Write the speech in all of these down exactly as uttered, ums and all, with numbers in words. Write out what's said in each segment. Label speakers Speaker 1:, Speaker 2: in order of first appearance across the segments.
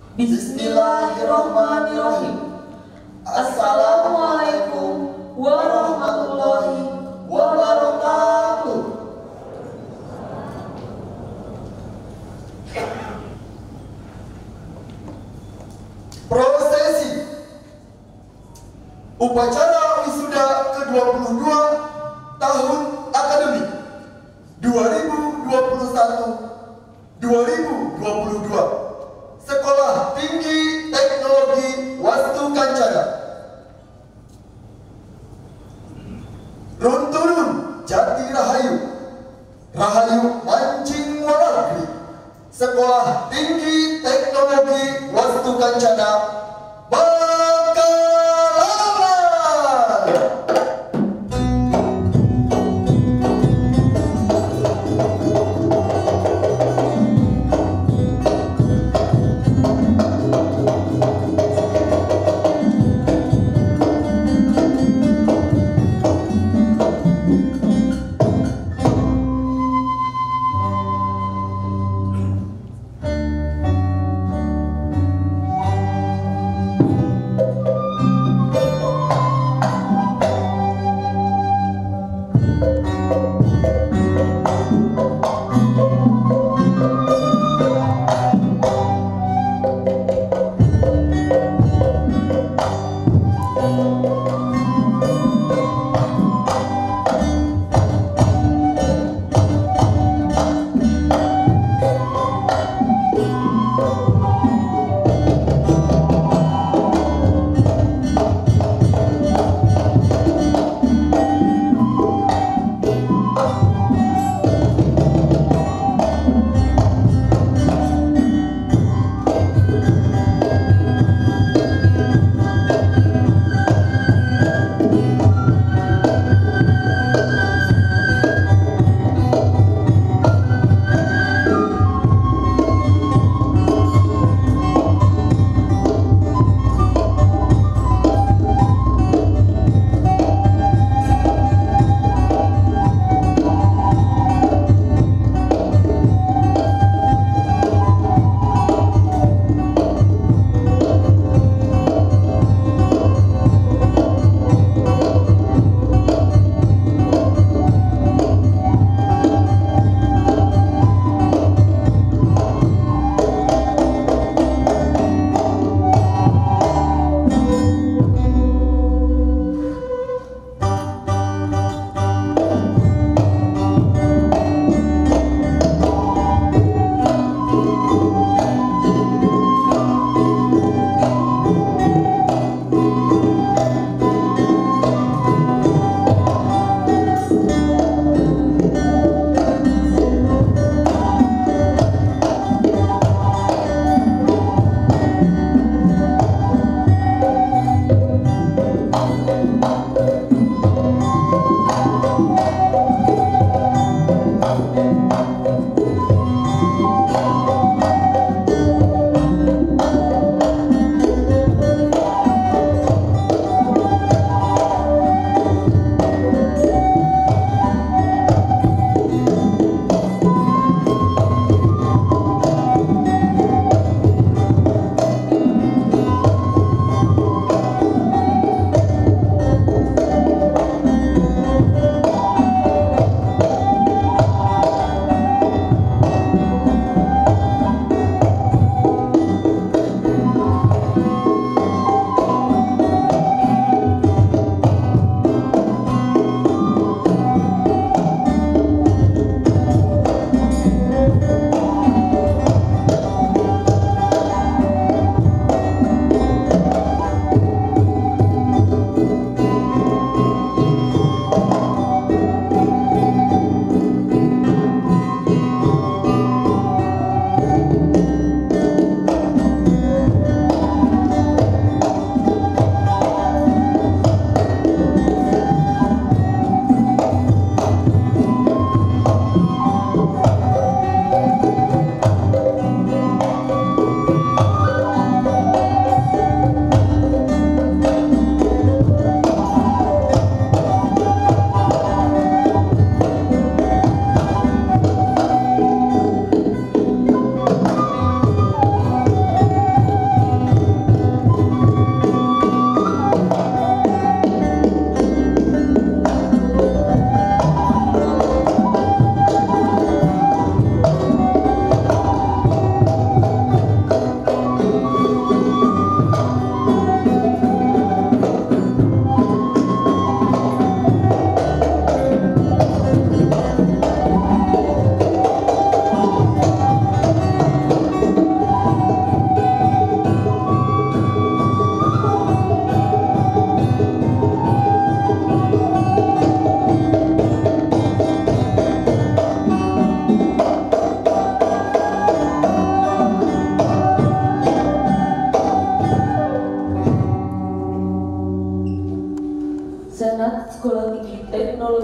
Speaker 1: Bismillahirrahmanirrahim. Assalamualaikum warahmatullahi wabarakatuh.
Speaker 2: Prosesi upacara wisuda ke dua puluh dua tahun akademik dua ribu dua puluh satu dua ribu dua puluh dua Sekolah Tinggi Teknologi Wastu Kancana Runturun Jati Rahayu Rahayu Mancing Waragri Sekolah Tinggi Teknologi Wastu Kancana Bangkalan.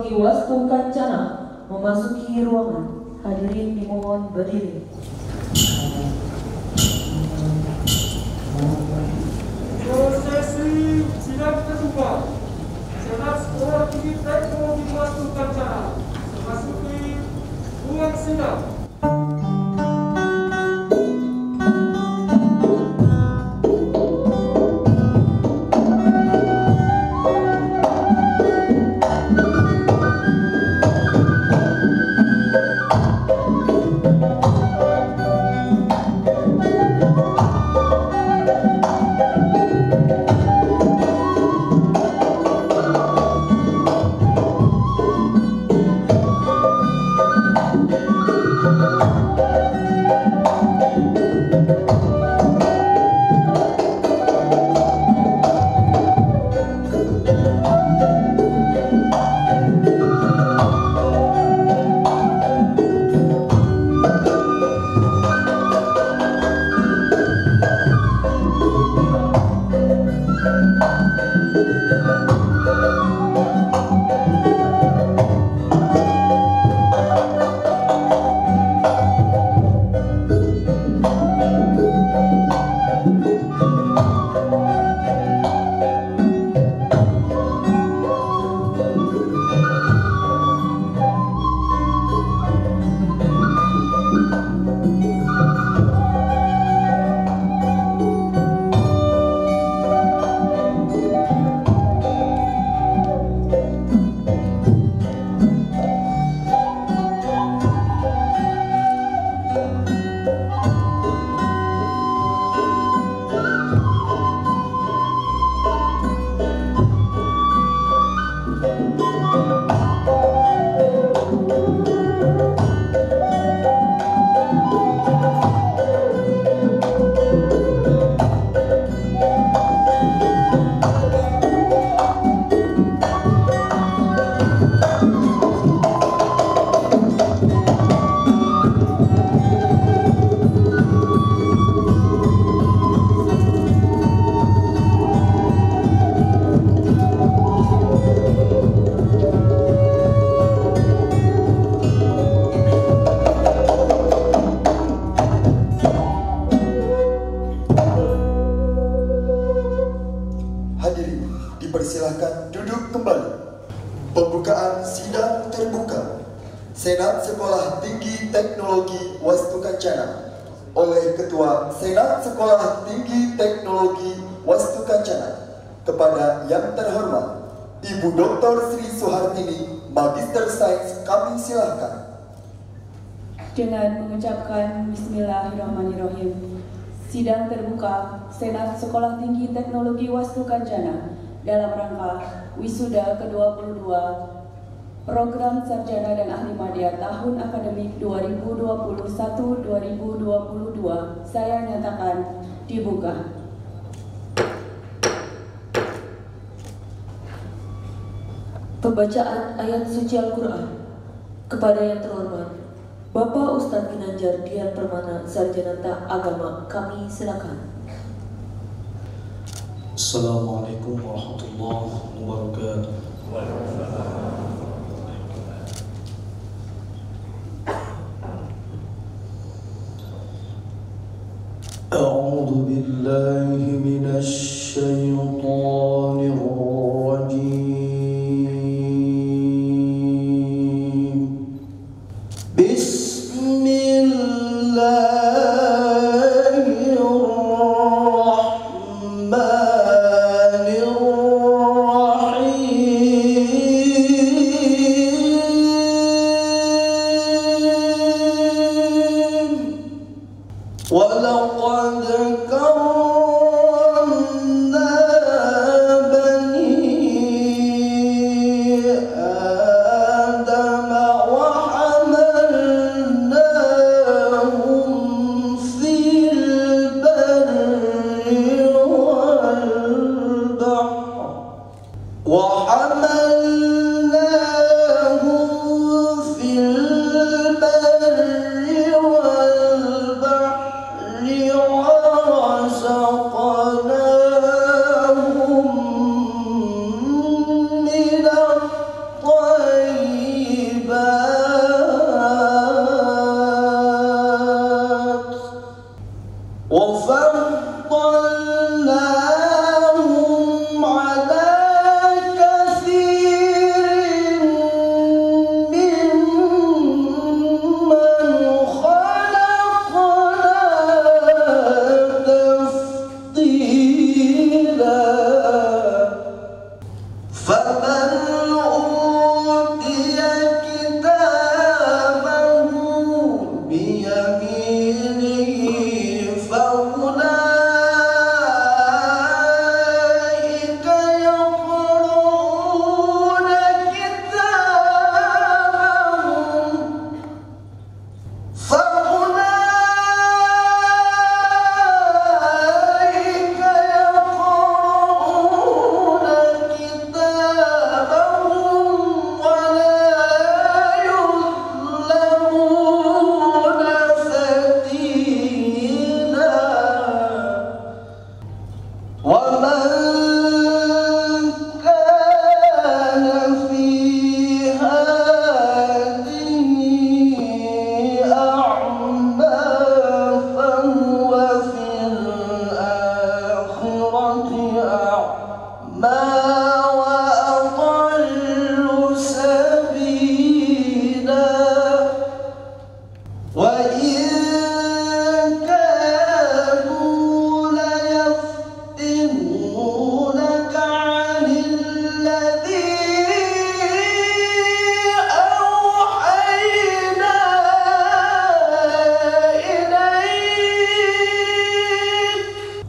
Speaker 3: Teknologi Wastu Kancana memasuki ruangan. Hadirin dimohon berdiri.
Speaker 4: Prosesi sidang terbuka Senat Sekolah Tinggi Teknologi Wastu Kancana memasuki ruang sidang.
Speaker 2: Dipersilahkan duduk kembali. Pembukaan sidang terbuka Senat Sekolah Tinggi Teknologi Wastu Kancana oleh Ketua Senat Sekolah Tinggi Teknologi Wastu Kancana kepada yang terhormat Ibu Doktor Sri Suhartini, Magister Sains, kami silahkan.
Speaker 3: Dengan mengucapkan Bismillahirrahmanirrahim, sidang terbuka Senat Sekolah Tinggi Teknologi Wastu Kancana dalam rangka wisuda ke dua puluh dua Program Sarjana dan Ahli Madya tahun akademik dua ribu dua puluh satu dua ribu dua puluh dua saya nyatakan dibuka. Pembacaan ayat suci Al-Quran kepada yang terhormat Bapak Ustadz Ginanjar Dian Permana, Sarjana Agama, kami silakan.
Speaker 5: Assalamualaikum warahmatullahi wabarakatuh. A'udzu billahi minasy syaithanir rajim. Bismillah. وَلَقَدْ كَرَّمْنَا بَنِي آدَمَ وَحَمَلْنَاهُمْ فِي الْبَرِّ وَالْبَحْرِ وَحَمَلْنَاهُمْ فِي الْبَرِّ وَالْبَحْرِ وَرَزَقْنَاهُم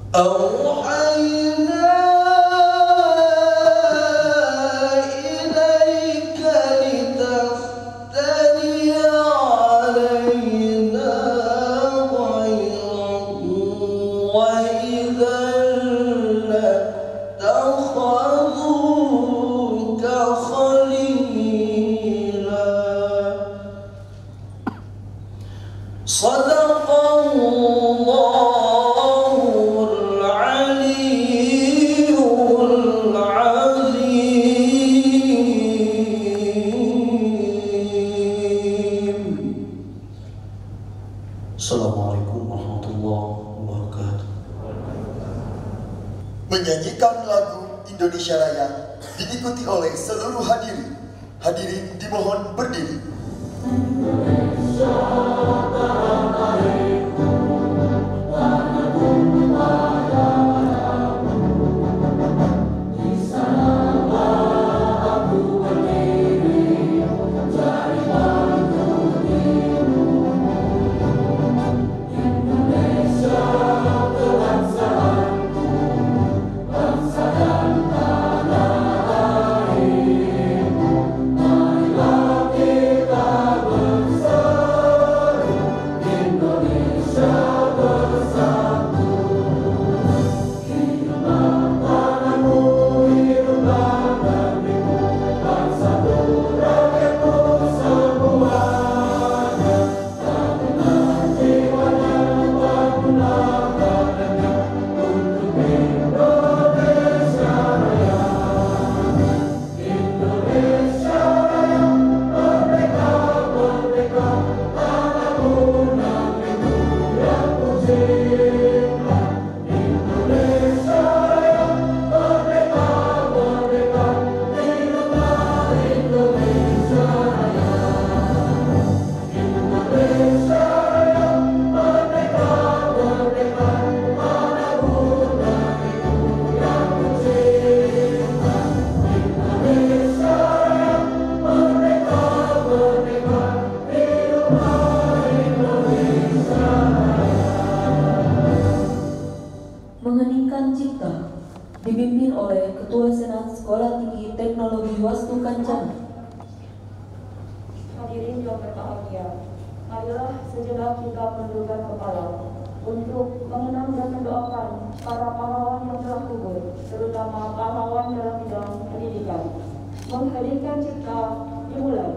Speaker 5: أوحينا إليك لتفتري علينا غيره وإذا لاتخذوك خليلا. صدق الله العلي العظيم. Assalamualaikum warahmatullahi wabarakatuh.
Speaker 2: Menyanyikan lagu Indonesia Raya diikuti oleh seluruh hadirin. Hadirin dimohon berdiri.
Speaker 3: Mengeningkan Cipta dipimpin oleh Ketua Senat Sekolah Tinggi Teknologi Wastu Kencana.
Speaker 6: Hadirin yang berbahagia, marilah sejenak kita menundukkan kepala untuk mengenang dan mendoakan para pahlawan yang telah gugur, terutama pahlawan dalam bidang pendidikan. Menghadirkan Cipta dimulai.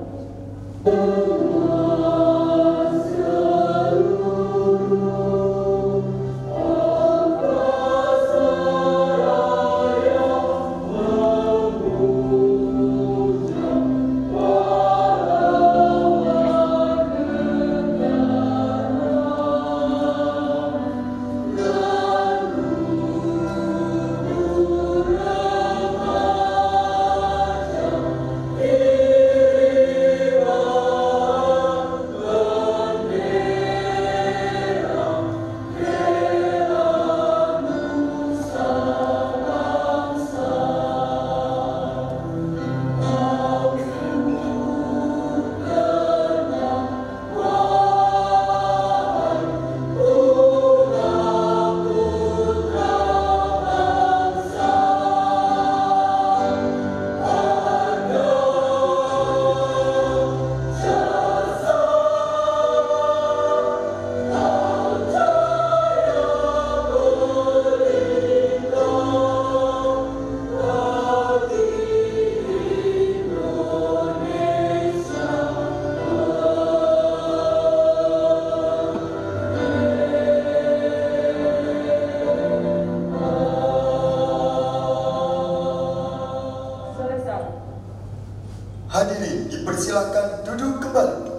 Speaker 2: Hadirin dipersilakan duduk kembali.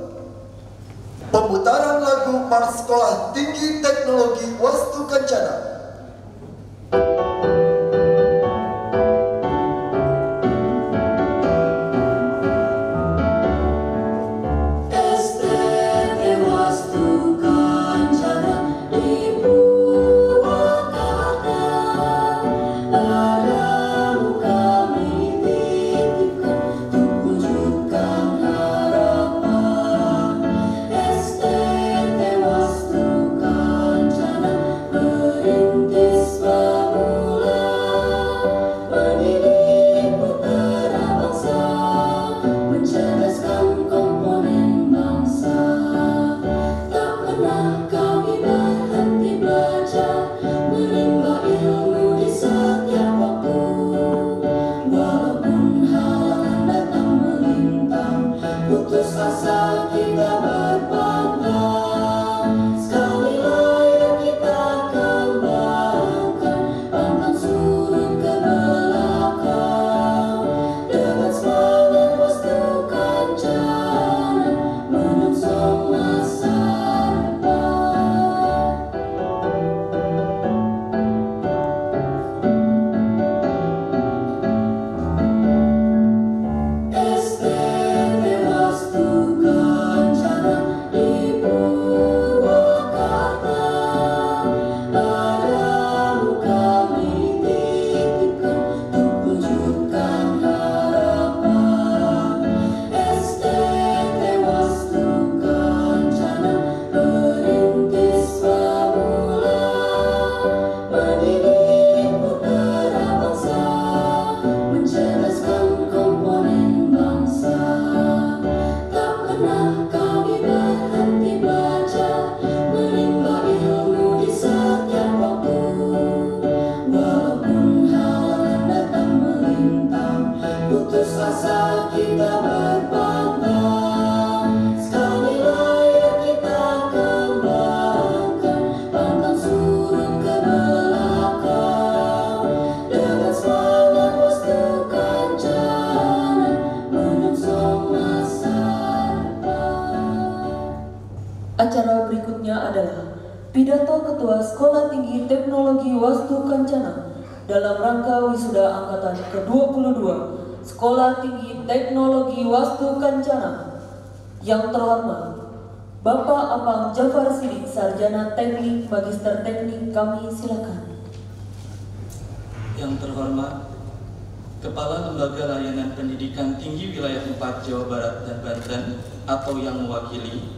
Speaker 2: Pemutaran lagu Mars Sekolah Tinggi Teknologi Wastu Kencana.
Speaker 3: Thank you. Ketua Sekolah Tinggi Teknologi Wastu Kencana dalam rangka wisuda angkatan ke dua puluh dua Sekolah Tinggi Teknologi Wastu Kencana. Yang terhormat Bapak Apang Jafar Sidik, Sarjana Teknik, Magister Teknik, kami silakan.
Speaker 7: Yang terhormat Kepala Lembaga Layanan Pendidikan Tinggi Wilayah empat Jawa Barat dan Banten atau yang mewakili,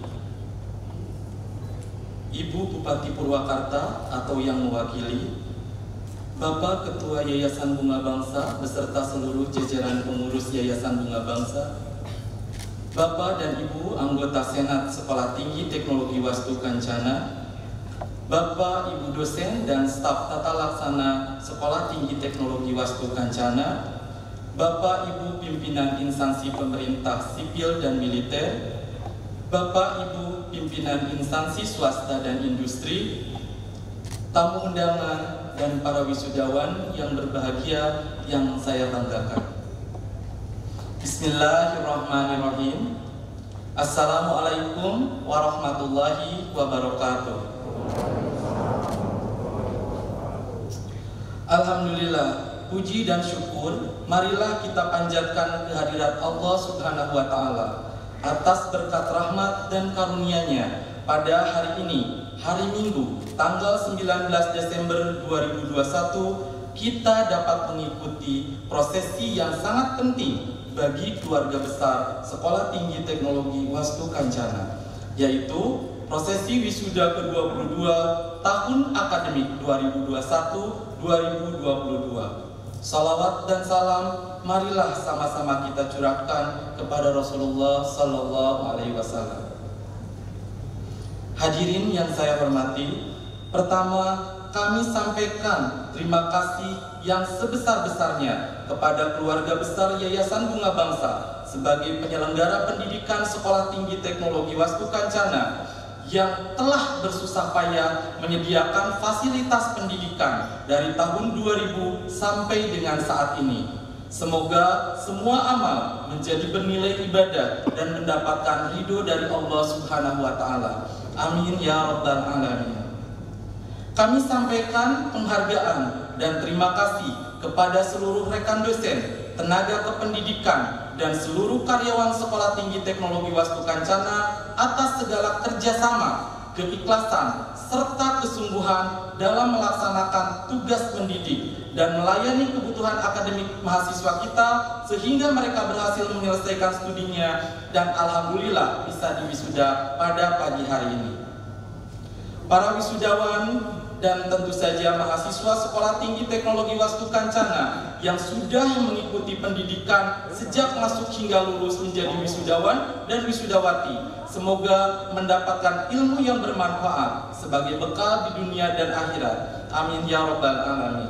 Speaker 7: Ibu Bupati Purwakarta atau yang mewakili, Bapak Ketua Yayasan Bunga Bangsa beserta seluruh jajaran pengurus Yayasan Bunga Bangsa, Bapak dan Ibu anggota Senat Sekolah Tinggi Teknologi Wastu Kencana, Bapak, Ibu dosen dan staf tata laksana Sekolah Tinggi Teknologi Wastu Kencana, Bapak, Ibu pimpinan instansi pemerintah sipil dan militer, Bapak, Ibu pimpinan instansi swasta dan industri, tamu undangan dan para wisudawan yang berbahagia yang saya banggakan. Bismillahirrahmanirrahim. Assalamualaikum warahmatullahi wabarakatuh. Alhamdulillah, puji dan syukur marilah kita panjatkan kehadirat Allah Subhanahu wa Ta'ala atas berkat rahmat dan karunia-Nya pada hari ini, hari Minggu, tanggal sembilan belas Desember dua ribu dua puluh satu, kita dapat mengikuti prosesi yang sangat penting bagi keluarga besar Sekolah Tinggi Teknologi Wastu Kencana, yaitu prosesi wisuda ke dua puluh dua tahun akademik dua ribu dua puluh satu dua ribu dua puluh dua. Salawat dan salam marilah sama-sama kita curahkan kepada Rasulullah Sallallahu Alaihi Wasallam. Hadirin yang saya hormati, pertama kami sampaikan terima kasih yang sebesar-besarnya kepada keluarga besar Yayasan Bunga Bangsa sebagai penyelenggara pendidikan Sekolah Tinggi Teknologi Wastu Kencana yang telah bersusah payah menyediakan fasilitas pendidikan dari tahun dua ribu sampai dengan saat ini. Semoga semua amal menjadi bernilai ibadah dan mendapatkan ridho dari Allah Subhanahu wa Ta'ala. Amin ya rabbal alamin. Kami sampaikan penghargaan dan terima kasih kepada seluruh rekan dosen, tenaga kependidikan, dan seluruh karyawan Sekolah Tinggi Teknologi Wastu Kencana atas segala kerjasama, keikhlasan, serta kesungguhan dalam melaksanakan tugas mendidik dan melayani kebutuhan akademik mahasiswa kita sehingga mereka berhasil menyelesaikan studinya dan alhamdulillah bisa diwisuda pada pagi hari ini. Para wisudawan dan tentu saja mahasiswa Sekolah Tinggi Teknologi Wastu Kencana yang sudah mengikuti pendidikan sejak masuk hingga lulus menjadi wisudawan dan wisudawati, semoga mendapatkan ilmu yang bermanfaat sebagai bekal di dunia dan akhirat. Amin ya rabbal alamin.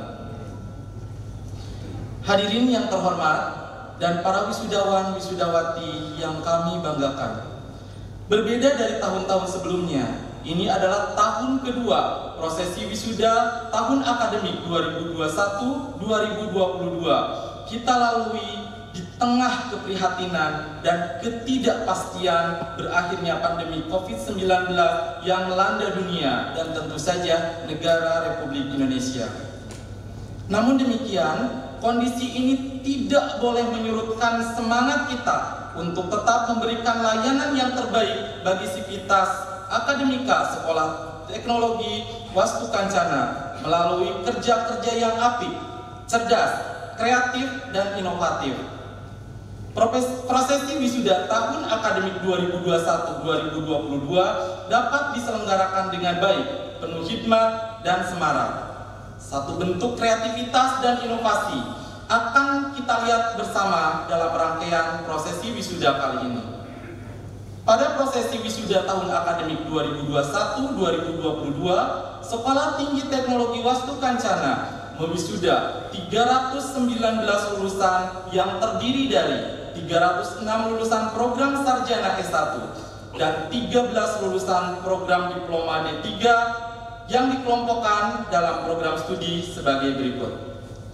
Speaker 7: Hadirin yang terhormat dan para wisudawan wisudawati yang kami banggakan, berbeda dari tahun-tahun sebelumnya, ini adalah tahun kedua prosesi wisuda tahun akademik dua ribu dua puluh satu dua ribu dua puluh dua kita lalui di tengah keprihatinan dan ketidakpastian berakhirnya pandemi covid sembilan belas yang melanda dunia dan tentu saja negara Republik Indonesia. Namun demikian, kondisi ini tidak boleh menyurutkan semangat kita untuk tetap memberikan layanan yang terbaik bagi sivitas akademika Sekolah Teknologi Wastu Kencana melalui kerja-kerja yang apik, cerdas, kreatif, dan inovatif. Prosesi wisuda tahun akademik dua ribu dua puluh satu dua ribu dua puluh dua dapat diselenggarakan dengan baik, penuh hikmat dan semarak. Satu bentuk kreativitas dan inovasi akan kita lihat bersama dalam rangkaian prosesi wisuda kali ini. Pada prosesi wisuda tahun akademik dua ribu dua puluh satu dua ribu dua puluh dua, Sekolah Tinggi Teknologi Wastu Kencana mewisuda tiga ratus sembilan belas lulusan yang terdiri dari tiga ratus enam lulusan program sarjana S satu dan tiga belas lulusan program diploma D tiga yang dikelompokkan dalam program studi sebagai berikut.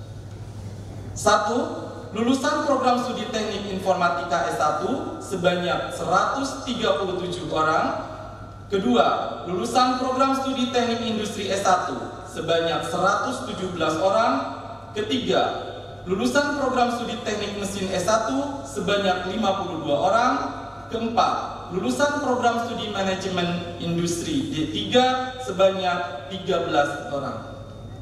Speaker 7: Satu, lulusan program studi teknik informatika S satu sebanyak seratus tiga puluh tujuh orang. Kedua, lulusan program studi teknik industri S satu sebanyak seratus tujuh belas orang. Ketiga, lulusan program studi teknik mesin S satu sebanyak lima puluh dua orang. Keempat, lulusan program studi manajemen industri D tiga sebanyak tiga belas orang.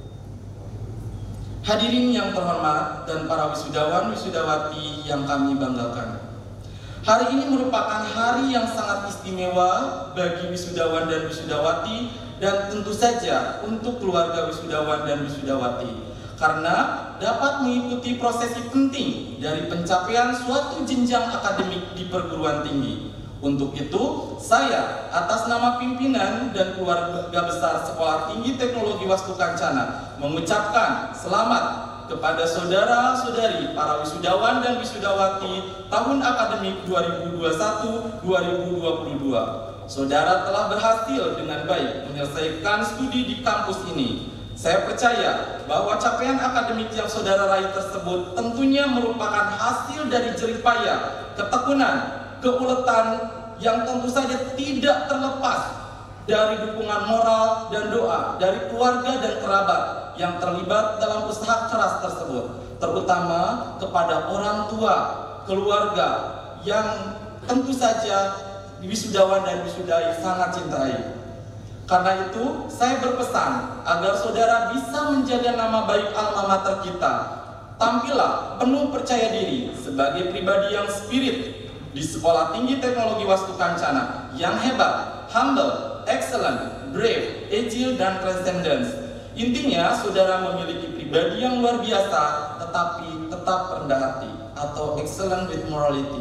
Speaker 7: Hadirin yang terhormat dan para wisudawan wisudawati yang kami banggakan. Hari ini merupakan hari yang sangat istimewa bagi wisudawan dan wisudawati, dan tentu saja untuk keluarga wisudawan dan wisudawati, karena dapat mengikuti prosesi penting dari pencapaian suatu jenjang akademik di perguruan tinggi. Untuk itu, saya atas nama pimpinan dan keluarga besar Sekolah Tinggi Teknologi Wastu Kancana mengucapkan selamat kepada saudara-saudari para wisudawan dan wisudawati tahun akademik dua ribu dua puluh satu dua ribu dua puluh dua. Saudara telah berhasil dengan baik menyelesaikan studi di kampus ini. Saya percaya bahwa capaian akademik yang saudara raih tersebut tentunya merupakan hasil dari jerih payah, ketekunan, keuletan yang tentu saja tidak terlepas dari dukungan moral dan doa dari keluarga dan kerabat yang terlibat dalam usaha keras tersebut, terutama kepada orang tua, keluarga yang tentu saja wisudawan dan wisudai sangat cintai. Karena itu, saya berpesan agar saudara bisa menjaga nama baik alma mater kita. Tampillah penuh percaya diri sebagai pribadi yang spirit di Sekolah Tinggi Teknologi Wastu Kancana, yang hebat, humble, excellent, brave, agile, dan transcendence. Intinya, saudara memiliki pribadi yang luar biasa, tetapi tetap rendah hati, atau excellent with morality.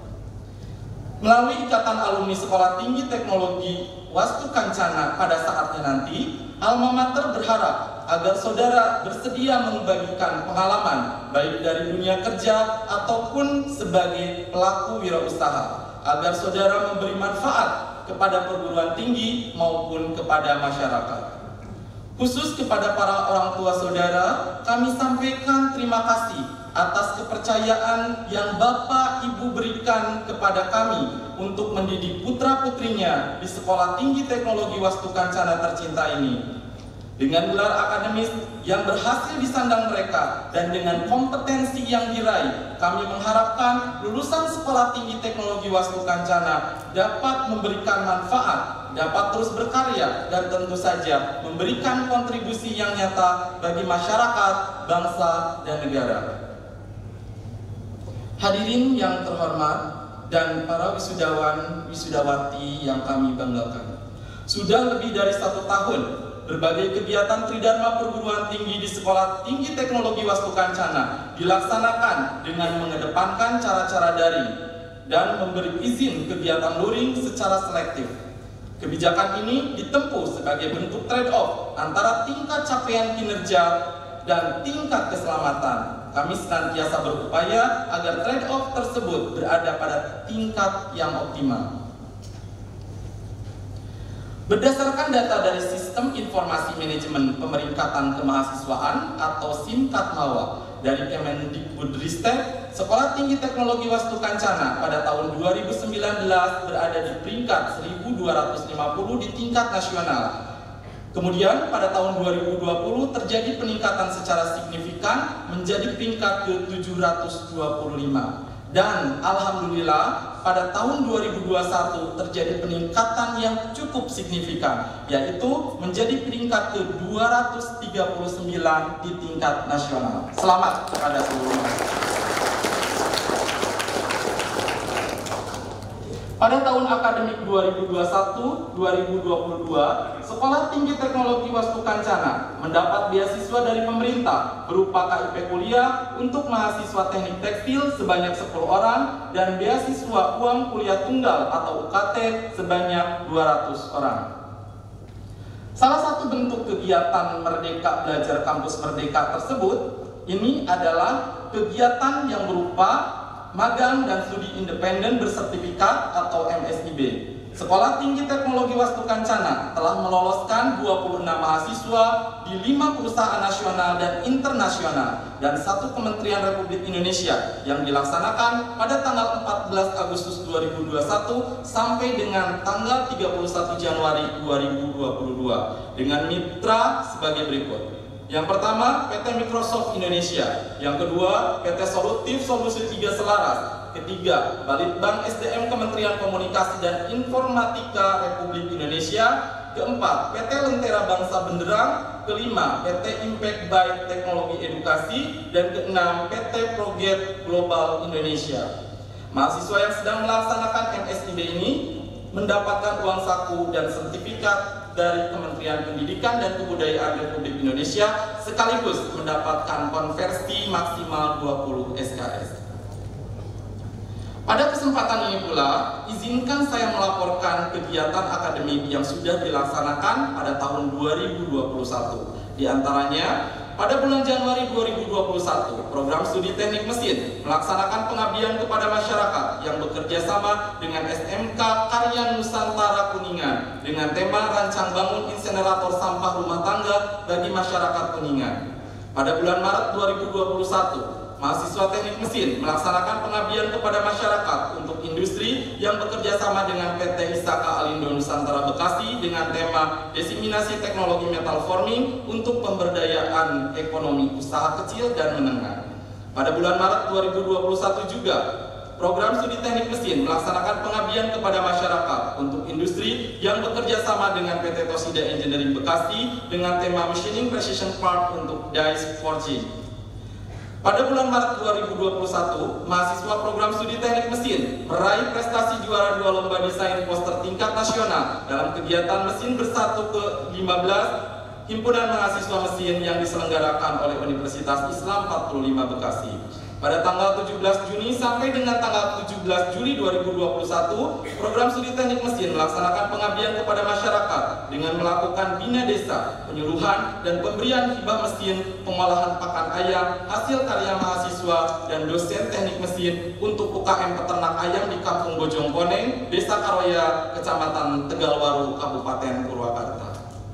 Speaker 7: Melalui ikatan alumni Sekolah Tinggi Teknologi Wastu Kancana pada saatnya nanti, alma mater berharap agar saudara bersedia membagikan pengalaman, baik dari dunia kerja ataupun sebagai pelaku wirausaha, agar saudara memberi manfaat kepada perguruan tinggi maupun kepada masyarakat. Khusus kepada para orang tua saudara, kami sampaikan terima kasih atas kepercayaan yang Bapak Ibu berikan kepada kami untuk mendidik putra-putrinya di Sekolah Tinggi Teknologi Wastu Kancana tercinta ini. Dengan gelar akademis yang berhasil disandang mereka dan dengan kompetensi yang diraih, kami mengharapkan lulusan Sekolah Tinggi Teknologi Wastu Kancana dapat memberikan manfaat, dapat terus berkarya, dan tentu saja memberikan kontribusi yang nyata bagi masyarakat, bangsa, dan negara. Hadirin yang terhormat dan para wisudawan, wisudawati yang kami banggakan. Sudah lebih dari satu tahun berbagai kegiatan tridharma perguruan tinggi di Sekolah Tinggi Teknologi Wastu Kancana dilaksanakan dengan mengedepankan cara-cara daring dan memberi izin kegiatan luring secara selektif. Kebijakan ini ditempuh sebagai bentuk trade-off antara tingkat capaian kinerja dan tingkat keselamatan. Kami senantiasa berupaya agar trade-off tersebut berada pada tingkat yang optimal. Berdasarkan data dari Sistem Informasi Manajemen Pemeringkatan Kemahasiswaan atau SIMKAT-MAWA dari Kemendikbudristek, Sekolah Tinggi Teknologi Wastu Kancana pada tahun dua ribu sembilan belas berada di peringkat seribu dua ratus lima puluh di tingkat nasional. Kemudian pada tahun dua ribu dua puluh terjadi peningkatan secara signifikan menjadi peringkat ke tujuh ratus dua puluh lima. Dan alhamdulillah pada tahun dua ribu dua puluh satu terjadi peningkatan yang cukup signifikan, yaitu menjadi peringkat ke dua ratus tiga puluh sembilan di tingkat nasional. Selamat kepada seluruhnya. Pada tahun akademik dua ribu dua puluh satu dua ribu dua puluh dua, Sekolah Tinggi Teknologi Wastu Kancana mendapat beasiswa dari pemerintah berupa K I P kuliah untuk mahasiswa teknik tekstil sebanyak sepuluh orang dan beasiswa uang kuliah tunggal atau U K T sebanyak dua ratus orang. Salah satu bentuk kegiatan Merdeka Belajar Kampus Merdeka tersebut ini adalah kegiatan yang berupa magang dan studi independen bersertifikat atau M S I B. Sekolah Tinggi Teknologi Wastu Kancana telah meloloskan dua puluh enam mahasiswa di lima perusahaan nasional dan internasional dan satu Kementerian Republik Indonesia yang dilaksanakan pada tanggal empat belas Agustus dua ribu dua puluh satu sampai dengan tanggal tiga puluh satu Januari dua ribu dua puluh dua dengan mitra sebagai berikut. Yang pertama, P T Microsoft Indonesia. Yang kedua, P T Solutif Solusi tiga Selaras. Ketiga, Balitbank S D M Kementerian Komunikasi dan Informatika Republik Indonesia. Keempat, P T Lentera Bangsa Benderang. Kelima, P T Impact by Teknologi Edukasi. Dan keenam, P T Proget Global Indonesia. Mahasiswa yang sedang melaksanakan M S I B ini mendapatkan uang saku dan sertifikat dari Kementerian Pendidikan dan Kebudayaan Republik Indonesia sekaligus mendapatkan konversi maksimal dua puluh S K S. Pada kesempatan ini pula, izinkan saya melaporkan kegiatan akademik yang sudah dilaksanakan pada tahun dua ribu dua puluh satu. Di antaranya, pada bulan Januari dua ribu dua puluh satu, program studi teknik mesin melaksanakan pengabdian kepada masyarakat yang bekerja sama dengan S M K Karya Nusantara Kuningan dengan tema rancang bangun insenerator sampah rumah tangga bagi masyarakat Kuningan. Pada bulan Maret dua ribu dua puluh satu, mahasiswa teknik mesin melaksanakan pengabdian kepada masyarakat untuk industri yang bekerja sama dengan P T Hisaka Alindo Nusantara Bekasi dengan tema Diseminasi Teknologi Metal Forming untuk pemberdayaan ekonomi usaha kecil dan menengah. Pada bulan Maret dua ribu dua puluh satu juga, program studi teknik mesin melaksanakan pengabdian kepada masyarakat untuk industri yang bekerja sama dengan P T Tosida Engineering Bekasi dengan tema Machining Precision Part untuk dice forging. Pada bulan Maret dua ribu dua puluh satu, mahasiswa program studi teknik mesin meraih prestasi juara dua lomba desain poster tingkat nasional dalam kegiatan Mesin Bersatu ke lima belas Himpunan Mahasiswa Mesin yang diselenggarakan oleh Universitas Islam empat puluh lima Bekasi. Pada tanggal tujuh belas Juni sampai dengan tanggal tujuh belas Juli dua ribu dua puluh satu, program studi teknik mesin melaksanakan pengabdian kepada masyarakat dengan melakukan bina desa, penyuluhan, dan pemberian hibah mesin, pengolahan pakan ayam, hasil karya mahasiswa, dan dosen teknik mesin untuk U K M peternak ayam di Kampung Bojongkoneng, Desa Karoya, Kecamatan Tegalwaru, Kabupaten Purwakarta.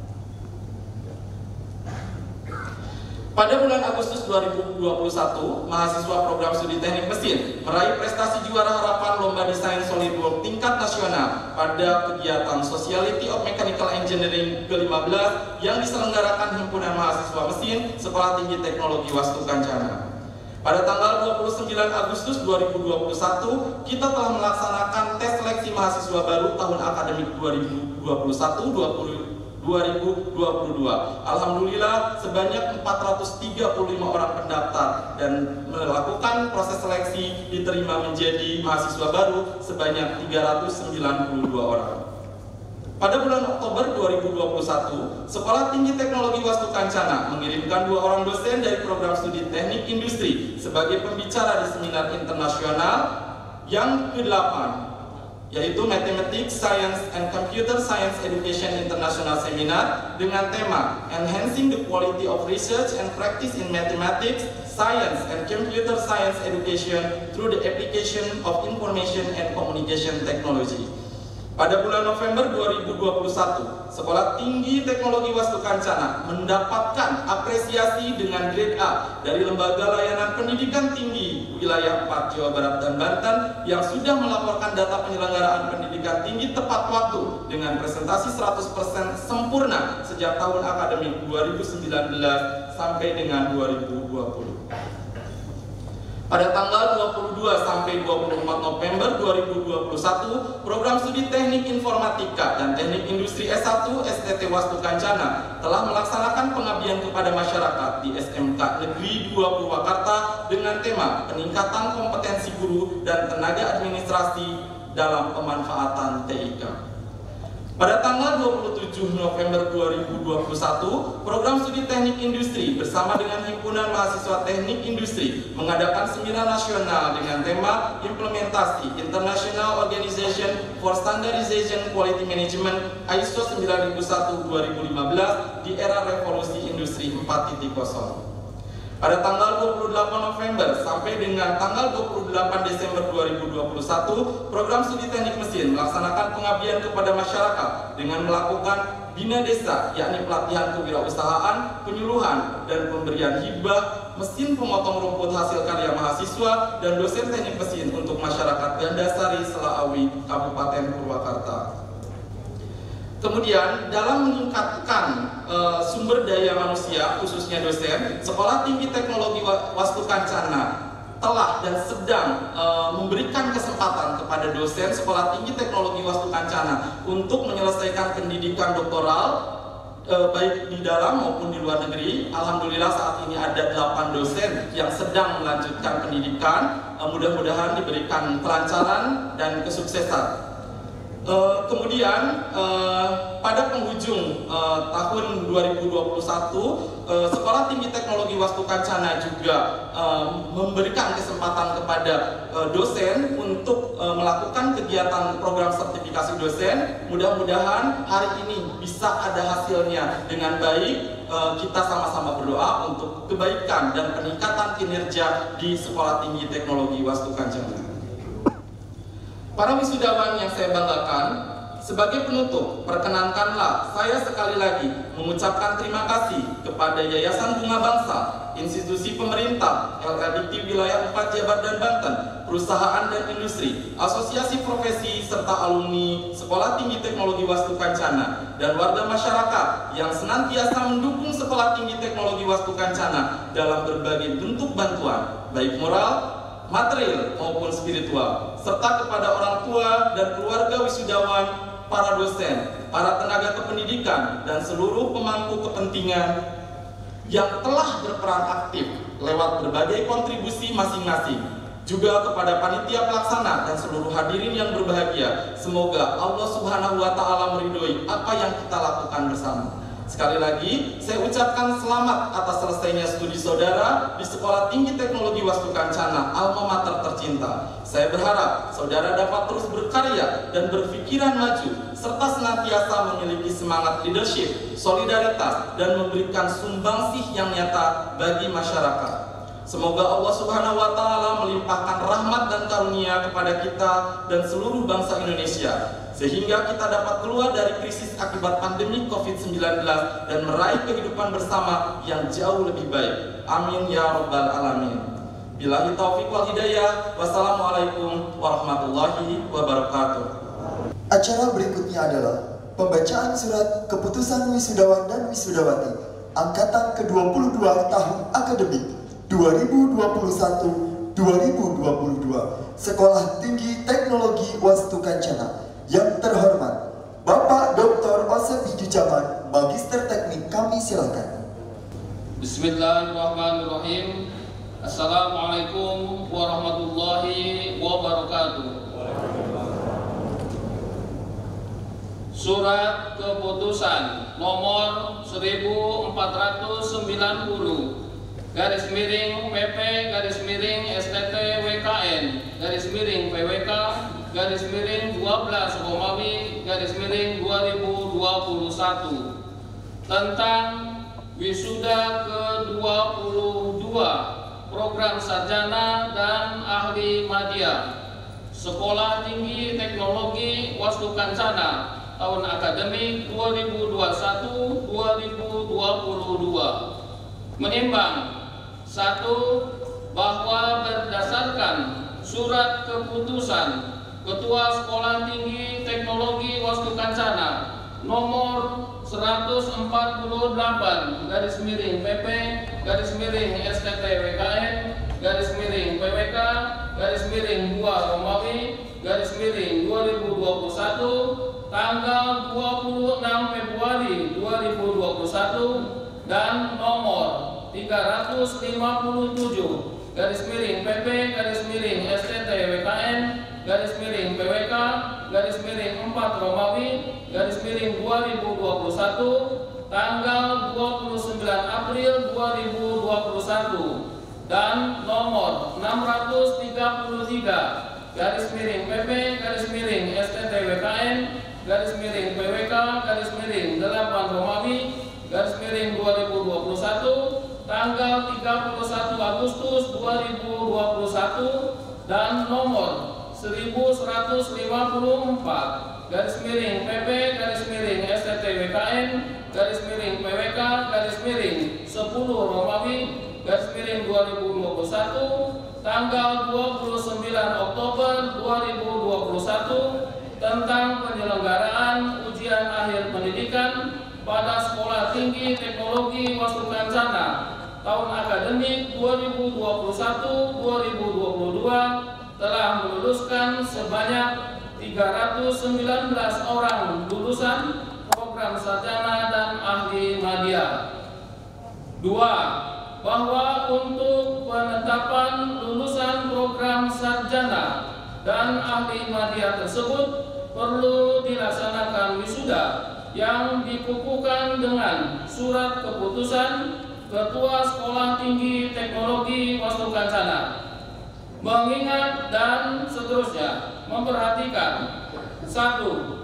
Speaker 7: Pada bulan Agustus dua ribu dua puluh satu, mahasiswa program studi teknik mesin meraih prestasi juara harapan lomba desain SolidWorks tingkat nasional pada kegiatan Society of Mechanical Engineering ke lima belas yang diselenggarakan Himpunan Mahasiswa Mesin Sekolah Tinggi Teknologi Wastu Kancana. Pada tanggal dua puluh sembilan Agustus dua ribu dua puluh satu, kita telah melaksanakan tes seleksi mahasiswa baru tahun akademik dua ribu dua puluh satu dua ribu dua puluh dua. Alhamdulillah sebanyak empat ratus tiga puluh lima orang pendaftar dan melakukan proses seleksi diterima menjadi mahasiswa baru sebanyak tiga ratus sembilan puluh dua orang. Pada bulan Oktober dua ribu dua puluh satu, Sekolah Tinggi Teknologi Wastu Kancana mengirimkan dua orang dosen dari program studi teknik industri sebagai pembicara di seminar internasional yang kedelapan, yaitu Mathematics, Science, and Computer Science Education International Seminar dengan tema Enhancing the Quality of Research and Practice in Mathematics, Science, and Computer Science Education through the Application of Information and Communication Technology. Pada bulan November dua ribu dua puluh satu, Sekolah Tinggi Teknologi Wastu Kancana mendapatkan apresiasi dengan grade A dari Lembaga Layanan Pendidikan Tinggi Wilayah empat Jawa Barat dan Banten yang sudah melaporkan data penyelenggaraan pendidikan tinggi tepat waktu dengan presentasi seratus persen sempurna sejak tahun akademik dua ribu sembilan belas sampai dengan dua ribu dua puluh. Pada tanggal dua puluh dua sampai dua puluh empat November dua ribu dua puluh satu, program studi Teknik Informatika dan Teknik Industri S satu S T T Wastu Kancana telah melaksanakan pengabdian kepada masyarakat di S M K Negeri dua Purwakarta dengan tema peningkatan kompetensi guru dan tenaga administrasi dalam pemanfaatan T I K. Pada tanggal dua puluh tujuh November dua ribu dua puluh satu, program studi Teknik Industri bersama dengan Himpunan Mahasiswa Teknik Industri mengadakan seminar nasional dengan tema Implementasi International Organization for Standardization Quality Management I S O sembilan ribu satu dua ribu lima belas di era revolusi industri empat titik nol. Pada tanggal dua puluh delapan November sampai dengan tanggal dua puluh delapan Desember dua ribu dua puluh satu, program studi teknik mesin melaksanakan pengabdian kepada masyarakat dengan melakukan bina desa, yakni pelatihan kewirausahaan, penyuluhan, dan pemberian hibah mesin pemotong rumput hasil karya mahasiswa dan dosen teknik mesin untuk masyarakat Gandasari, Selaawi, Kabupaten Purwakarta. Kemudian dalam meningkatkan e, sumber daya manusia, khususnya dosen, Sekolah Tinggi Teknologi Wastu Kancana telah dan sedang e, memberikan kesempatan kepada dosen Sekolah Tinggi Teknologi Wastu Kancana untuk menyelesaikan pendidikan doktoral e, baik di dalam maupun di luar negeri. Alhamdulillah saat ini ada delapan dosen yang sedang melanjutkan pendidikan. E, mudah-mudahan diberikan kelancaran dan kesuksesan. Uh, kemudian uh, pada penghujung uh, tahun dua ribu dua puluh satu, uh, Sekolah Tinggi Teknologi Wastu Kancana juga uh, memberikan kesempatan kepada uh, dosen untuk uh, melakukan kegiatan program sertifikasi dosen. Mudah-mudahan hari ini bisa ada hasilnya dengan baik. Uh, kita sama-sama berdoa untuk kebaikan dan peningkatan kinerja di Sekolah Tinggi Teknologi Wastu Kancana. Para wisudawan yang saya banggakan, sebagai penutup, perkenankanlah saya sekali lagi mengucapkan terima kasih kepada Yayasan Bunga Bangsa, institusi pemerintah, L L D T Wilayah empat Jabar dan Banten, perusahaan dan industri, asosiasi profesi, serta alumni Sekolah Tinggi Teknologi Wastu Kancana, dan warga masyarakat yang senantiasa mendukung Sekolah Tinggi Teknologi Wastu Kancana dalam berbagai bentuk bantuan, baik moral, material maupun spiritual, serta kepada orang tua dan keluarga wisudawan, para dosen, para tenaga kependidikan, dan seluruh pemangku kepentingan yang telah berperan aktif lewat berbagai kontribusi masing-masing. Juga kepada panitia pelaksana dan seluruh hadirin yang berbahagia. Semoga Allah Subhanahu wa Ta'ala meridhoi apa yang kita lakukan bersama. Sekali lagi, saya ucapkan selamat atas selesainya studi saudara di Sekolah Tinggi Teknologi Wastu Kancana, alma mater tercinta. Saya berharap saudara dapat terus berkarya dan berpikiran maju, serta senantiasa memiliki semangat leadership, solidaritas, dan memberikan sumbangsih yang nyata bagi masyarakat. Semoga Allah Subhanahu wa Ta'ala melimpahkan rahmat dan karunia kepada kita dan seluruh bangsa Indonesia, sehingga kita dapat keluar dari krisis akibat pandemi covid sembilan belas dan meraih kehidupan bersama yang jauh lebih baik. Amin ya rabbal alamin. Billahi taufiq wal hidayah. Wassalamualaikum warahmatullahi wabarakatuh.
Speaker 2: Acara berikutnya adalah pembacaan surat keputusan wisudawan dan wisudawati angkatan ke dua puluh dua tahun akademik dua ribu dua puluh satu dua ribu dua puluh dua Sekolah Tinggi Teknologi Wastu Kancana. Yang terhormat Bapak Doktor Osep Hidujaman, Magister Teknik, kami silakan.
Speaker 8: Bismillahirrahmanirrahim. Assalamualaikum warahmatullahi wabarakatuh. Surat keputusan nomor seribu empat ratus sembilan puluh garis miring P P garis miring S T T W K N garis miring P W K garis miring dua belas Romawi garis miring dua ribu dua puluh satu tentang wisuda ke dua puluh dua program sarjana dan ahli madya Sekolah Tinggi Teknologi Wastu Kancana tahun akademik dua ribu dua puluh satu dua ribu dua puluh dua menimbang satu bahwa berdasarkan surat keputusan Ketua Sekolah Tinggi Teknologi Wastu Kancana nomor seratus empat puluh delapan garis miring P P garis miring S T T W K N garis miring P W K garis miring dua Romawi garis miring dua ribu dua puluh satu tanggal dua puluh enam Februari dua ribu dua puluh satu dan nomor tiga ratus lima puluh tujuh garis miring P P garis miring S T T W K N garis miring P W K garis miring empat Romawi garis miring dua ribu dua puluh satu tanggal dua puluh sembilan April dua ribu dua puluh satu dan nomor enam ratus tiga puluh tiga garis miring P P garis miring S T T W K N garis miring P W K garis miring delapan Romawi garis miring dua ribu dua puluh satu tanggal tiga puluh satu Agustus dua ribu dua puluh satu dan nomor seribu seratus lima puluh empat garis miring P P garis miring S T T W K N garis miring P W K garis miring sepuluh Romawi garis miring dua ribu dua puluh satu tanggal dua puluh sembilan Oktober dua ribu dua puluh satu tentang penyelenggaraan ujian akhir pendidikan pada Sekolah Tinggi Teknologi Wastukencana tahun akademik dua ribu dua puluh satu dua ribu dua puluh dua telah meluluskan sebanyak tiga ratus sembilan belas orang lulusan program sarjana dan ahli media. Dua, bahwa untuk penetapan lulusan program sarjana dan ahli media tersebut perlu dilaksanakan wisuda yang dikukuhkan dengan surat keputusan Ketua Sekolah Tinggi Teknologi Wastukencana. Mengingat dan seterusnya memperhatikan satu.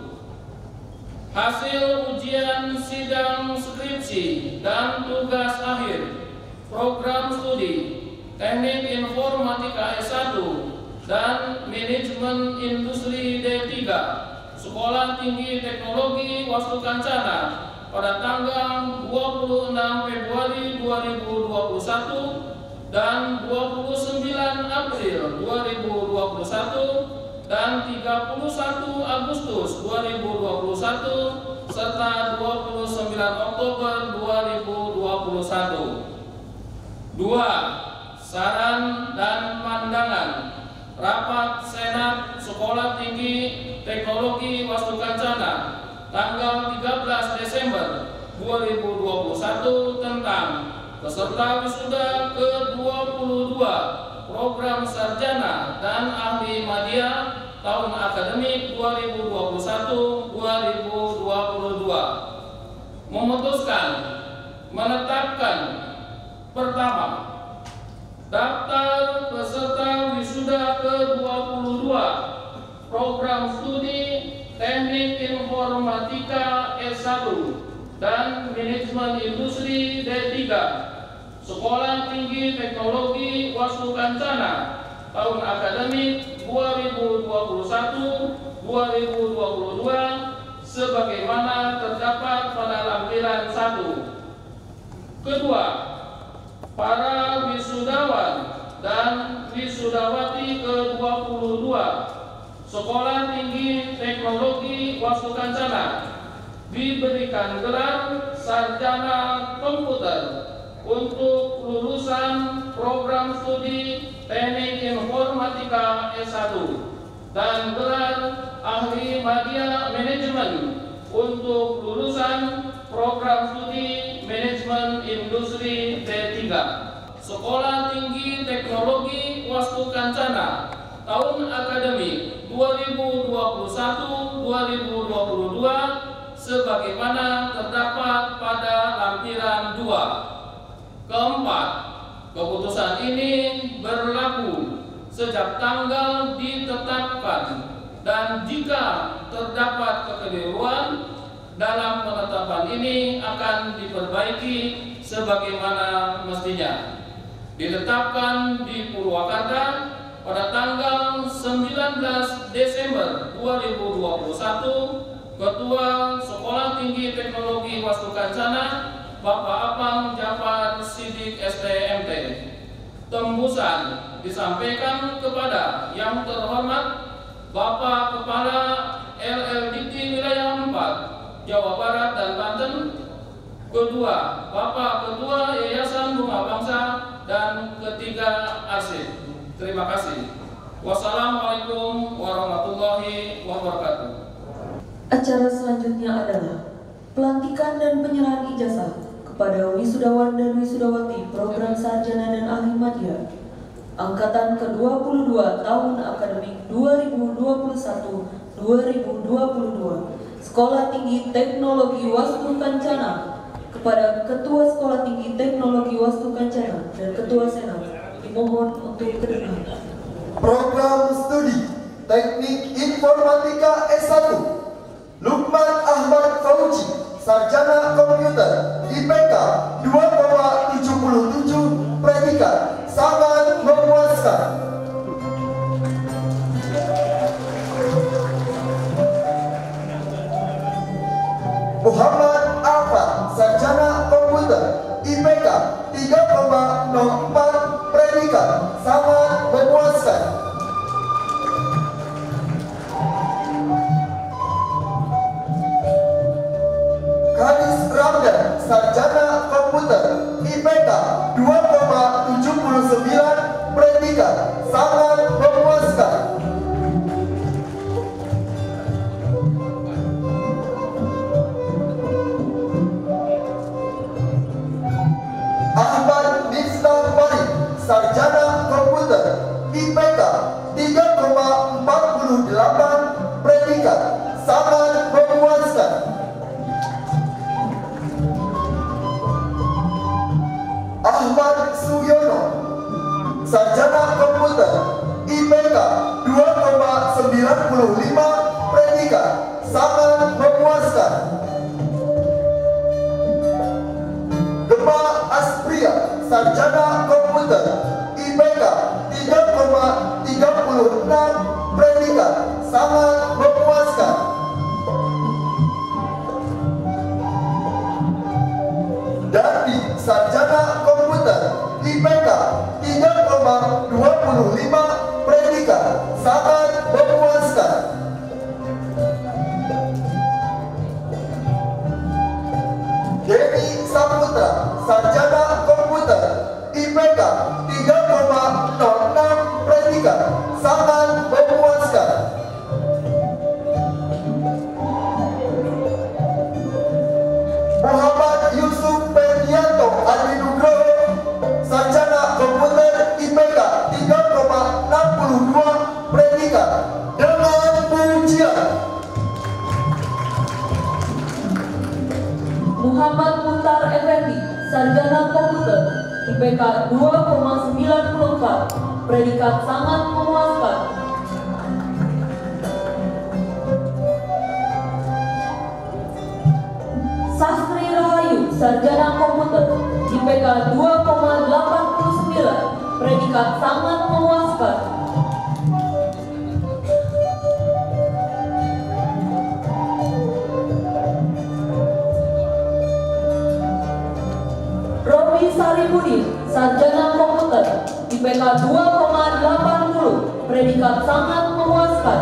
Speaker 8: Hasil ujian sidang skripsi dan tugas akhir program studi Teknik Informatika S satu dan Manajemen Industri D tiga Sekolah Tinggi Teknologi Wastukencana pada tanggal dua puluh enam Februari dua ribu dua puluh satu dan dua puluh sembilan April dua ribu dua puluh satu dan tiga puluh satu Agustus dua ribu dua puluh satu serta dua puluh sembilan Oktober dua ribu dua puluh satu. Dua. Saran dan pandangan Rapat Senat Sekolah Tinggi Teknologi Wastukencana tanggal tiga belas Desember dua ribu dua puluh satu tentang peserta wisuda ke dua puluh dua program sarjana dan ahli media tahun akademik dua ribu dua puluh satu dua ribu dua puluh dua memutuskan menetapkan pertama, daftar peserta wisuda ke dua puluh dua program studi Teknik Informatika S satu dan Manajemen Industri D tiga Sekolah Tinggi Teknologi Wastukencana tahun akademik dua ribu dua puluh satu dua ribu dua puluh dua sebagaimana terdapat pada lampiran satu. Kedua, para wisudawan dan wisudawati ke dua puluh dua Sekolah Tinggi Teknologi Wastukencana diberikan gelar sarjana komputer untuk lulusan program studi Teknik Informatika S satu dan gelar ahli media manajemen untuk lulusan program studi Manajemen Industri D tiga Sekolah Tinggi Teknologi Wastukencana tahun akademik dua ribu dua puluh satu dua ribu dua puluh dua sebagaimana terdapat pada lampiran dua. Keempat, keputusan ini berlaku sejak tanggal ditetapkan dan jika terdapat kekeliruan dalam penetapan ini akan diperbaiki sebagaimana mestinya. Ditetapkan di Purwakarta pada tanggal sembilan belas Desember dua ribu dua puluh satu, Ketua Sekolah Tinggi Teknologi Wastukencana Bapak Apang Jafar Sidik S T M T. Tembusan disampaikan kepada yang terhormat Bapak Kepala L L Dikti Wilayah empat Jawa Barat dan Banten. Kedua, Bapak Ketua Yayasan Bunga Bangsa, dan ketiga arsip. Terima kasih. Wassalamualaikum warahmatullahi wabarakatuh.
Speaker 3: Acara selanjutnya adalah pelantikan dan penyerahan ijazah kepada wisudawan dan wisudawati program sarjana dan ahli media angkatan ke dua puluh dua tahun akademik dua ribu dua puluh satu dua ribu dua puluh dua Sekolah Tinggi Teknologi Wastukencana. Kepada Ketua Sekolah Tinggi Teknologi Wastukencana dan Ketua Senat dimohon untuk kedengaran.
Speaker 2: Program Studi Teknik Informatika S satu Lukman Ahmad Fauji, Sarjana Komputer. I P K dua koma tujuh tujuh, predikat sangat memuaskan. Muhammad Alfa, sarjana komputer, I P K tiga koma nol empat, predikat sangat memuaskan. Haris Ramdan, sarjana komputer, I P K dua koma tujuh sembilan, predikat sangat memuaskan. Ahmad Miftah Farid, sarjana komputer, I P K tiga koma empat delapan, predikat sangat memuaskan. Ahmad Suyono, sarjana komputer, I P K dua koma sembilan lima, predikat sangat memuaskan. Gemma Aspria, sarjana komputer, I P K tiga koma tiga enam, predikat sangat memuaskan. Dati, sarjana komputer, I P K tiga koma dua lima, predikat sangat memuaskan. Dewi Saputra, sarjana komputer, I P K tiga koma nol enam, predikat sangat memuaskan. Muhammad Yusuf Perdianto Adi Nugroho, sarjana komputer, I P K tiga koma enam dua, predikat dengan pujian.
Speaker 3: Muhammad Muhtar Effendi, sarjana komputer, I P K dua koma sembilan empat, predikat sangat memuaskan. Sastri Rahayu, sarjana komputer, I P K dua koma delapan sembilan, predikat sangat memuaskan. Robi Saripudin, sarjana komputer, I P K dua koma delapan nol, predikat sangat memuaskan.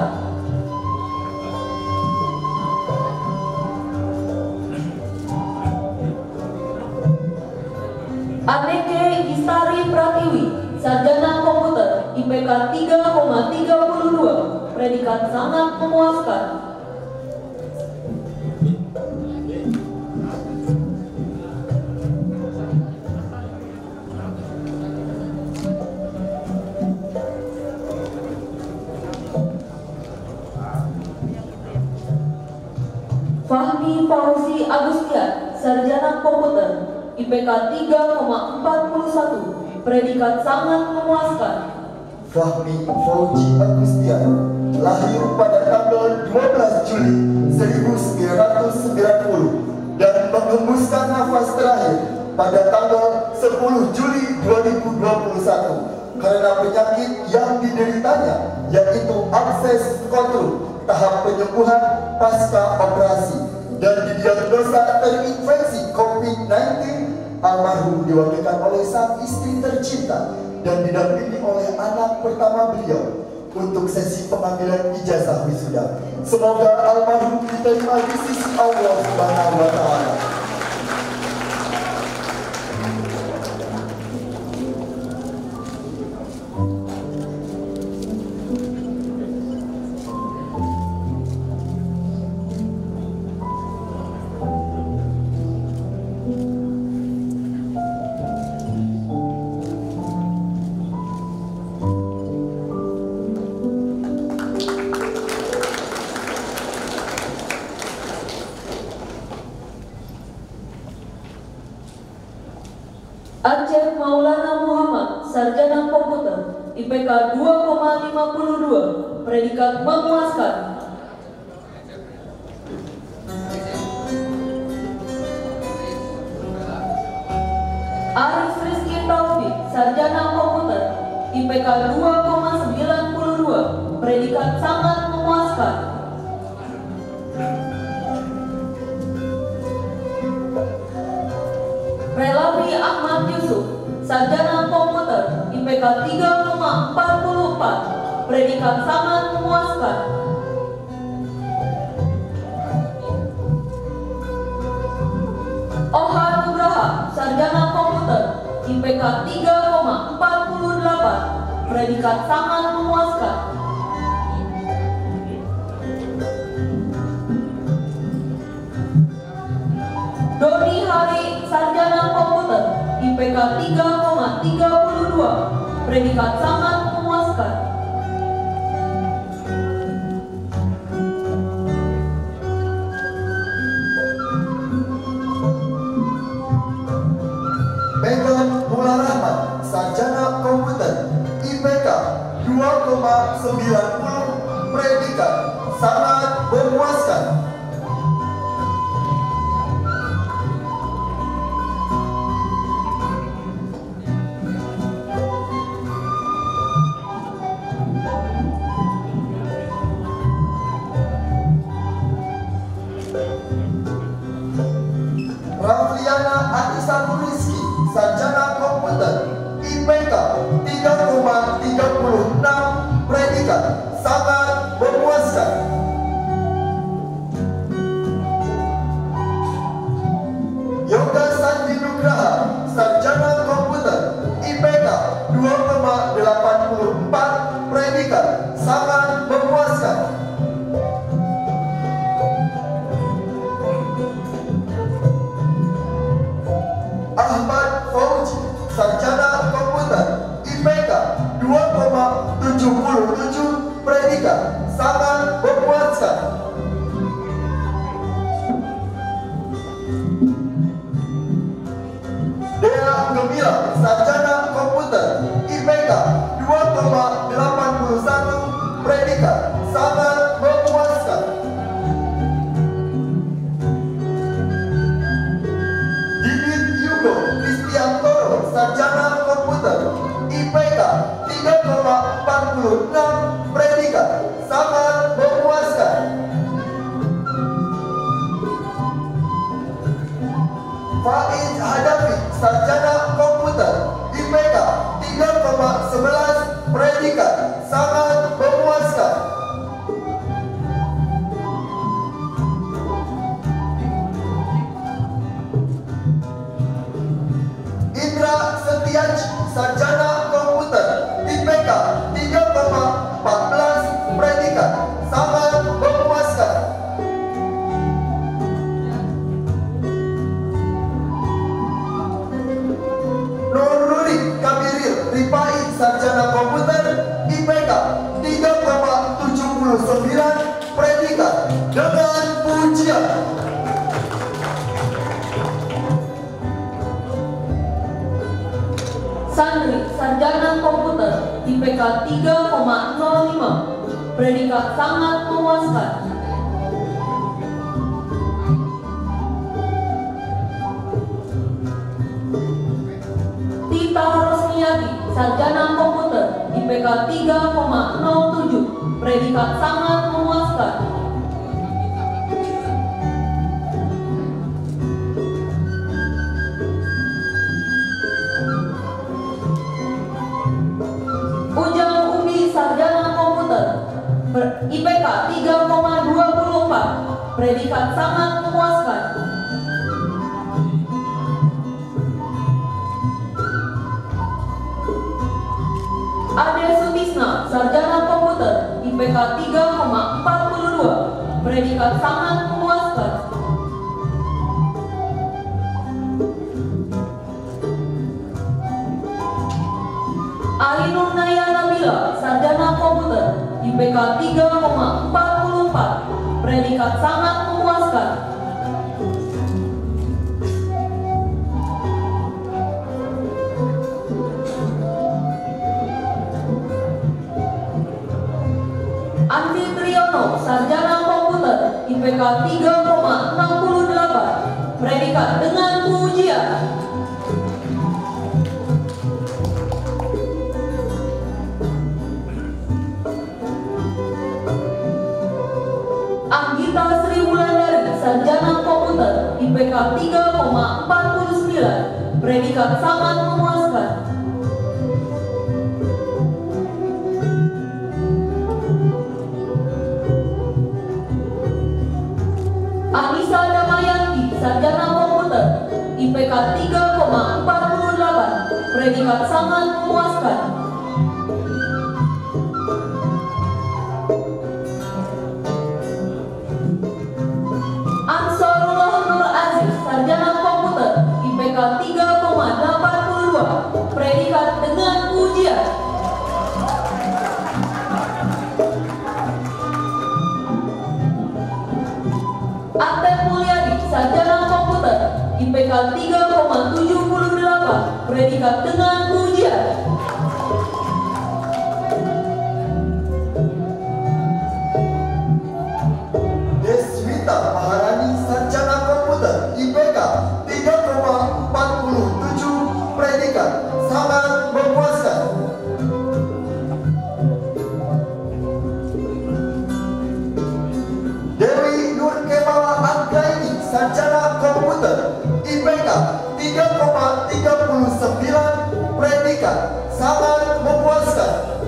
Speaker 3: Aneke Gistari Pratiwi, sarjana komputer, I P K tiga koma tiga dua, predikat sangat memuaskan. Fahmi Fauzi Agustian, sarjana komputer, I P K tiga koma empat satu, predikat sangat memuaskan.
Speaker 2: Fahmi Fauzi Agustian lahir pada tanggal dua belas Juli seribu sembilan ratus sembilan puluh dan mengembuskan nafas terakhir pada tanggal sepuluh Juli dua ribu dua puluh satu karena penyakit yang dideritanya, yaitu abses kotrum tahap penyembuhan pasca operasi, dan didiagnosa terinfeksi COVID sembilan belas. Almarhum diwakilkan oleh sang istri tercinta dan didampingi oleh anak pertama beliau untuk sesi pengambilan ijazah wisuda. Semoga almarhum diterima di sisi Allah Subhanahu wa Ta'ala.
Speaker 3: Aceh Maulana Muhammad, sarjana komputer, I P K dua koma lima dua, predikat memuaskan. Aris Rizky Taufik, sarjana komputer, I P K dua koma sembilan dua, predikat sangat memuaskan. Relavi Ahmad Yusuf, sarjana komputer, I P K tiga koma empat empat, predikat sangat memuaskan. Oha Nugraha, sarjana komputer, I P K tiga koma empat delapan, predikat sangat memuaskan. Doni Hari, sarjana komputer, I P K tiga koma tiga dua, predikat sangat memuaskan.
Speaker 2: Megan Mula Rahmat, sarjana komputer, I P K dua koma sembilan nol, predikat sangat memuaskan. Rafliana Anissa Rizky, sarjana komputer, I P K tiga koma tiga enam, predikat sangat memuaskan. Yoga Sandi Nugraha, sarjana komputer, I P K dua koma delapan empat, predikat sangat memuaskan. Ahmad Fauji, sarjana komputer, I P K dua koma tujuh tujuh, predikat sangat memuaskan. Dea Gemila, sarjana komputer, I P K dua koma delapan satu, predikat sangat memuaskan. Kristiantoro, sarjana komputer, I P K tiga koma empat enam, predikat sangat memuaskan. Faiz Hadafi, sarjana komputer, I P K tiga koma sebelas, predikat sangat memuaskan. Indra Setiaji, sarjana komputer, I P K tiga koma empat belas, predikat sangat memuaskan. Nururi Kabiril Rifai, sarjana komputer, I P K tiga koma tujuh sembilan, predikat dengan pujian.
Speaker 3: Sandri, sarjana komputer, I P K tiga koma nol lima, predikat sangat memuaskan. Tita Rosniati, sarjana komputer, I P K tiga koma nol tujuh, predikat sangat memuaskan. Ujang Ubi, sarjana komputer, I P K tiga koma dua empat, predikat sangat memuaskan. Ade Sutisna, sarjana komputer, I P K tiga koma empat dua, predikat sangat memuaskan. Ainun Naya Nabila, sarjana komputer, I P K tiga koma empat empat, predikat sangat memuaskan. Andi Triyono, sarjana komputer, I P K tiga koma enam delapan, predikat dengan pujian. tiga koma empat puluh sembilan, predikat sangat memuaskan. Anissa Damayanti, sarjana komputer, I P K tiga koma empat puluh delapan, predikat sangat memuaskan. Ansarullah Nur Aziz, sarjana komputer, I P K tiga koma delapan puluh dua, predikat dengan ujian. Atep Mulyadi, sarjana komputer, I P K tiga koma tujuh puluh delapan, predikat dengan ujian.
Speaker 2: Deswita Maharani, sarjana komputer, I P K tiga koma empat puluh tujuh, predikat sangat memuaskan. Dewi Nur Kemala Anggraini, sarjana komputer, I P K tiga koma tiga puluh sembilan, predikat sangat memuaskan.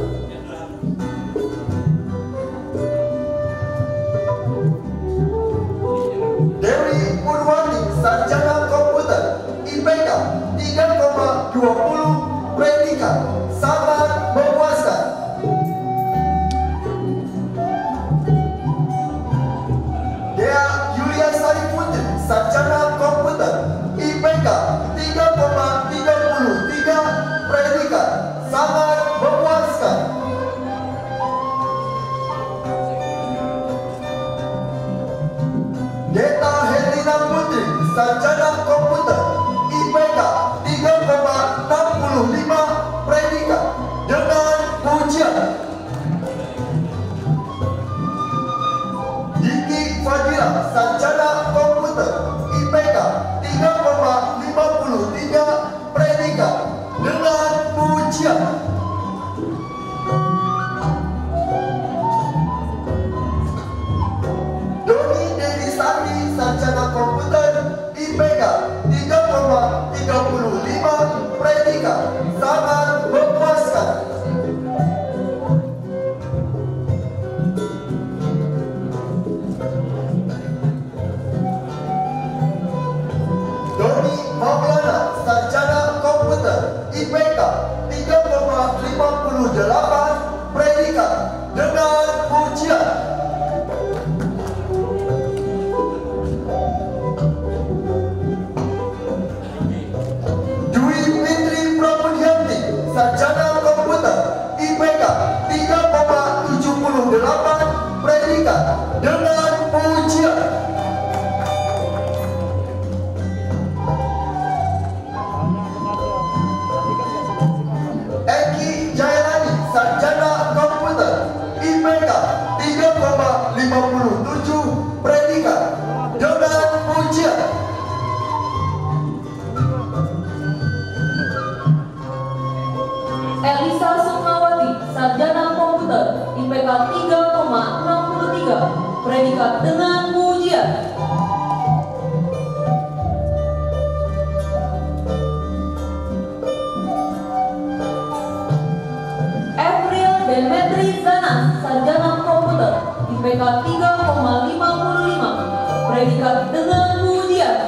Speaker 2: Dewi Purwani, sarjana komputer, I P K tiga koma dua puluh, predikat sangat memuaskan. Dea Yulia Sari Putri, sarjana komputer, I P K tiga koma tiga puluh tiga, predikat sangat memuaskan. Deta Helena Putri, sarjana komputer, I P K tiga koma enam puluh lima, predikat dengan ujian. Diki Fadila, sarjana komputer, I P K tiga koma lima puluh tiga, predikat dengan ujian. Doni Dewi Sandi, sarjana komputer, I P K tiga koma tiga puluh lima, predikat sangat memuaskan. Doni Maulana, sarjana komputer, I P K tiga koma lima puluh delapan, predikat dengan ujian. Dwi Fitri Pramudianti, sarjana komputer, I P K tiga koma tujuh puluh delapan, predikat dengan ujian. Eki Jailani, sarjana komputer, I P K tiga koma lima puluh tujuh, predikat dengan ujian.
Speaker 3: Elisa Sukmawati, sarjana komputer, I P K tiga koma enam puluh tiga, predikat dengan ujian. April Demetri Zanas, sarjana komputer, I P K tiga koma lima puluh lima, predikat dengan ujian.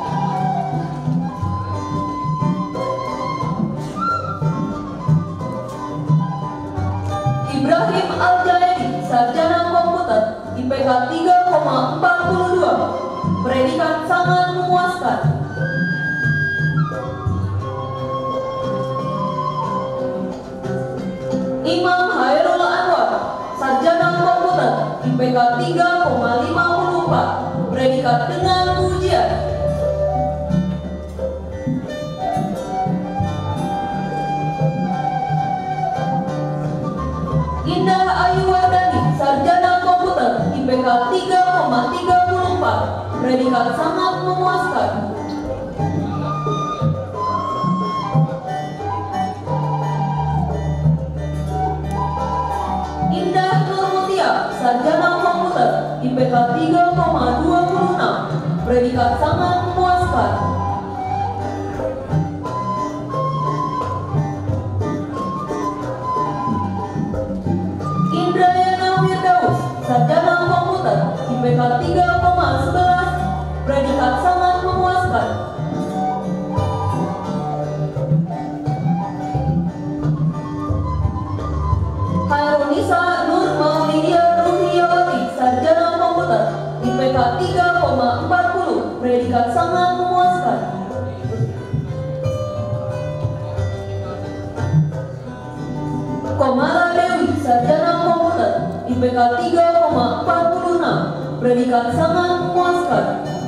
Speaker 3: Ibrahim Al-Jaedi, sarjana komputer, I P K tiga koma empat puluh dua, predikat sangat memuaskan. Imam Hairul Anwar, sarjana komputer, I P K tiga koma lima puluh empat, predikat dengan ujian. Indah Ayu Wardani, sarjana komputer, I P K tiga koma tiga puluh empat, predikat sangat memuaskan. Indah Nurmutia, sarjana komputer, I P K tiga koma dua puluh enam, predikat sangat memuaskan. predikat sangat memuaskan. Komala Dewi, sarjana komputer, I P K tiga koma empat puluh enam, predikat sangat memuaskan.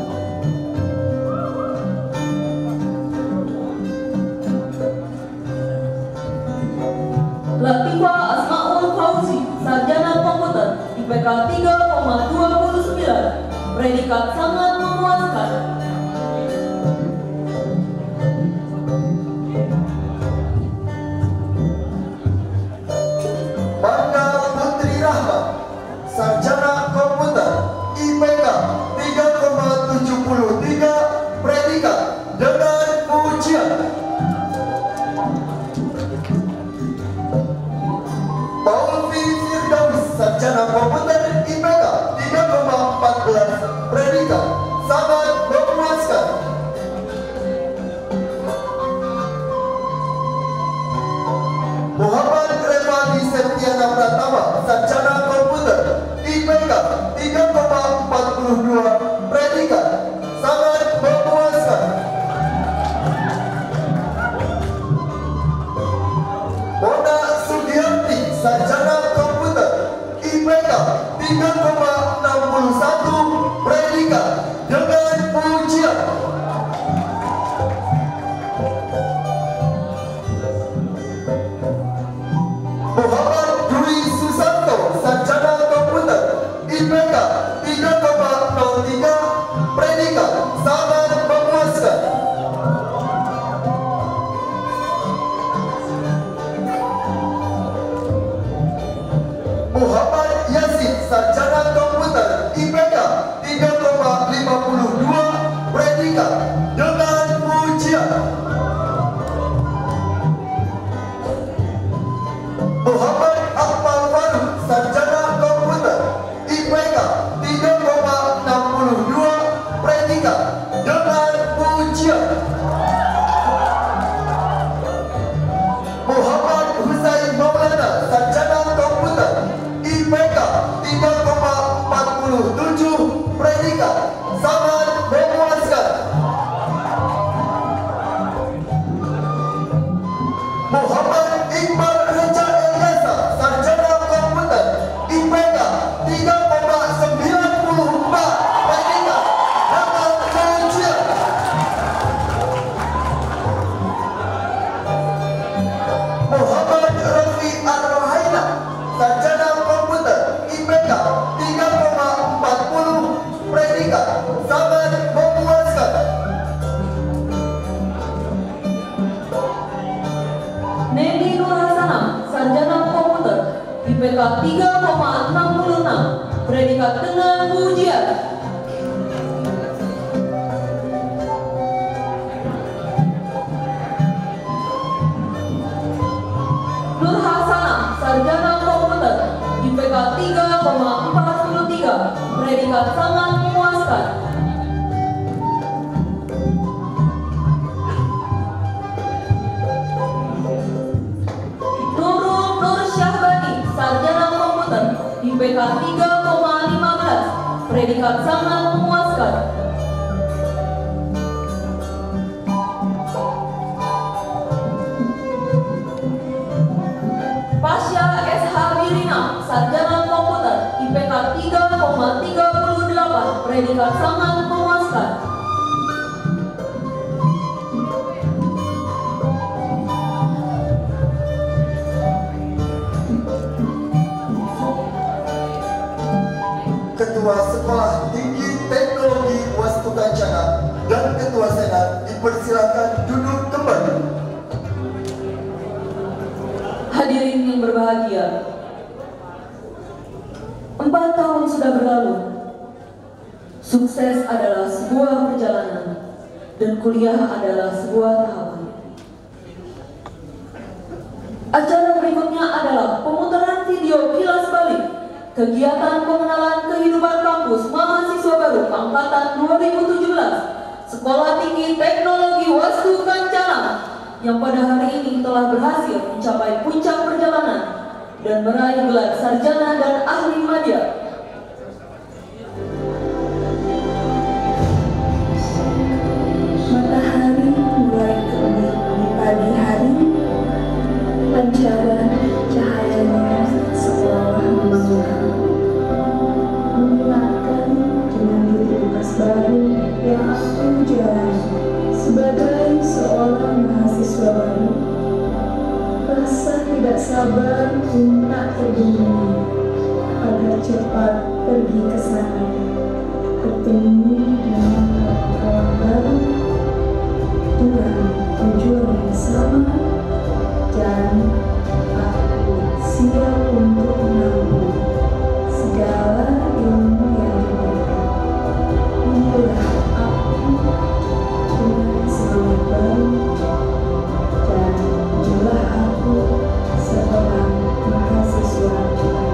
Speaker 3: Latifa Asmaul Fauzi, sarjana komputer, I P K tiga koma dua puluh sembilan, predikat sangat memuaskan.
Speaker 2: Bangga Putri Rahma, sarjana komputer, I P K tiga koma tujuh tiga, predikat dengan pujian. Paulvi Firdaus, sarjana komputer, I P K tiga koma empat belas, predikat sangat memuaskan. Muhammad Revani Septiana Pratama, sarjana komputer, I P K tiga koma empat dua, predikat sangat memuaskan. Mona Sugianti, sarjana komputer, I P K tiga koma enam satu, predikat dengan pujian. Muhammad Dwi Susanto, sarjana komputer, I P K tiga koma nol tiga, predikat sangat memuaskan. Muhammad Yasin, sarjana komputer, I P K tiga koma lima dua, predikat dengan pujian. Muhammad Akmal Faruk, sarjana komputer, I P K tiga koma enam dua, predikat dengan pujian. Muhammad Husain Maulana, sarjana komputer, I P K tiga koma empat tujuh, predikat sangat memuaskan. Muhammad Iqbal Reja Elyasa, sarjana komputer, I P K tiga koma sembilan empat, predikat dengan pujian. Muhammad Rafi Ar-Rohaina, sarjana komputer, I P K tiga koma empat nol, predikat sangat memuaskan.
Speaker 3: Nedi Nur Hasanah, sarjana komputer, I P K tiga koma enam enam, predikat dengan pujian. Nur Hasanah, sarjana komputer, I P K tiga koma empat tiga, predikat sangat memuaskan. Nurul Nur Syahbani, sarjana komputer, I P K tiga koma lima belas, predikat sangat memuaskan. Pasya S H Wirina, sarjana komputer, I P K tiga koma tiga delapan, predikat sangat memuaskan.
Speaker 2: Ketua Sekolah Tinggi Teknologi Wastu Kencana dan Ketua Senat dipersilakan duduk kembali.
Speaker 3: Hadirin yang berbahagia, empat tahun sudah berlalu. Sukses adalah sebuah perjalanan dan kuliah adalah sebuah tahapan. Acara berikutnya adalah pemutaran video kilas balik kegiatan pengenalan kehidupan kampus mahasiswa baru angkatan dua ribu tujuh belas Sekolah Tinggi Teknologi Wastu Kencana yang pada hari ini telah berhasil mencapai puncak perjalanan dan meraih gelar sarjana dan ahli madya.
Speaker 9: tidak sabar minta terbunyi agar cepat pergi ke sana, bertemu dengan kawan baru dengan tujuan yang sama, dan aku siap untuk menampung segala ilmu yang diberikan. Inilah aku dengan semangat baru, dan inilah aku seorang mahasiswa baru.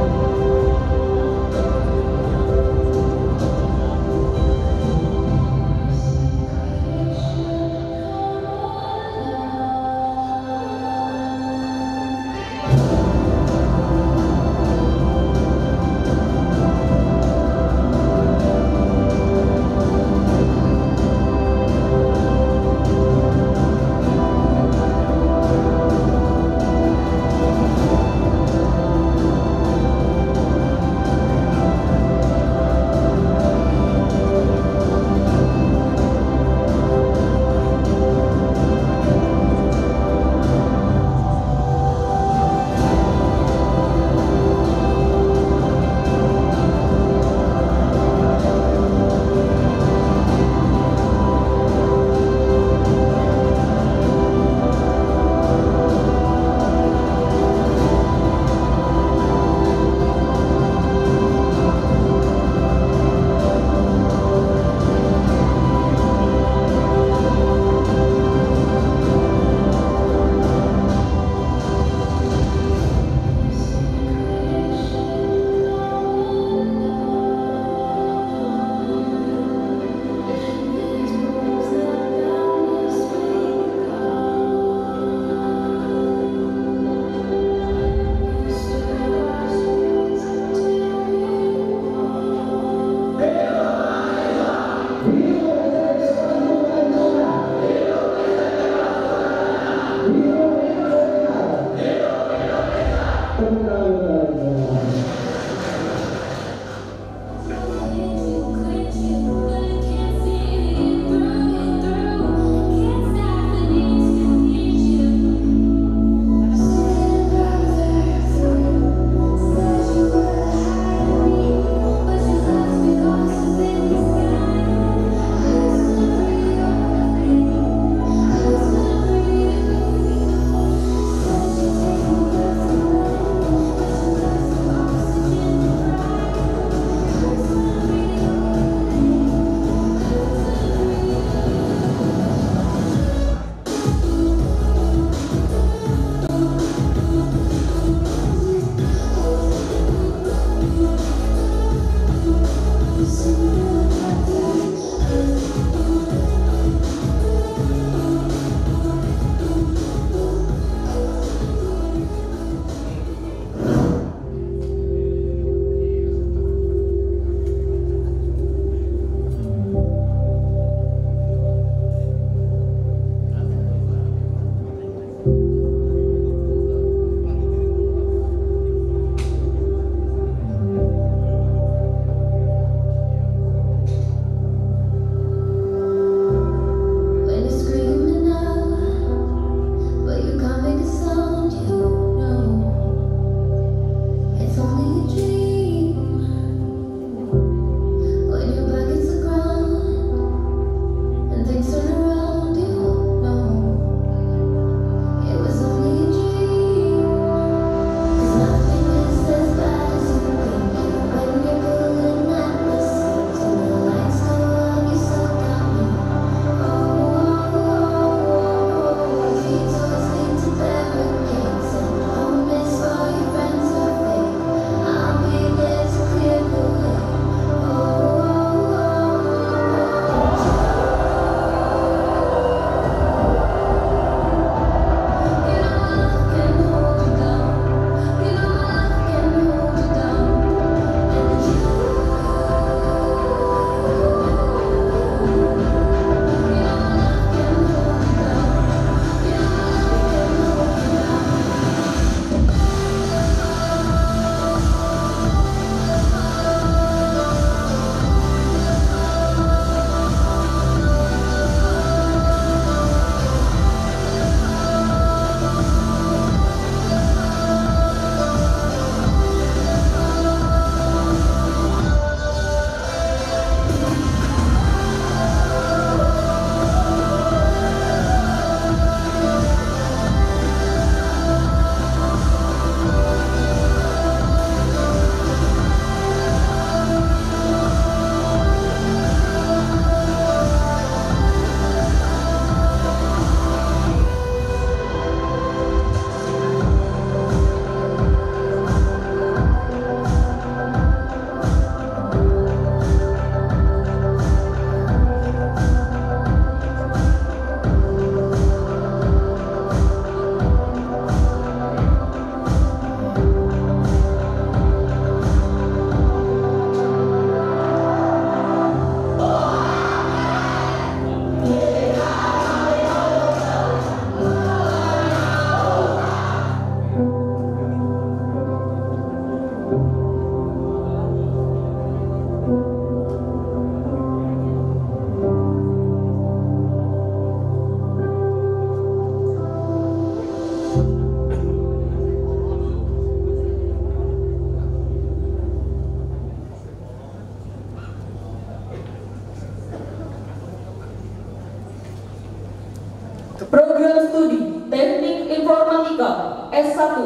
Speaker 3: satu.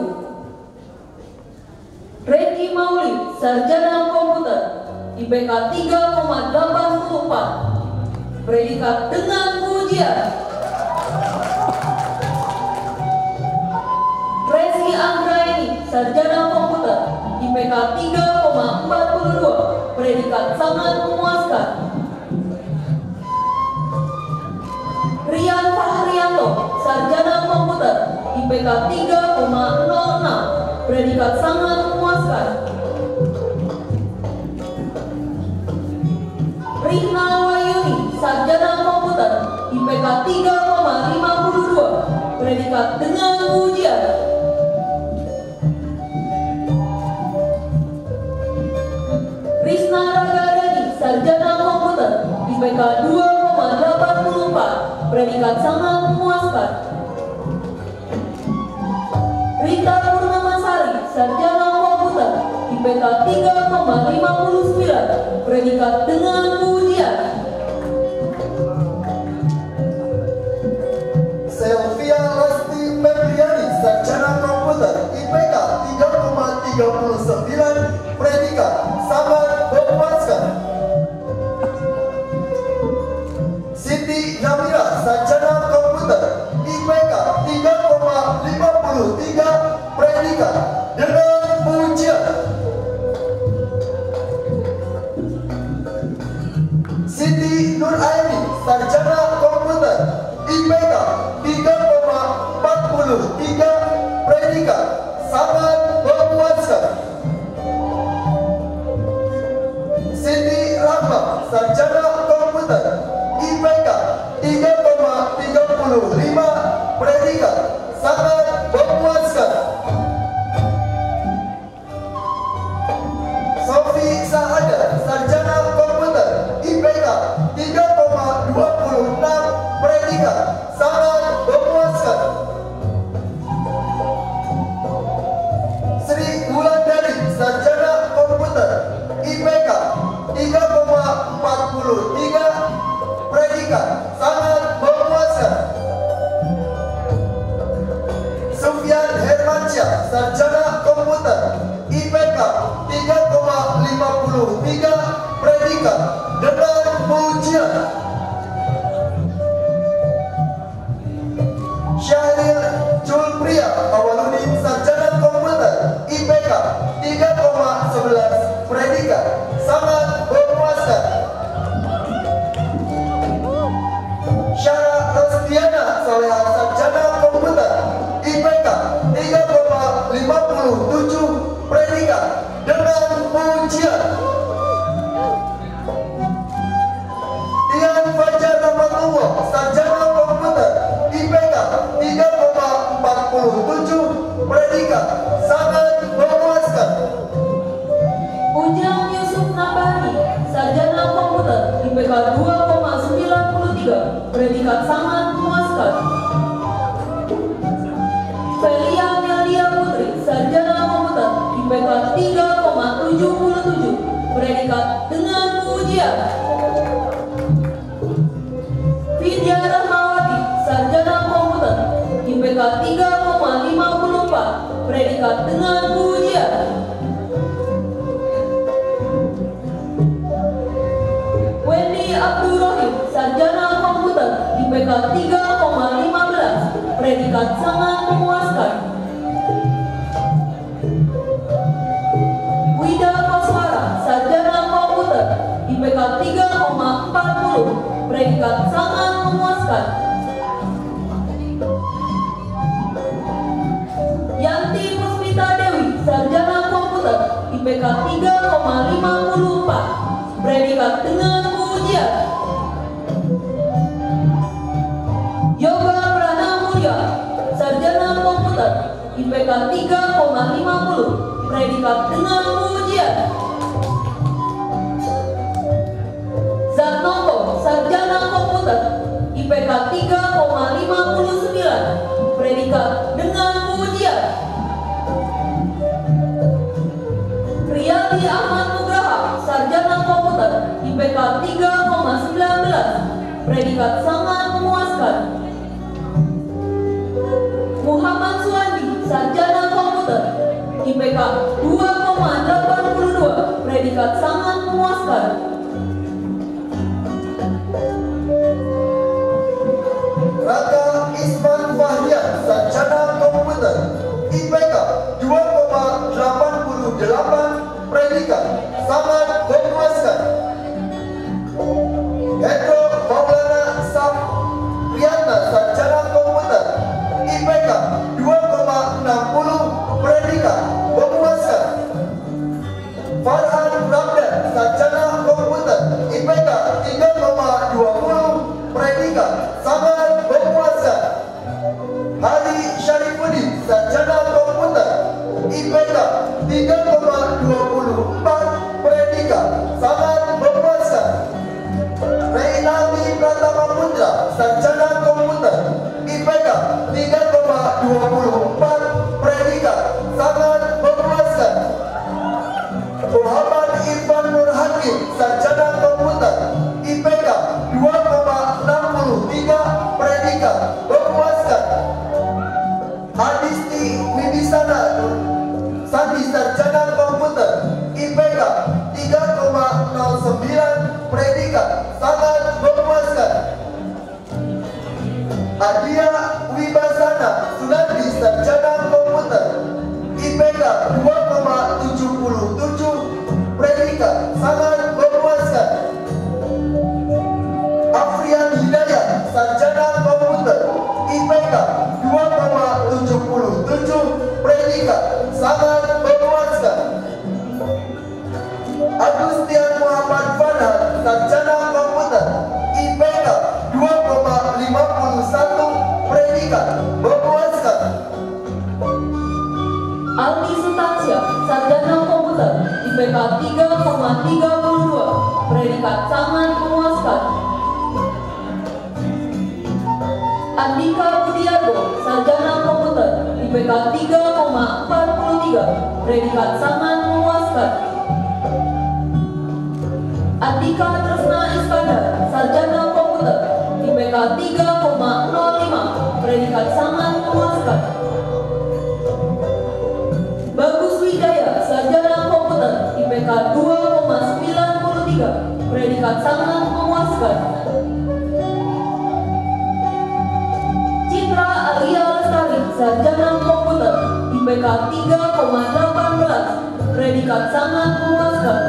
Speaker 3: Reki Maulid, sarjana komputer, I P K tiga koma delapan empat, predikat dengan pujian. Resi Anggraini, sarjana komputer, I P K tiga koma empat dua, predikat sangat memuaskan. Rian Fahrianto, sarjana komputer, I P K tiga koma nol enam, predikat sangat memuaskan. Rihna Wayuni, sarjana komputer, I P K tiga koma lima dua, predikat dengan pujian. Risna Ragadani, sarjana komputer, I P K dua koma delapan empat, predikat sangat memuaskan. Rita Purnamasari, sarjana komputer, I P K tiga koma lima sembilan, predikat dengan pujian.
Speaker 2: Selvia Lesti Mebriani, sarjana komputer, I P K tiga koma tiga sembilan, predikat sangat memuaskan. Siti Namira, sarjana komputer, I P K tiga koma lima tiga, predikat dengan pujian. Siti Nur Aini, sarjana komputer, I P K tiga koma empat tiga, predikat sangat memuaskan. Siti Rahma, sarjana komputer, I P K tiga koma tiga lima, predikat sangat memuaskan. Sofi Sahada, sarjana komputer, I P K tiga koma dua enam, predikat sangat memuaskan. Sri Wulandari, sarjana komputer, I P K tiga koma empat tiga, predikat sangat memuaskan. Sufyan Hermansyah, sarjana komputer, I P K tiga koma lima tiga, predikat dengan pujian. Syahril Julpria Awaludin, sarjana komputer, I P K tiga koma sebelas, predikat sangat memuaskan. Syara Rostiana Soleha, sarjana komputer, I P K tiga koma lima tujuh, predikat dengan pujian. Tian Fajar Rahmatullah, sarjana komputer, I P K tiga koma empat tujuh, predikat sangat memuaskan.
Speaker 3: Ujang Yusuf Nabani, sarjana komputer, I P K dua koma sembilan tiga, predikat sangat memuaskan. Felia Melia Putri, sarjana komputer, I P K tiga koma tujuh tujuh, predikat dengan pujian. Vidya Rahmawati, sarjana komputer, I P K tiga koma lima empat, predikat dengan pujian. Wendy Abdurrahim, sarjana komputer, I P K tiga koma lima belas, predikat sangat memuaskan. Wida Koswara, sarjana komputer, I P K tiga koma empat puluh, predikat sangat memuaskan. Yanti Puspita Dewi, sarjana komputer, I P K tiga koma lima empat, predikat dengan pujian. Yoga Pranamulya, sarjana komputer, I P K tiga koma lima puluh, predikat dengan pujian. Zatnoko, sarjana komputer, I P K tiga koma lima sembilan, predikat dengan pujian. Riyadi Ahmad Nugraha, sarjana komputer, I P K tiga koma sembilan belas, predikat sangat memuaskan. Muhammad Suwandi, sarjana
Speaker 2: delapan predikat sangat memuaskan. Hendro Maulana Sapriyatna sarjana komputer I P K dua koma enam puluh predikat memuaskan. Farhan Ramdan sarjana komputer I P K tiga koma dua puluh predikat sangat memuaskan. Hari Syarifuddin sarjana komputer I P K tiga koma dua puluh empat predikat sangat memuaskan. Reynaldi Pratama Putra sarjana komputer I P K tiga koma dua puluh empat predikat sangat memuaskan. Muhammad Irfan Nur Hakim sarjana komputer I P K dua koma enam puluh tiga predikat memuaskan. Adisti Wibisana Sandi sarjana komputer I P K tiga koma nol sembilan predikat sangat memuaskan. Adia Wibasana Sunandi sarjana komputer I P K dua koma tujuh tujuh predikat sangat memuaskan. Afrian Hidayat sarjana komputer I P K dua koma tujuh tujuh predikat sangat memuaskan. Agustian Muhammad Farhan sarjana komputer I P K dua koma lima satu predikat memuaskan.
Speaker 3: Aldi Sutansyah sarjana komputer I P K tiga koma tiga dua predikat sangat memuaskan. Andika Budiarto sarjana komputer I P K tiga koma empat tiga predikat sangat memuaskan. Andika Tresna Iskandar sarjana komputer I P K tiga koma nol lima predikat sangat memuaskan. Bagus Wijaya sarjana komputer I P K dua koma sembilan tiga predikat sangat memuaskan. Citra Alia Lestari sarjana komputer I P K tiga koma delapan predikat sangat memuaskan.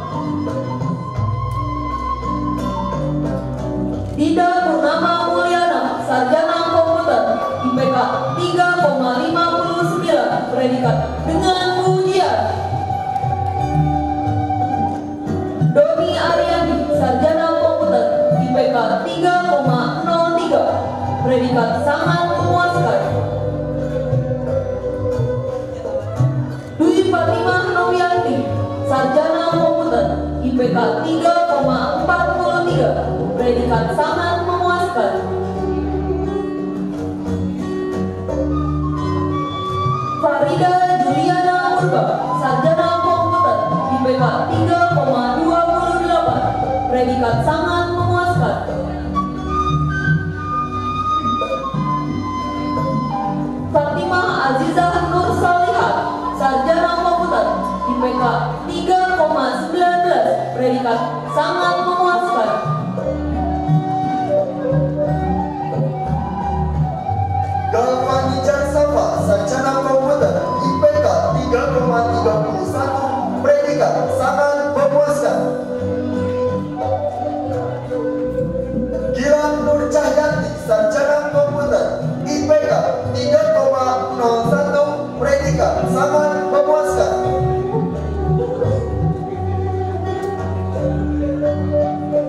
Speaker 3: Dida Purnama Mulyana sarjana komputer I P K tiga koma lima sembilan predikat dengan pujian. Doni Aryani sarjana komputer I P K tiga koma nol tiga predikat sangat memuaskan. Dwi Fatimah Novianti sarjana komputer I P K tiga koma empat tiga predikat sangat memuaskan. Farida Juliana Urba sarjana komputer I P K tiga koma dua delapan predikat sangat memuaskan. Fatimah Azizah Nur Salihat sarjana komputer I P K tiga koma sembilan predikat sangat memuaskan.
Speaker 2: Galvani Jansafa sarjana komputer I P K tiga koma tiga satu predikat sangat memuaskan. Gilang Nur Cahyati sarjana komputer I P K tiga koma nol satu predikat sangat memuaskan.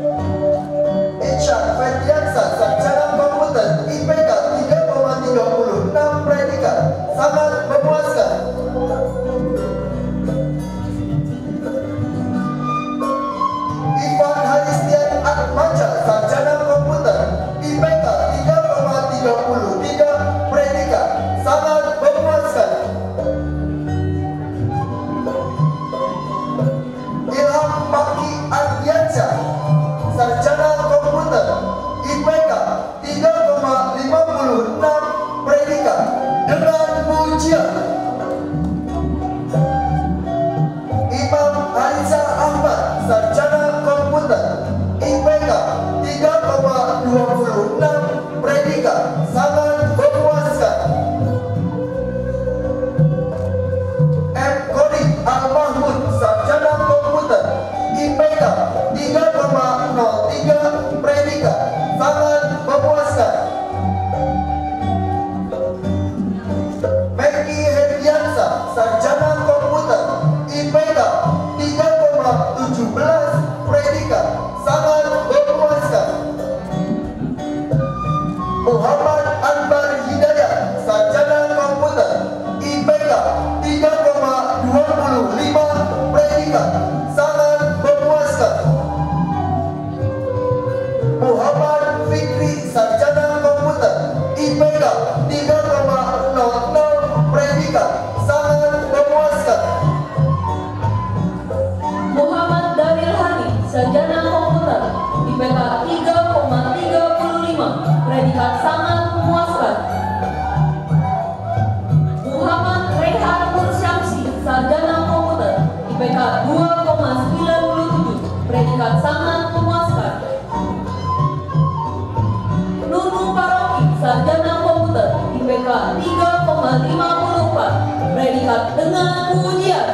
Speaker 3: predikat dengan ujian.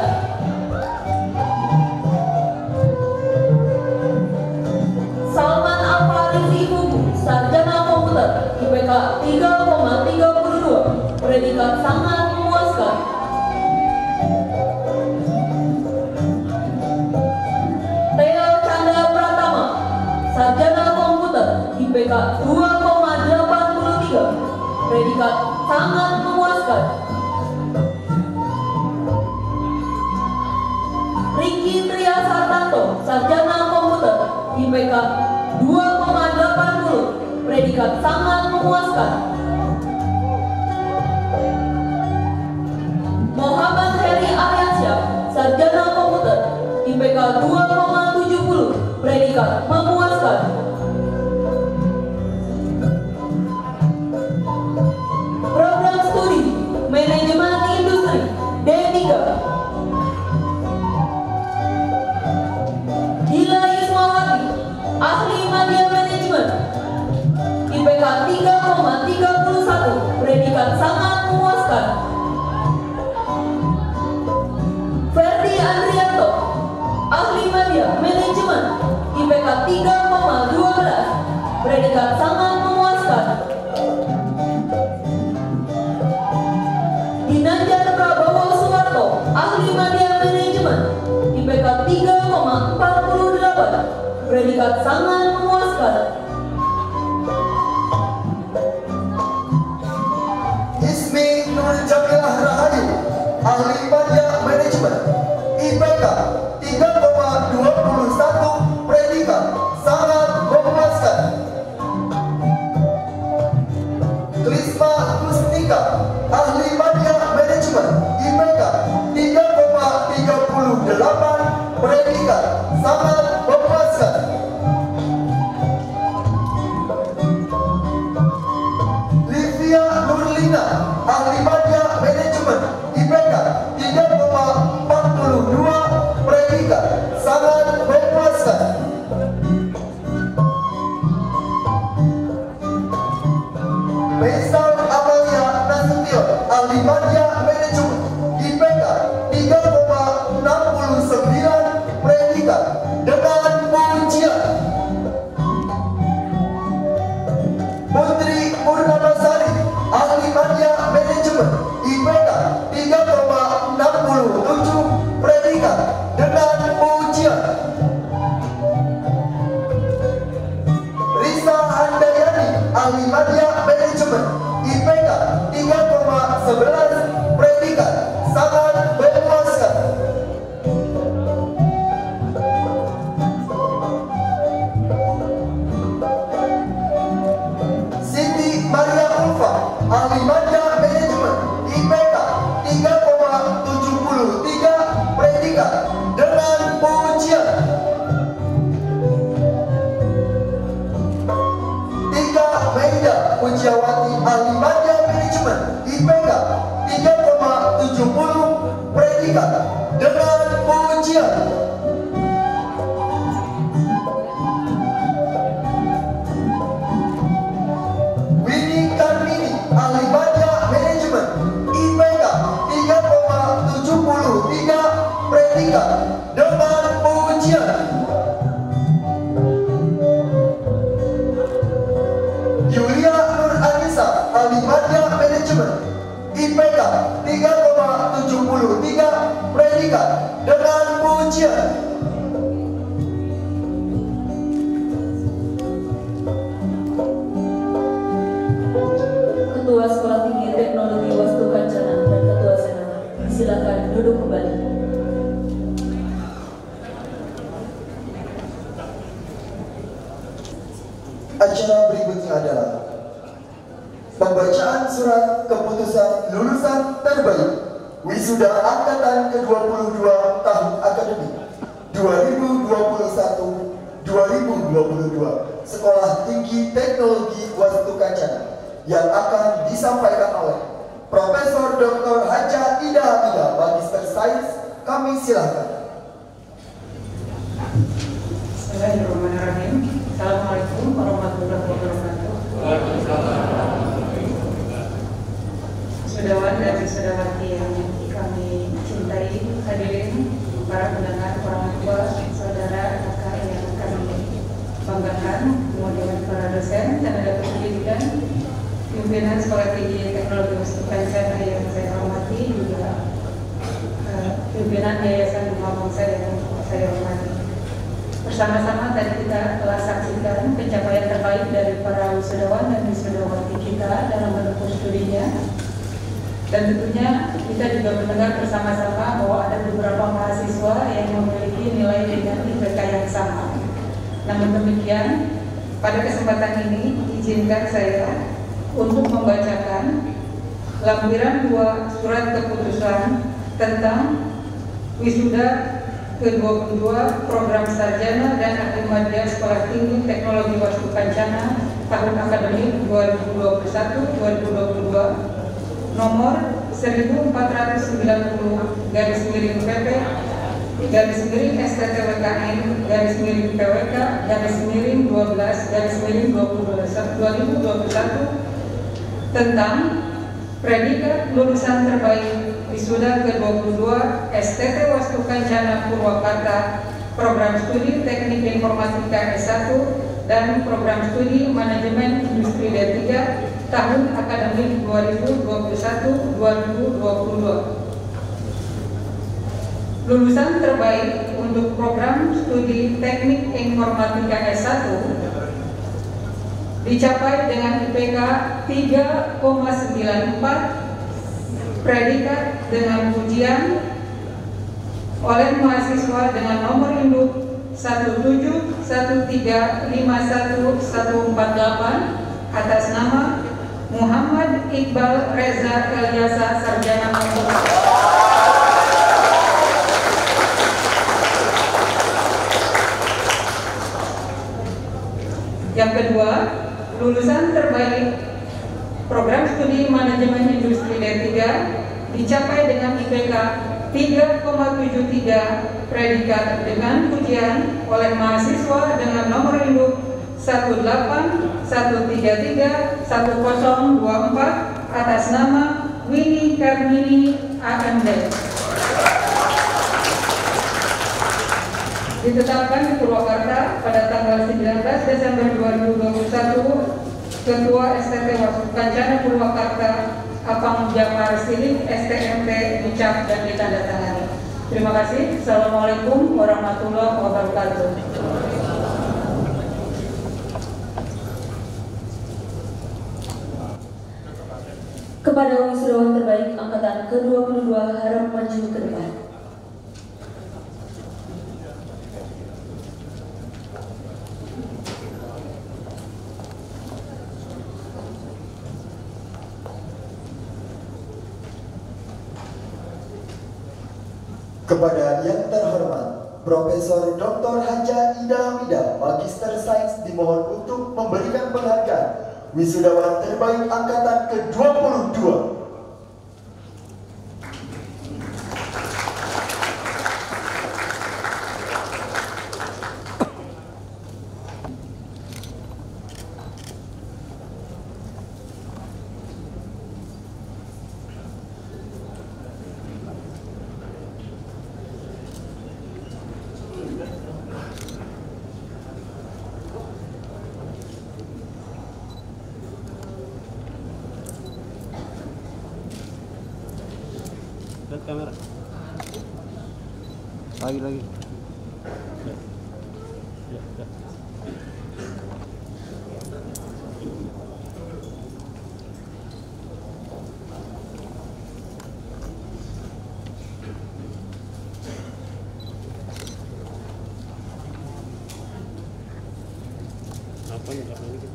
Speaker 3: Salman Al-Farisi Fugu, sarjana komputer, I P K tiga koma tiga dua, predikat sangat memuaskan. Theo Chandra Pratama, sarjana komputer, I P K dua koma delapan tiga, predikat sangat memuaskan. Riki Tria Sartanto, sarjana komputer, I P K dua koma delapan nol, predikat sangat memuaskan. Muhammad Heri Aryansyah, sarjana komputer, I P K dua koma tujuh nol, predikat memuaskan. Program studi Manajemen Industri D tiga. Dila Yusmawati, ahli media manajemen, I P K tiga koma tiga satu, predikat sangat memuaskan. Ferdi Andrianto, ahli media manajemen, I P K tiga koma dua belas, predikat sangat memuaskan. Ginanjar Prabowo Suwarto, ahli media manajemen, I P K tiga koma empat delapan, predikat sangat memuaskan.
Speaker 2: Ismi Nur Jamilah Rahayu, ahli media manajemen, I P K tiga koma dua satu, predikat sangat memuaskan. Krisma Kustika, ahli media manajemen, I P K tiga koma tiga delapan, predikat sangat memuaskan. Livia Nurlina, ahli media manajemen, I P K tiga koma empat dua, predikat sangat memuaskan. Faisal Amalia Nasution, ahli media manajemen, I P K tiga koma enam sembilan, predikat dengan ujian. Putri Purnamasari, ahli media manajemen, I P K tiga koma enam tujuh, predikat dengan ujian. Risa Handayani, ahli media manajemen, I P K tiga koma sebelas, predikat sangat memuaskan. Siti Maria Ulfa, ahli media manajemen, I P K tiga koma tujuh tiga, predikat dengan ujian. Tika Maida Pujiawati, ahli media manajemen, I P K tiga koma tujuh nol, predikat dengan ujian. Winnie Karmini, ahli media manajemen, I P K tiga koma tujuh tiga, predikat dengan ujian. Yulia Nur Anissa, ahli media manajemen, I P K tiga koma tujuh tiga, predikat dengan ujian.
Speaker 3: Ketua Sekolah Tinggi Teknologi Wastu Kencana dan Ketua Senat, silakan duduk kembali.
Speaker 2: Acara berikutnya adalah pembacaan surat keputusan lulusan terbaik wisuda angkatan ke dua puluh dua tahun akademik dua ribu dua puluh satu dua ribu dua puluh dua Sekolah Tinggi Teknologi Wastu Kencana yang akan disampaikan oleh Profesor Doktor Haja Ida Hamida, Magister Sains. Kami silakan.
Speaker 10: Bismillahirrahmanirrahim. Assalamualaikum warahmatullahi wabarakatuh. Saudara dan saudawati yang kami pimpinan Yayasan Bunga Bangsa yang saya hormati. Bersama-sama tadi kita telah saksikan pencapaian terbaik dari para wisudawan dan wisudawati kita dalam menempuh studinya. Dan tentunya kita juga mendengar bersama-sama bahwa ada beberapa mahasiswa yang memiliki nilai dengan I P K yang sama. Namun demikian, pada kesempatan ini izinkan saya untuk membacakan lampiran dua surat keputusan tentang wisuda ke dua puluh dua Program Sarjana dan Ahmadiyah Sekolah Tinggi Teknologi Wastu Kencana tahun akademik dua ribu dua puluh satu dua ribu dua puluh dua nomor seribu empat ratus sembilan puluh garis miring P P garis miring S T T W K N garis miring P W K garis miring dua belas garis miring dua ribu dua puluh satu tentang predikat lulusan terbaik wisuda ke dua puluh dua S T T Wastu Kencana Purwakarta Program Studi Teknik Informatika S satu dan Program Studi Manajemen Industri D tiga tahun akademik dua ribu dua puluh satu dua ribu dua puluh dua. Lulusan terbaik untuk Program Studi Teknik Informatika S satu dicapai dengan I P K tiga koma sembilan empat, predikat dengan ujian oleh mahasiswa dengan nomor induk satu tujuh satu tiga lima satu satu empat delapan atas nama Muhammad Iqbal Reza Elyasa Sarjana Komputer. Yang kedua, lulusan terbaik Program Studi Manajemen Industri D tiga dicapai dengan I P K tiga koma tujuh tiga, predikat dengan ujian oleh mahasiswa dengan nomor induk satu delapan satu tiga tiga satu nol dua empat atas nama Winnie Karmini A M D. Ditetapkan di Purwakarta pada tanggal sembilan belas Desember dua ribu dua puluh satu, Ketua S T T Wastu Kencana Purwakarta Apang Jamar Sidik S T M T dicap dan ditandatangani. Terima kasih. Assalamualaikum warahmatullahi wabarakatuh.
Speaker 3: Kepada wisudawan terbaik angkatan ke dua puluh dua harap maju ke depan.
Speaker 2: Kepada yang terhormat Profesor Doktor Haja Ida Hamidah, Magister Sains, dimohon untuk memberikan penghargaan wisudawan terbaik angkatan ke dua puluh dua.
Speaker 11: Lihat kamera. Lagi lagi. Ya. Ya, ya. Apa ya?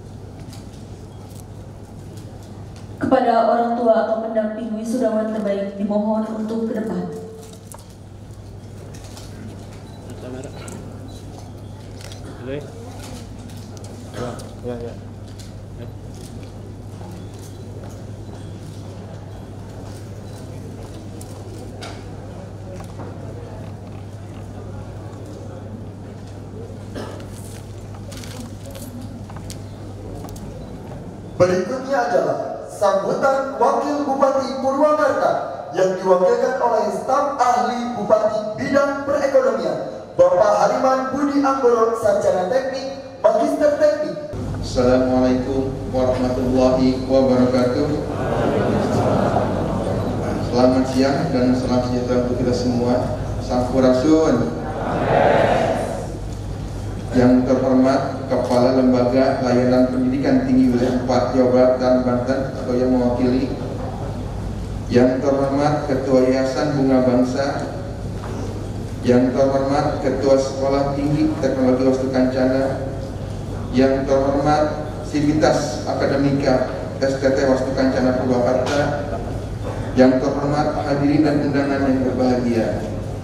Speaker 3: Kepada orang tua atau pendamping wisudawan terbaik dimohon untuk ke depan.
Speaker 11: Kamera. Oke. Ya, ya, ya. Ya.
Speaker 2: Berikutnya adalah sambutan Wakil Bupati Purwakarta yang diwakilkan oleh staf ahli Bupati Bidang Perekonomian, Bapak Hariman Budi Anggoro, Sarjana Teknik, Magister Teknik.
Speaker 12: Assalamualaikum warahmatullahi wabarakatuh. Selamat siang dan salam sejahtera untuk kita semua. Sampurasun. Yang terhormat Kepala Lembaga Layanan Pendidikan Tinggi Wilayah empat Jawa Barat dan Banten atau yang mewakili, yang terhormat Ketua Yayasan Bunga Bangsa, yang terhormat Ketua Sekolah Tinggi Teknologi Wastu Kancana, yang terhormat Sivitas Akademika S T T Wastu Kancana Purwakarta, yang terhormat hadirin dan undangan yang berbahagia.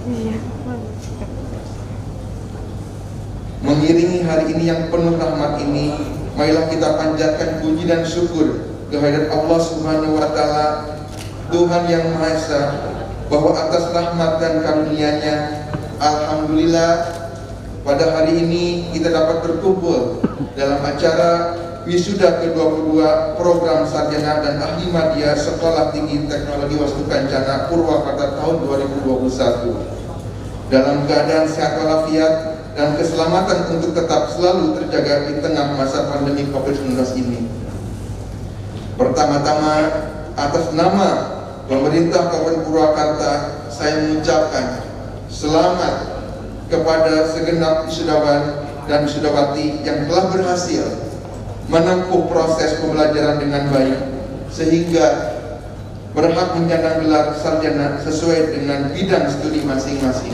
Speaker 12: Mengiringi hari ini yang penuh rahmat ini, marilah kita panjatkan puji dan syukur kehadirat Allah Subhanahu wa taala, Tuhan yang Maha Esa, bahwa atas rahmat dan karunia-Nya, alhamdulillah pada hari ini kita dapat berkumpul dalam acara wisuda ke dua puluh dua program sarjana dan ahli madya Sekolah Tinggi Teknologi Wastu Kancana Purwakarta tahun dua ribu dua puluh satu dalam keadaan sehat walafiat dan keselamatan untuk tetap selalu terjaga di tengah masa pandemi covid sembilan belas ini. Pertama-tama, atas nama pemerintah Kabupaten Purwakarta, saya mengucapkan selamat kepada segenap wisudawan dan wisudawati yang telah berhasil menempuh proses pembelajaran dengan baik sehingga berhak menyandang gelar sarjana sesuai dengan bidang studi masing-masing.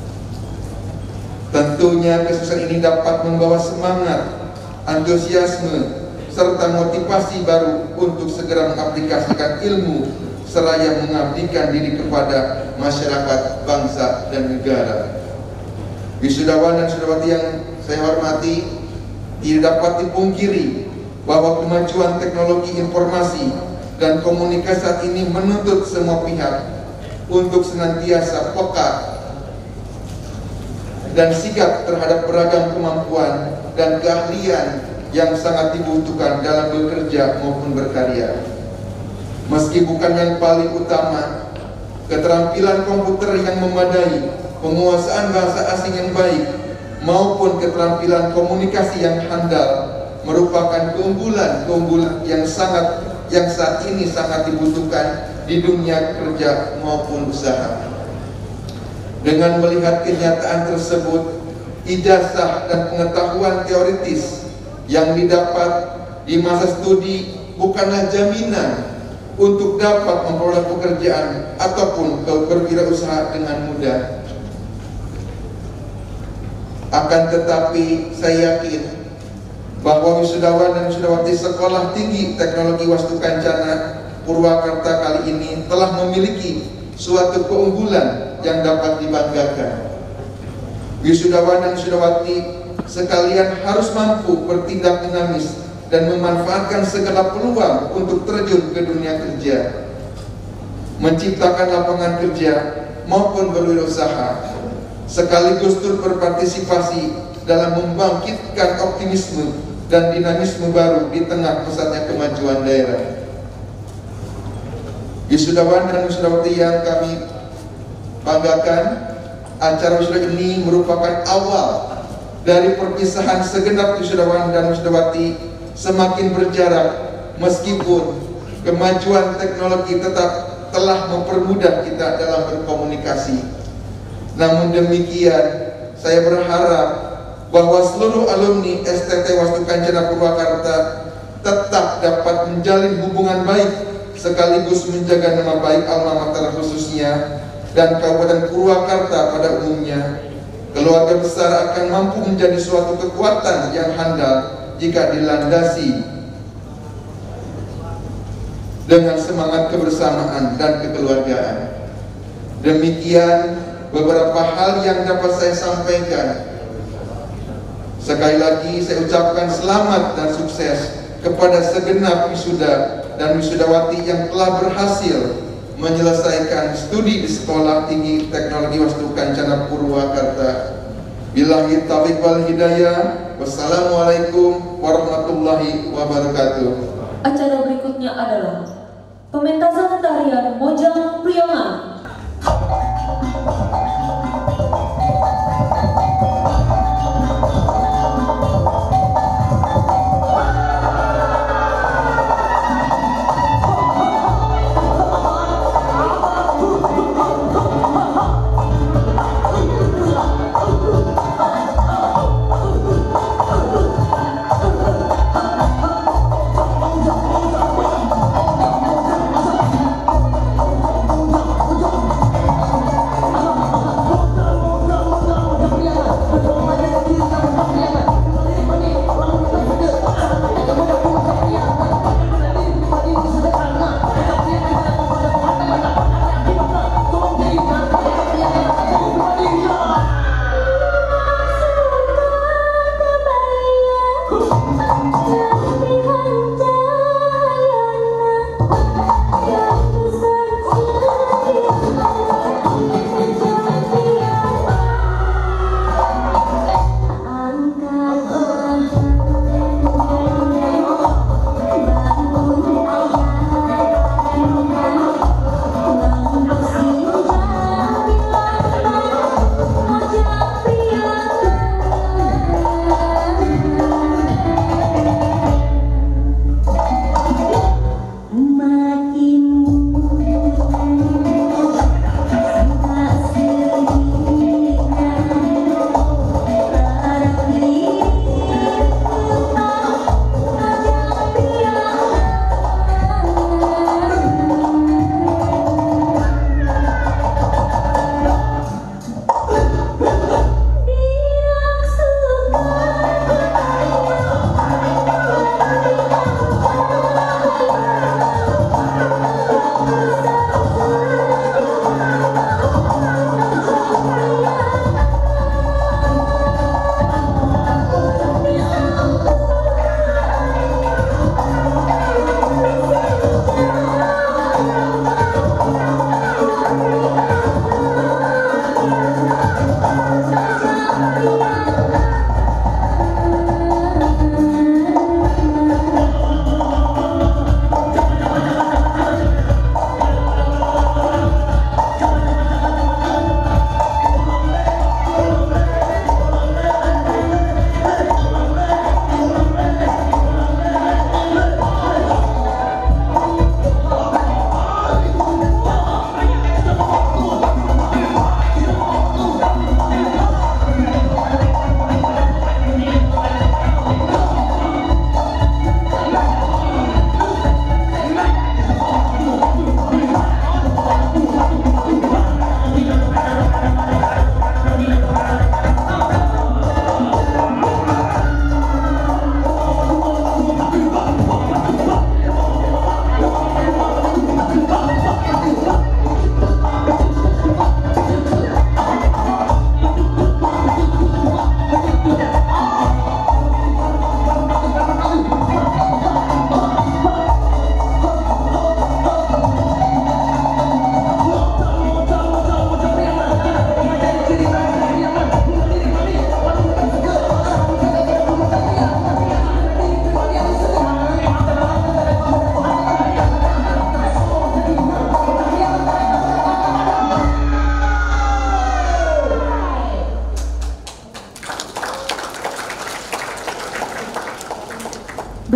Speaker 12: Tentunya kesuksesan ini dapat membawa semangat, antusiasme, serta motivasi baru untuk segera mengaplikasikan ilmu seraya mengabdikan diri kepada masyarakat, bangsa, dan negara. Wisudawan dan wisudawati yang saya hormati, tidak dapat dipungkiri bahwa kemajuan teknologi informasi dan komunikasi saat ini menuntut semua pihak untuk senantiasa peka dan sigap terhadap beragam kemampuan dan keahlian yang sangat dibutuhkan dalam bekerja maupun berkarya. Meski bukan yang paling utama, keterampilan komputer yang memadai, penguasaan bahasa asing yang baik, maupun keterampilan komunikasi yang handal merupakan keunggulan-keunggulan yang sangat yang saat ini sangat dibutuhkan di dunia kerja maupun usaha. Dengan melihat kenyataan tersebut, ijazah dan pengetahuan teoritis yang didapat di masa studi bukanlah jaminan untuk dapat memperoleh pekerjaan ataupun berwirausaha dengan mudah. Akan tetapi saya yakin bahwa wisudawan dan wisudawati Sekolah Tinggi Teknologi Wastu Kancana Purwakarta kali ini telah memiliki suatu keunggulan yang dapat dibanggakan. Wisudawan dan wisudawati sekalian harus mampu bertindak dinamis dan memanfaatkan segala peluang untuk terjun ke dunia kerja, menciptakan lapangan kerja maupun berwirausaha, sekaligus turut berpartisipasi dalam membangkitkan optimisme dan dinamisme baru di tengah pesatnya kemajuan daerah. Wisudawan dan wisudawati yang kami banggakan, acara wisuda ini merupakan awal dari perpisahan segenap wisudawan dan wisudawati semakin berjarak, meskipun kemajuan teknologi tetap telah mempermudah kita dalam berkomunikasi. Namun demikian, saya berharap bahwa seluruh alumni S T T Wastu Kancana Purwakarta tetap dapat menjalin hubungan baik sekaligus menjaga nama baik alma mater khususnya dan Kabupaten Purwakarta pada umumnya. Keluarga besar akan mampu menjadi suatu kekuatan yang handal jika dilandasi dengan semangat kebersamaan dan kekeluargaan. Demikian beberapa hal yang dapat saya sampaikan. Sekali lagi saya ucapkan selamat dan sukses kepada segenap wisuda dan wisudawati yang telah berhasil menyelesaikan studi di Sekolah Tinggi Teknologi Wastu Kancana Purwakarta. Billahi taufiq wal hidayah. Wassalamualaikum warahmatullahi wabarakatuh.
Speaker 3: Acara berikutnya adalah pementasan tarian Mojang Priangan.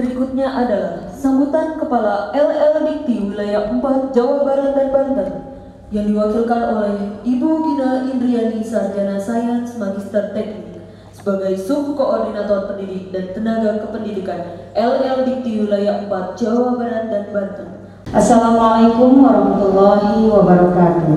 Speaker 13: Berikutnya adalah sambutan Kepala L L Dikti Wilayah empat Jawa Barat dan Banten yang diwakilkan oleh Ibu Gina Indriani, Sarjana Sains Magister Teknik sebagai Subkoordinator Pendidik dan Tenaga Kependidikan L L Dikti Wilayah empat Jawa Barat dan Banten.
Speaker 14: Assalamualaikum warahmatullahi wabarakatuh.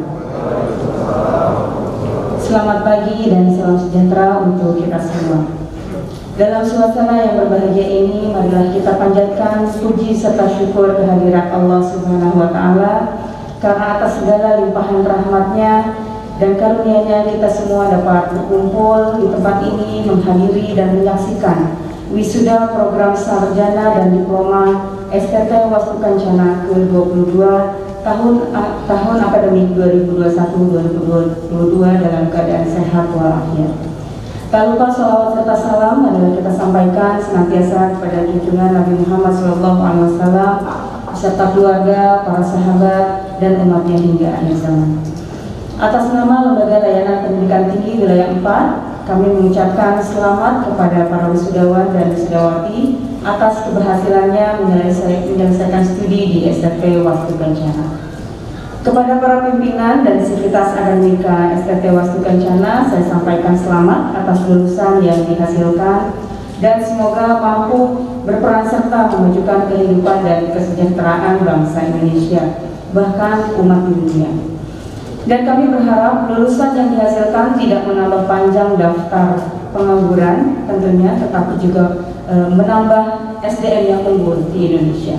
Speaker 14: Selamat pagi dan salam sejahtera untuk kita semua. Dalam suasana yang berbahagia ini, marilah kita panjatkan puji serta syukur kehadirat Allah Subhanahu wa Ta'ala, karena atas segala limpahan rahmatnya dan karunia-Nya kita semua dapat berkumpul di tempat ini menghadiri dan menyaksikan wisuda program sarjana dan diploma S T T Wastu Kencana ke dua puluh dua tahun tahun akademik dua ribu dua puluh satu dua ribu dua puluh dua dalam keadaan sehat walafiat. Tak lupa salawat serta salam adalah kita sampaikan senantiasa kepada junjungan Nabi Muhammad shallallahu alaihi wasallam beserta keluarga, para sahabat, dan umatnya hingga akhir zaman. Atas nama Lembaga Layanan Pendidikan Tinggi Wilayah empat, kami mengucapkan selamat kepada para wisudawan dan wisudawati atas keberhasilannya menyelesaikan studi di S T T Wastu Kencana. Kepada para pimpinan dan sivitas akademika S T T Wastu Kencana, saya sampaikan selamat atas lulusan yang dihasilkan dan semoga mampu berperan serta memajukan kehidupan dan kesejahteraan bangsa Indonesia, bahkan umat dunia. Dan kami berharap lulusan yang dihasilkan tidak menambah panjang daftar pengangguran tentunya, tetapi juga e, menambah S D M yang unggul di Indonesia.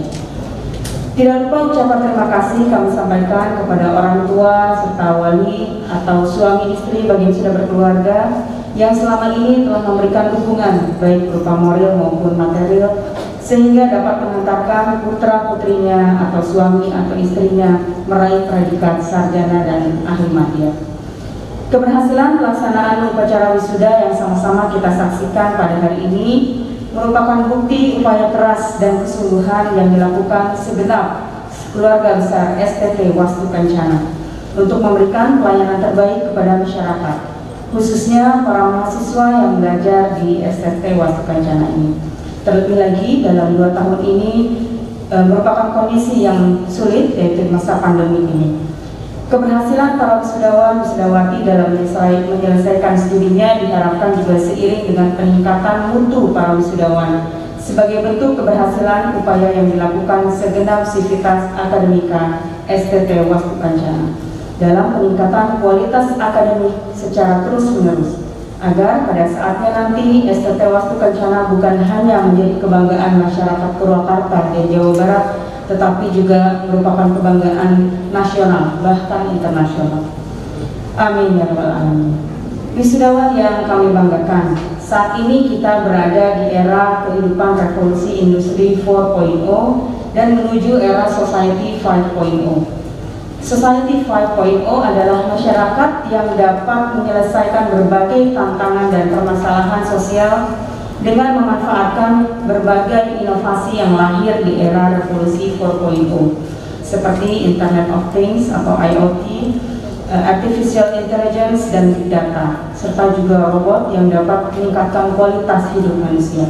Speaker 14: Tidak lupa ucapan terima kasih kami sampaikan kepada orang tua serta wali atau suami istri bagi yang sudah berkeluarga yang selama ini telah memberikan dukungan baik berupa moral maupun material sehingga dapat mengantarkan putra putrinya atau suami atau istrinya meraih predikat sarjana dan ahli madya. Keberhasilan pelaksanaan upacara wisuda yang sama-sama kita saksikan pada hari ini merupakan bukti upaya keras dan kesungguhan yang dilakukan segenap keluarga besar S T T Wastu Kencana untuk memberikan pelayanan terbaik kepada masyarakat, khususnya para mahasiswa yang belajar di S T T Wastu Kencana ini. Terlebih lagi dalam dua tahun ini e, merupakan kondisi yang sulit, yaitu masa pandemi ini. Keberhasilan para wisudawan wisudawati dalam menyelesaikan studinya diharapkan juga seiring dengan peningkatan mutu para wisudawan sebagai bentuk keberhasilan upaya yang dilakukan segenap sivitas akademika S T T Wastu Kencana dalam peningkatan kualitas akademik secara terus-menerus, agar pada saatnya nanti S T T Wastu Kencana bukan hanya menjadi kebanggaan masyarakat Purwakarta dan Jawa Barat, tetapi juga merupakan kebanggaan nasional bahkan internasional. Amin ya rabbal alamin. Wisudawan yang kami banggakan, saat ini kita berada di era kehidupan revolusi industri empat titik nol dan menuju era society lima titik nol. Society lima titik nol adalah masyarakat yang dapat menyelesaikan berbagai tantangan dan permasalahan sosial dengan memanfaatkan berbagai inovasi yang lahir di era revolusi empat titik nol seperti Internet of Things atau I O T, Artificial Intelligence dan Big Data, serta juga robot yang dapat meningkatkan kualitas hidup manusia.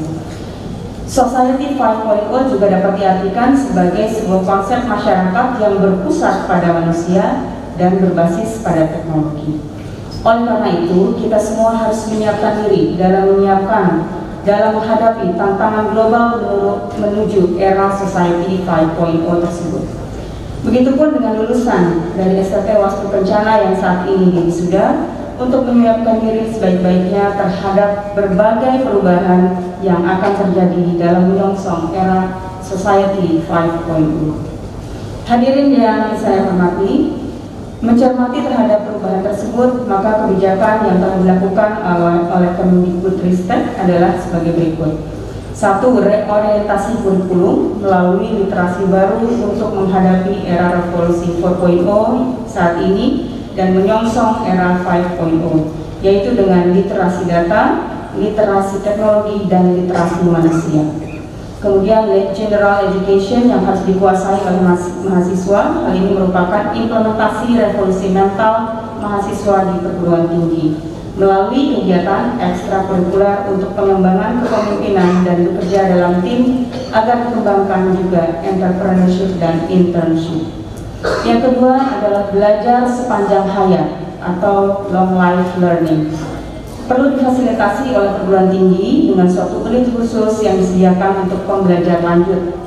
Speaker 14: Society lima titik nol juga dapat diartikan sebagai sebuah konsep masyarakat yang berpusat pada manusia dan berbasis pada teknologi. Oleh karena itu, kita semua harus menyiapkan diri dalam menyiapkan dalam menghadapi tantangan global menuju era society lima titik nol tersebut. Begitupun dengan lulusan dari S T T Wastu Kencana yang saat ini diwisuda untuk menyiapkan diri sebaik-baiknya terhadap berbagai perubahan yang akan terjadi dalam menyongsong era society lima titik nol. Hadirin yang saya hormati, mencermati terhadap perubahan tersebut, maka kebijakan yang telah dilakukan oleh Kemdikbudristek adalah sebagai berikut. Satu, reorientasi kurikulum melalui literasi baru untuk menghadapi era revolusi empat titik nol saat ini dan menyongsong era lima titik nol, yaitu dengan literasi data, literasi teknologi, dan literasi manusia. Kemudian general education yang harus dikuasai oleh mahasiswa. Hal ini merupakan implementasi revolusi mental mahasiswa di perguruan tinggi. melalui kegiatan ekstrakurikuler untuk pengembangan kepemimpinan dan bekerja dalam tim agar dikembangkan juga entrepreneurship dan internship. Yang kedua adalah belajar sepanjang hayat atau long life learning. Perlu difasilitasi oleh perguruan tinggi dengan suatu unit khusus yang disediakan untuk pembelajar lanjut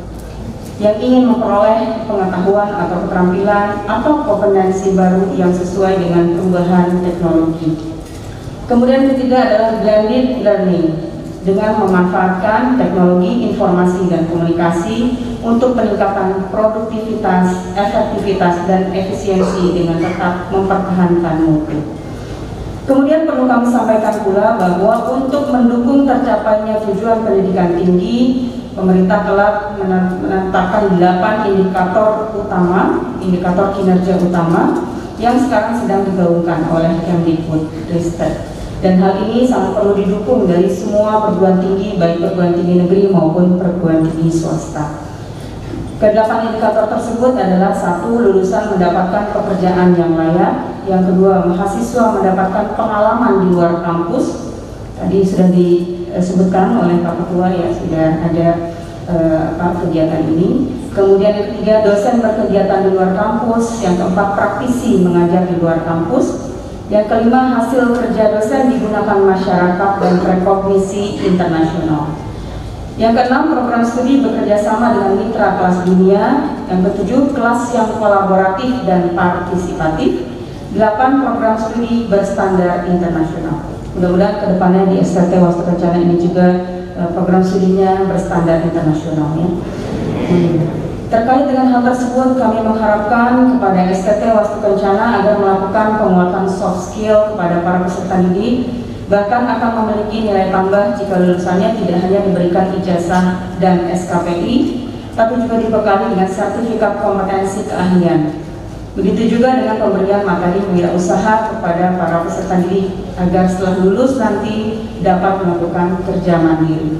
Speaker 14: yang ingin memperoleh pengetahuan atau keterampilan atau kompetensi baru yang sesuai dengan perubahan teknologi. Kemudian ketiga adalah blended learning dengan memanfaatkan teknologi informasi dan komunikasi untuk peningkatan produktivitas, efektivitas, dan efisiensi dengan tetap mempertahankan mutu. Kemudian perlu kami sampaikan pula bahwa untuk mendukung tercapainya tujuan pendidikan tinggi, pemerintah telah menetapkan delapan indikator utama, indikator kinerja utama yang sekarang sedang digaungkan oleh Kemdikbudristek. Dan hal ini sangat perlu didukung dari semua perguruan tinggi, baik perguruan tinggi negeri maupun perguruan tinggi swasta. Kedelapan indikator tersebut adalah satu, lulusan mendapatkan pekerjaan yang layak. Yang kedua, mahasiswa mendapatkan pengalaman di luar kampus. Tadi sudah disebutkan oleh Pak Ketua ya, sudah ada eh, apa, kegiatan ini. Kemudian yang ketiga, dosen berkegiatan di luar kampus. Yang keempat, praktisi mengajar di luar kampus. Yang kelima, hasil kerja dosen digunakan masyarakat dan rekognisi internasional. Yang keenam, program studi bekerja sama dengan mitra kelas dunia. Yang ketujuh, kelas yang kolaboratif dan partisipatif. Delapan, program studi berstandar internasional. Mudah-mudahan kedepannya di S T T Wastu Kencana ini juga program studinya berstandar internasional ya. Hmm. Terkait dengan hal tersebut, kami mengharapkan kepada S T T Wastu Kencana agar melakukan penguatan soft skill kepada para peserta didik, bahkan akan memiliki nilai tambah jika lulusannya tidak hanya diberikan ijazah dan S K P I, tapi juga dibekali dengan sertifikat kompetensi keahlian. Begitu juga dengan pemberian materi wirausaha kepada para peserta didik agar setelah lulus nanti dapat melakukan kerja mandiri.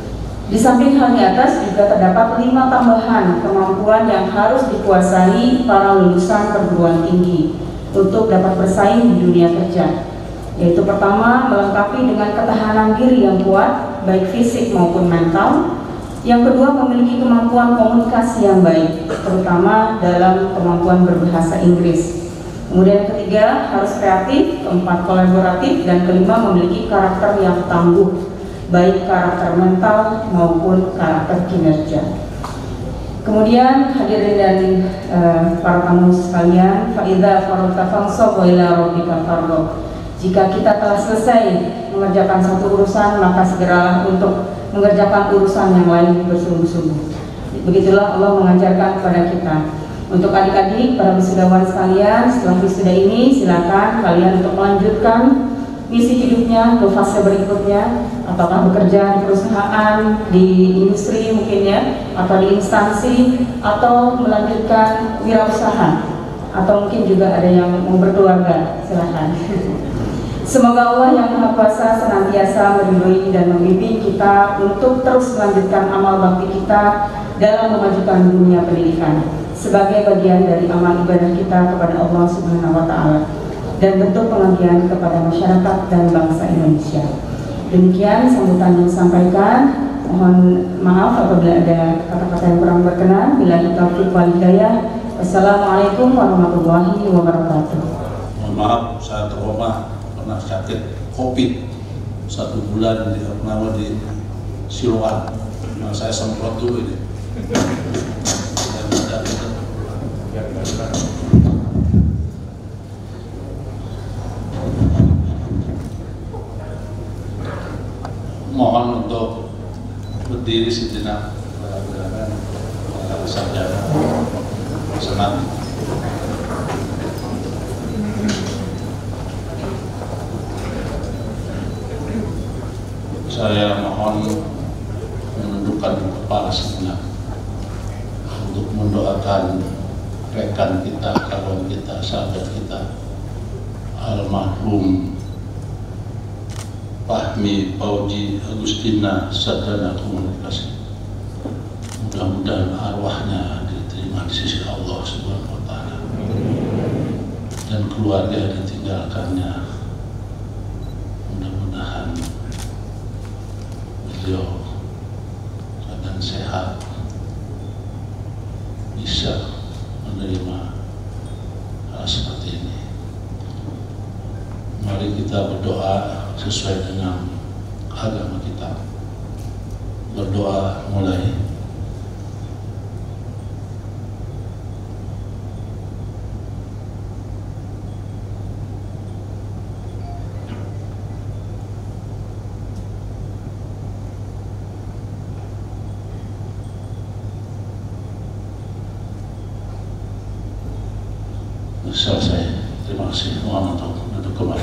Speaker 14: Di samping hal di atas juga terdapat lima tambahan kemampuan yang harus dikuasai para lulusan perguruan tinggi untuk dapat bersaing di dunia kerja. Yaitu pertama, melengkapi dengan ketahanan diri yang kuat, baik fisik maupun mental. Yang kedua, memiliki kemampuan komunikasi yang baik, terutama dalam kemampuan berbahasa Inggris. Kemudian yang ketiga, harus kreatif, keempat kolaboratif, dan kelima memiliki karakter yang tangguh, baik karakter mental maupun karakter kinerja. Kemudian hadirin dan uh, para tamu sekalian, faidza faragta fansab wa ila rabbika farghab. Jika kita telah selesai mengerjakan satu urusan, maka segeralah untuk mengerjakan urusan yang lain bersungguh-sungguh. Begitulah Allah mengajarkan kepada kita. Untuk adik-adik, para wisudawan sekalian, setelah wisuda ini silakan kalian untuk melanjutkan misi hidupnya ke fase berikutnya, apakah bekerja di perusahaan, di industri mungkin ya, atau di instansi, atau melanjutkan wirausaha, atau mungkin juga ada yang mau berkeluarga, silakan. Semoga Allah yang Maha Kuasa senantiasa meridhoi dan membimbing kita untuk terus melanjutkan amal bakti kita dalam memajukan dunia pendidikan sebagai bagian dari amal ibadah kita kepada Allah Subhanahu wa Ta'ala dan bentuk pengabdian kepada masyarakat dan bangsa Indonesia. Demikian sambutan yang disampaikan. Mohon maaf apabila ada kata-kata yang kurang berkenan. Billahi taufiq wal hidayah. Wassalamualaikum warahmatullahi wabarakatuh.
Speaker 15: Mohon maaf, saya trauma pernah sakit COVID satu bulan di nama di Siloam. Nah, saya semprot dulu ini. Dan ada mohon untuk berdiri sejenak, bergerakan sarjana senat. Saya mohon menundukkan kepala sejenak untuk mendoakan rekan kita, kawan kita, sahabat kita, almarhum Fahmi Fauji Agustina Sarjana Komunikasi. Mudah-mudahan arwahnya diterima di sisi Allah Subhanahu wa Ta'ala dan keluarga yang ditinggalkannya mudah-mudahan beliau keadaan sehat, bisa menerima hal seperti ini. Mari kita berdoa sesuai dengan agama kita. Berdoa mulai. Selesai. Terima kasih. Mohon untuk duduk kembali.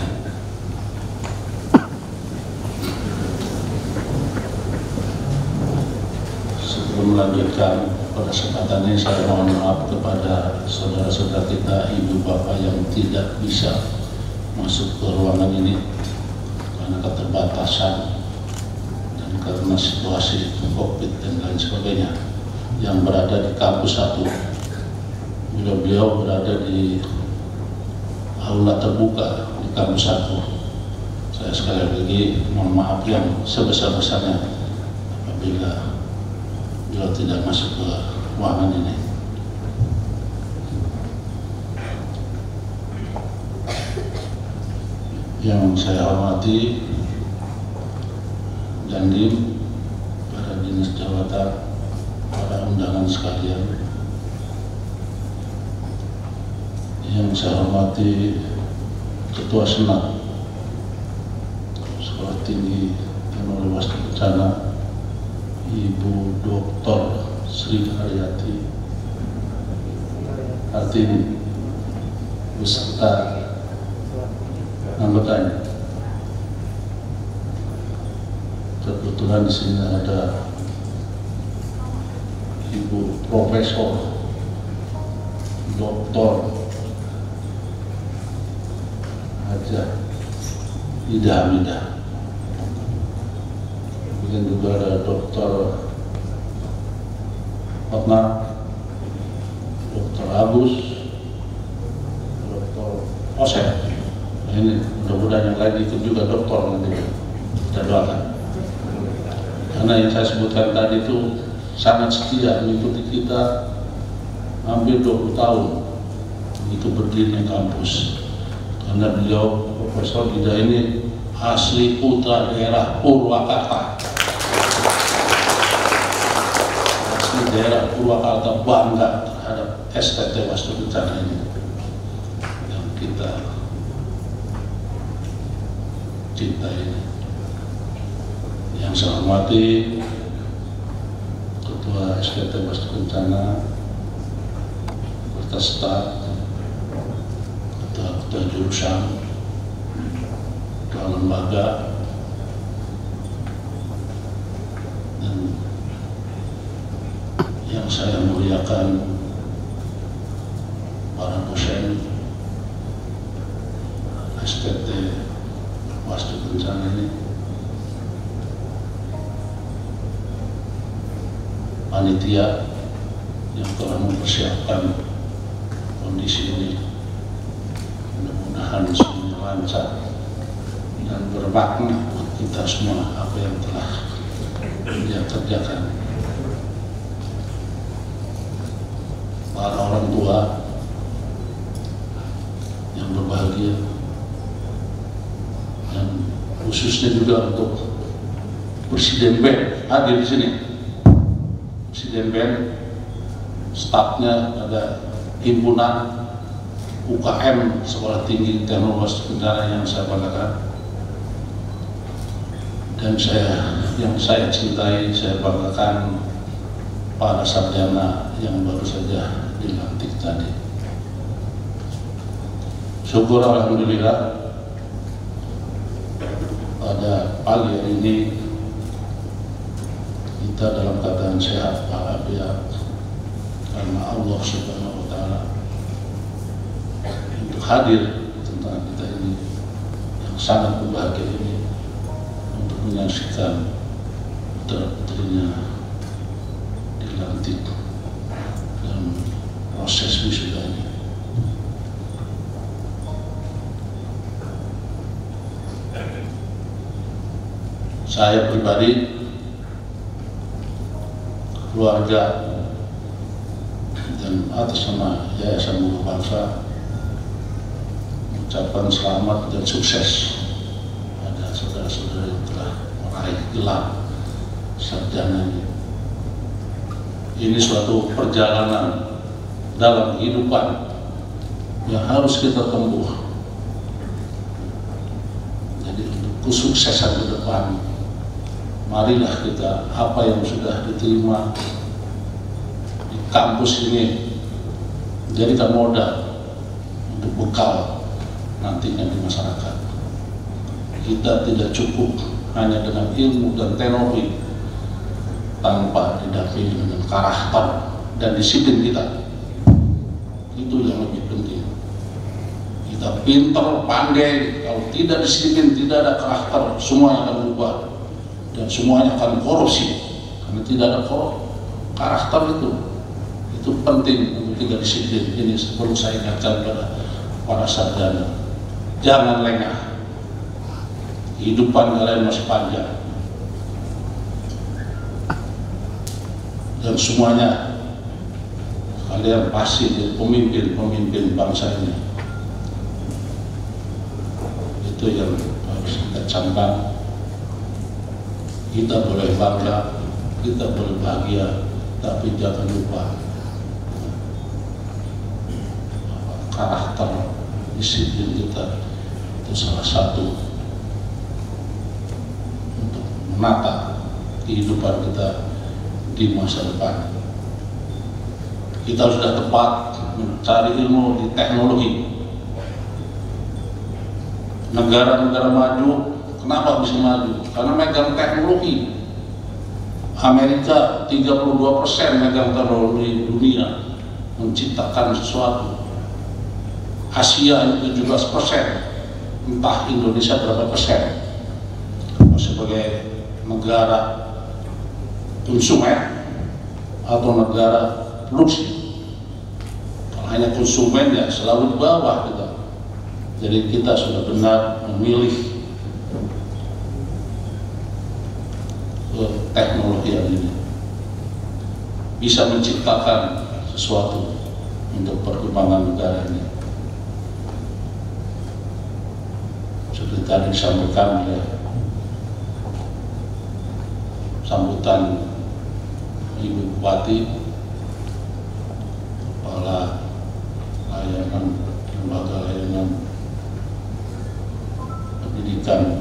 Speaker 15: Sebelum melanjutkan pada kesempatan ini, saya mohon maaf kepada saudara-saudara kita, ibu bapak yang tidak bisa masuk ke ruangan ini karena keterbatasan dan karena situasi COVID dan lain sebagainya, yang berada di kampus satu. Beliau berada di aula terbuka di kampus satu. Saya sekali lagi mohon maaf yang sebesar-besarnya apabila beliau tidak masuk ke ruangan ini. Yang saya hormati Dandim, para dinas jabatan, para undangan sekalian, yang saya hormati Ketua Senat Sekolah Tinggi Teknologi Wastu Kencana, Ibu Doktor Sri Haryati Hartini, beserta anggotanya. Kebetulan di sini ada Ibu Profesor Doktor Haja Ida Hamidah. Kemudian juga ada Doktor Hotna, Doktor Agus, Doktor Osep. Nah, ini mudah-mudahan yang lain ikut juga doktor nanti. Kita doakan. Karena yang saya sebutkan tadi itu sangat setia mengikuti kita hampir dua puluh tahun itu berdirinya kampus. Karena beliau Profesor Ida ini asli putra daerah Purwakarta. Asli daerah Purwakarta, bangga terhadap S T T Wastu Kencana ini yang kita cintai. Yang saya hormati Ketua S T T Wastu Kencana beserta staf, ketua jurusan, ketua lembaga, dan yang saya muliakan para dosen S T T Wastu Kencana ini, panitia yang telah mempersiapkan kondisi ini. Mudah-mudahan semuanya lancar dan bermakna buat kita semua apa yang telah dia kerjakan. Para orang tua yang berbahagia, dan khususnya juga untuk Presiden B E M hadir di sini. Presiden B E M, stafnya, ada himpunan U K M Sekolah Tinggi Teknologi Wastu Kencana yang saya banggakan, dan saya yang saya cintai, saya banggakan para sarjana yang baru saja dilantik tadi. Syukur alhamdulillah pada pagi hari ini kita dalam keadaan sehat walafiat karena Allah Subhanahu wa taala untuk hadir di tengah kita ini yang sangat berbahagia ini untuk menyaksikan putra-putrinya dilantik dalam proses wisuda ini. Saya pribadi, keluarga, dan atas nama Yayasan Bunga Bangsa mengucapkan selamat dan sukses pada saudara-saudara yang telah meraih gelar sarjana ini. Ini suatu perjalanan dalam kehidupan yang harus kita tempuh. Jadi untuk kesuksesan ke depan, marilah kita apa yang sudah diterima di kampus ini jadikan modal untuk bekal nantinya di masyarakat. Kita tidak cukup hanya dengan ilmu dan teknologi tanpa didampingi dengan karakter dan disiplin kita. Itu yang lebih penting. Kita pintar, pandai, kalau tidak disiplin, tidak ada karakter, semuanya akan berubah dan semuanya akan korupsi karena tidak ada karakter. Itu itu penting untuk kita disiplin. Ini perlu saya ingatkan pada para sarjana, jangan lengah, kehidupan kalian masih panjang dan semuanya kalian pasti jadi pemimpin-pemimpin bangsa ini. Itu yang harus kita camkan. Kita boleh bangga, kita boleh bahagia, tapi jangan lupa karakter, disiplin kita itu salah satu untuk menata kehidupan kita di masa depan. Kita sudah tepat mencari ilmu di teknologi. Negara-negara maju, kenapa bisa maju? Karena megang teknologi. Amerika tiga puluh dua persen megang teknologi dunia, menciptakan sesuatu. Asia tujuh belas persen, entah Indonesia berapa persen. Sebagai negara konsumen atau negara produksi, kalau hanya konsumen ya selalu di bawah kita. Jadi kita sudah benar memilih teknologi yang ini bisa menciptakan sesuatu untuk perkembangan negara ini. Seperti tadi disampaikan oleh sambutan Ibu Bupati, Kepala Layanan Lembaga Layanan Pendidikan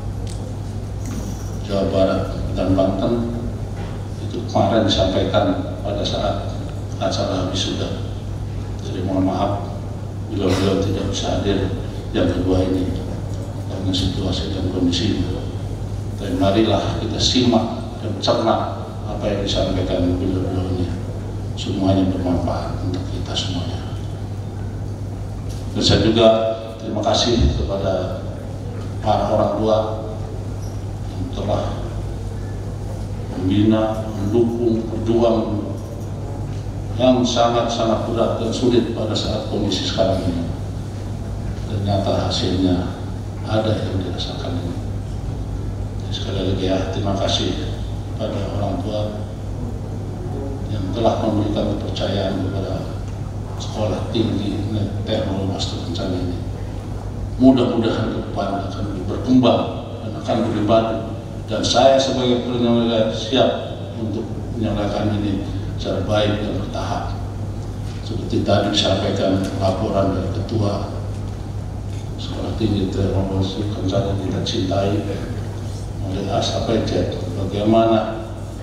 Speaker 15: Jawa Barat dan Banten, itu kemarin disampaikan pada saat acara wisuda. Jadi mohon maaf bila beliau tidak bisa hadir yang kedua ini karena situasi dan kondisi. Dan marilah kita simak dan cerna apa yang disampaikan beliau-beliau ini. Semuanya bermanfaat untuk kita semuanya. Dan saya juga terima kasih kepada para orang tua yang telah membina, mendukung, berjuang yang sangat-sangat berat dan sulit pada saat kondisi sekarang ini. Ternyata hasilnya ada yang dirasakan ini. Jadi sekali lagi ya, terima kasih pada orang tua yang telah memberikan kepercayaan kepada Sekolah Tinggi Teknologi Wasta Kencana ini. Mudah-mudahan ke depan akan berkembang dan akan lebih maju. Dan saya sebagai penyelenggara siap untuk menyelenggarakan ini secara baik dan bertahap. Seperti tadi disampaikan laporan dari Ketua Sekolah Tinggi Teknologi Kencana kita cintai oleh A S A P J, bagaimana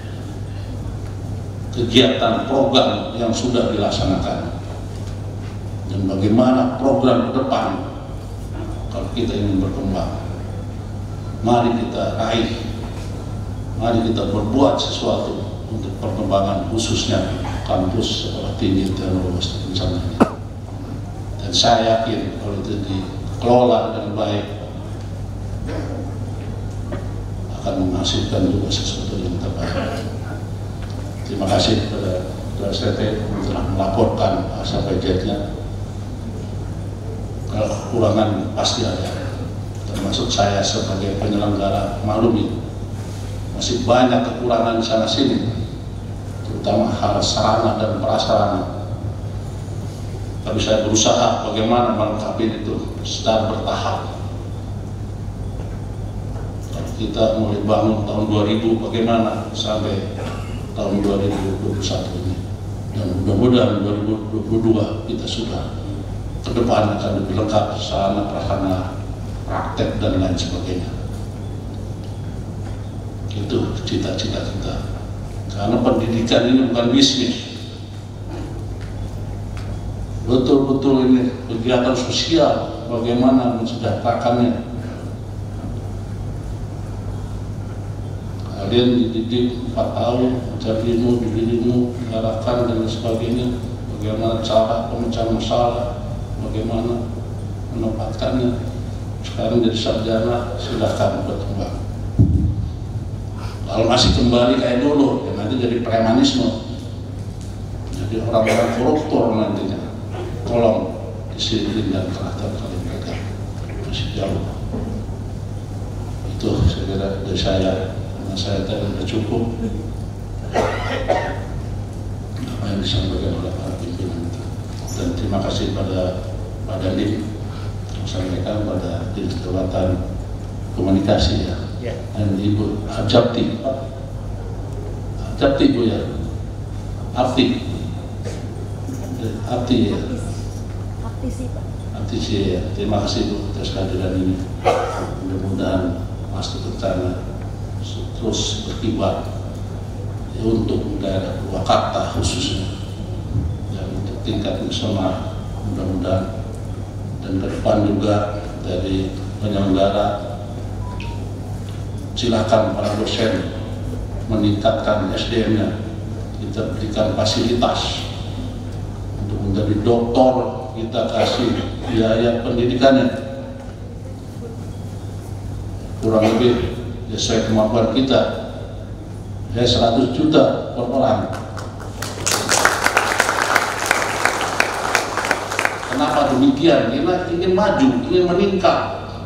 Speaker 15: kegiatan program yang sudah dilaksanakan dan bagaimana program ke depan kalau kita ingin berkembang. Mari kita raih, mari kita berbuat sesuatu untuk perkembangan khususnya kampus Sekolah Tinggi Teknologi Wasta Kencana ini. Dan saya yakin kalau itu dikelola dengan baik akan menghasilkan juga sesuatu yang terbaik. Terima kasih kepada Saudara S T yang telah melaporkan A S A P J-nya. Kalau kekurangan pasti ada, termasuk saya sebagai penyelenggara maklumi masih banyak kekurangan di sana sini, terutama hal sarana dan prasarana. Tapi saya berusaha bagaimana melengkapi itu secara bertahap. Kalau kita mulai bangun tahun dua ribu, bagaimana sampai tahun dua ribu dua puluh satu ini, dan mudah-mudahan dua ribu dua puluh dua kita sudah ke depan akan lebih lengkap sarana prasarana, praktek dan lain sebagainya. Itu cita-cita kita, karena pendidikan ini bukan bisnis, betul-betul ini kegiatan sosial, bagaimana mensejahterakannya. Kalian dididik empat tahun, mencari ilmu, ilmu, diarahkan dan sebagainya, bagaimana cara pemecahan masalah, bagaimana menempatkannya. Sekarang jadi sarjana, silahkan berkembang. Kalau masih kembali kayak dulu, ya nanti jadi premanisme, jadi orang-orang koruptor nantinya. Tolong disiplin dan teratur kalian pegang, masih jauh. Itu saya kira dari saya, karena saya tadi sudah cukup apa yang disampaikan oleh para pimpinan itu. Dan terima kasih pada Pak Dandim, sampaikan pada Dinas Kekuatan Komunikasi ya, ya. Dan Ibu Ajapti, Ajapti Bu ya, Arti, Arti ya, Arti sih ya. Terima kasih Bu atas kehadiran ini. Mudah-mudahan Mas Ketutaan terus berkibar ya, untuk daerah Purwakarta khususnya, dan untuk tingkat nasional mudah-mudahan. Dan ke depan juga dari penyelenggara, silakan para dosen meningkatkan S D M-nya, kita berikan fasilitas untuk menjadi doktor, kita kasih biaya pendidikannya kurang lebih sesuai kemampuan kita ya seratus juta per orang. Kenapa demikian? Kita ingin maju, ingin meningkat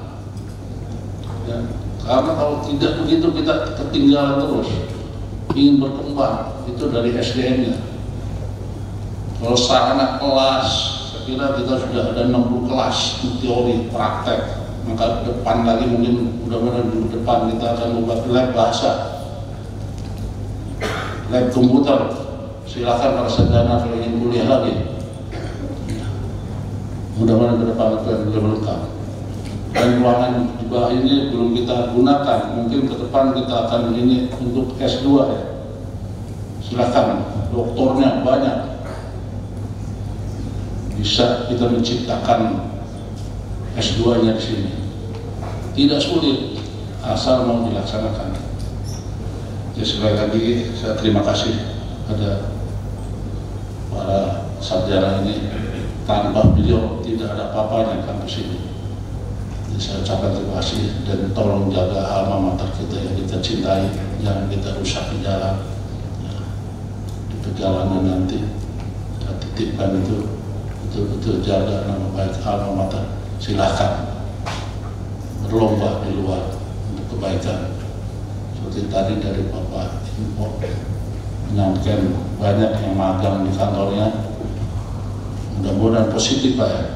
Speaker 15: ya, karena kalau tidak begitu kita ketinggalan terus. Ingin berkembang itu dari S D M-nya. Kalau sarana kelas, saya kira kita sudah ada enam puluh kelas teori praktek. Maka depan lagi mungkin mudah-mudahan di depan kita akan membuat lab bahasa, lab komputer. Silakan para sarjana kalau ingin kuliah lagi. Mudah-mudahan ke depan itu yang lebih lengkap. Dan ruangan di bawah ini belum kita gunakan. Mungkin ke depan kita akan ini untuk S dua ya. Silakan, doktornya banyak. Bisa kita menciptakan S dua-nya di sini. Tidak sulit, asal mau dilaksanakan. Jadi sekali lagi saya terima kasih pada para sarjana ini. Tanpa beliau tidak ada apa-apanya kampus ini. Jadi saya ucapkan terima kasih dan tolong jaga alma mater kita yang kita cintai, jangan kita rusak di jalan. Ya, di perjalanan nanti kita titipkan itu betul-betul jaga nama baik alma mater. Silahkan berlomba di luar untuk kebaikan. Seperti tadi dari Bapak Info menyampaikan banyak yang magang di kantornya. Mudah-mudahan positif Pak ya.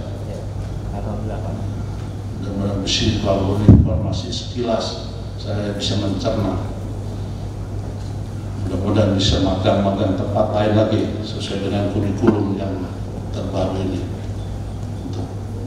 Speaker 15: Mudah-mudahan positif kalau informasi sekilas saya bisa mencerna. Mudah-mudahan bisa magang-magang tempat lain lagi sesuai dengan kurikulum yang terbaru ini untuk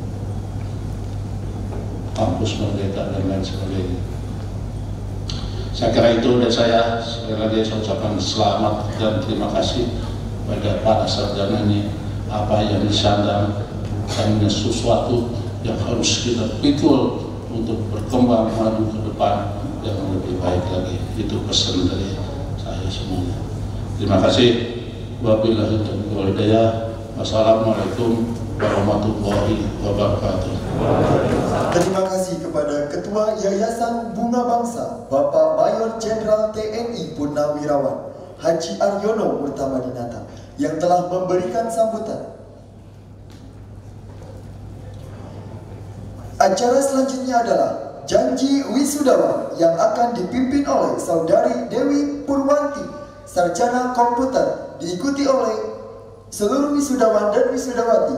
Speaker 15: kampus Merdeka dan lain sebagainya. Saya kira itu dari saya. Sekali lagi saya ucapkan selamat dan terima kasih pada para sarjana ini. Apa yang disandang hanya sesuatu yang harus kita pikul untuk berkembang maju ke depan yang lebih baik lagi. Itu pesan dari saya semuanya. Terima kasih. Wabillahi taufiq wal hidayah. Wassalamualaikum warahmatullahi wabarakatuh.
Speaker 2: Terima kasih kepada Ketua Yayasan Bunga Bangsa, Bapak Mayor Jenderal T N I Purnawirawan Haji Aryono Murtamadinata, yang telah memberikan sambutan. Acara selanjutnya adalah janji wisudawan yang akan dipimpin oleh Saudari Dewi Purwanti, sarjana komputer, diikuti oleh seluruh wisudawan dan wisudawati.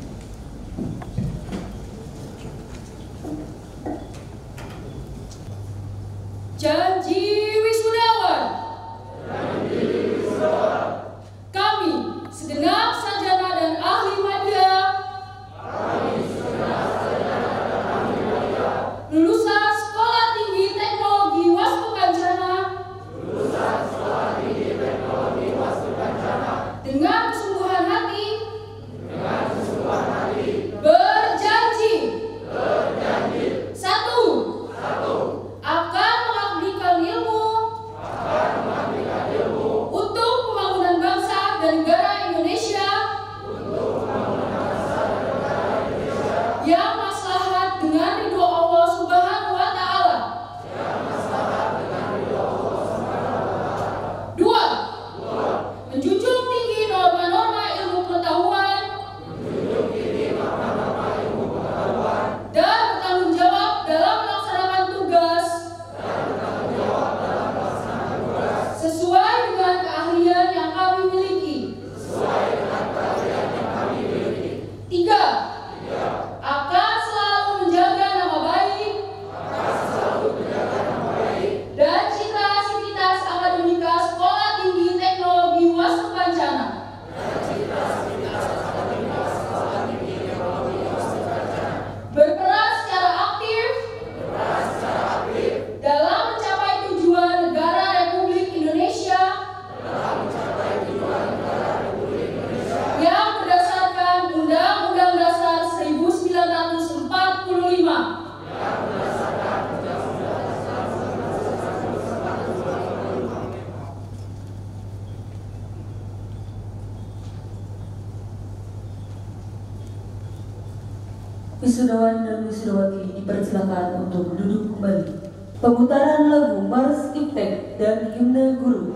Speaker 16: Janji wisudawan.
Speaker 4: Janji wisudawan.
Speaker 16: Kami segenap sarjana dan ahli media.
Speaker 4: Kami segenap sarjana dan ahli media.
Speaker 16: Lulusan Sekolah Tinggi Teknologi Wastu Kencana.
Speaker 4: Lulusan Sekolah Tinggi Teknologi Wastu Kencana.
Speaker 16: Dengan kesungguhan hati.
Speaker 4: Dengan kesungguhan hati.
Speaker 16: Berjanji.
Speaker 4: Berjanji.
Speaker 16: Satu.
Speaker 4: Satu.
Speaker 16: Akan mengabdikan ilmu.
Speaker 4: Akan mengabdikan ilmu.
Speaker 16: Untuk pembangunan bangsa dan negara Indonesia.
Speaker 4: Untuk pembangunan bangsa dan negara Indonesia.
Speaker 16: Yang maslahat dengan ridho Allah Subhanahu wa Ta'ala.
Speaker 4: Yang maslahat dengan ridho Allah Subhanahu wa Ta'ala.
Speaker 16: Dua.
Speaker 4: Dua.
Speaker 16: Menjunjung tinggi norma-norma ilmu pengetahuan.
Speaker 4: Menjunjung tinggi norma-norma ilmu pengetahuan.
Speaker 16: Dan bertanggung jawab dalam melaksanakan tugas.
Speaker 4: Dan bertanggung jawab dalam melaksanakan tugas.
Speaker 16: Sesuai dengan keahlian yang kami miliki.
Speaker 4: Sesuai dengan keahlian yang kami miliki.
Speaker 16: Tiga.
Speaker 4: Tiga.
Speaker 16: Akan selalu menjaga nama baik.
Speaker 4: Akan selalu menjaga nama baik.
Speaker 16: Dan cita-cita akademika Sekolah Tinggi Teknologi Wastu Kencana.
Speaker 4: Dan cita-cita akademika Sekolah Tinggi Teknologi Wastu Kencana.
Speaker 16: Berperan secara aktif.
Speaker 4: Berperan secara aktif.
Speaker 16: Dalam mencapai tujuan negara Republik Indonesia.
Speaker 4: Dalam mencapai tujuan negara Republik Indonesia.
Speaker 16: Yang berdasarkan Undang-Undang Dasar seribu sembilan ratus empat puluh lima.
Speaker 4: Yang berdasarkan Undang-Undang Dasar seribu sembilan ratus empat puluh lima.
Speaker 13: Wisudawan dan wisudawati dipersilakan untuk duduk kembali. Pemutaran lagu Mars Iptek dan Himne Guru.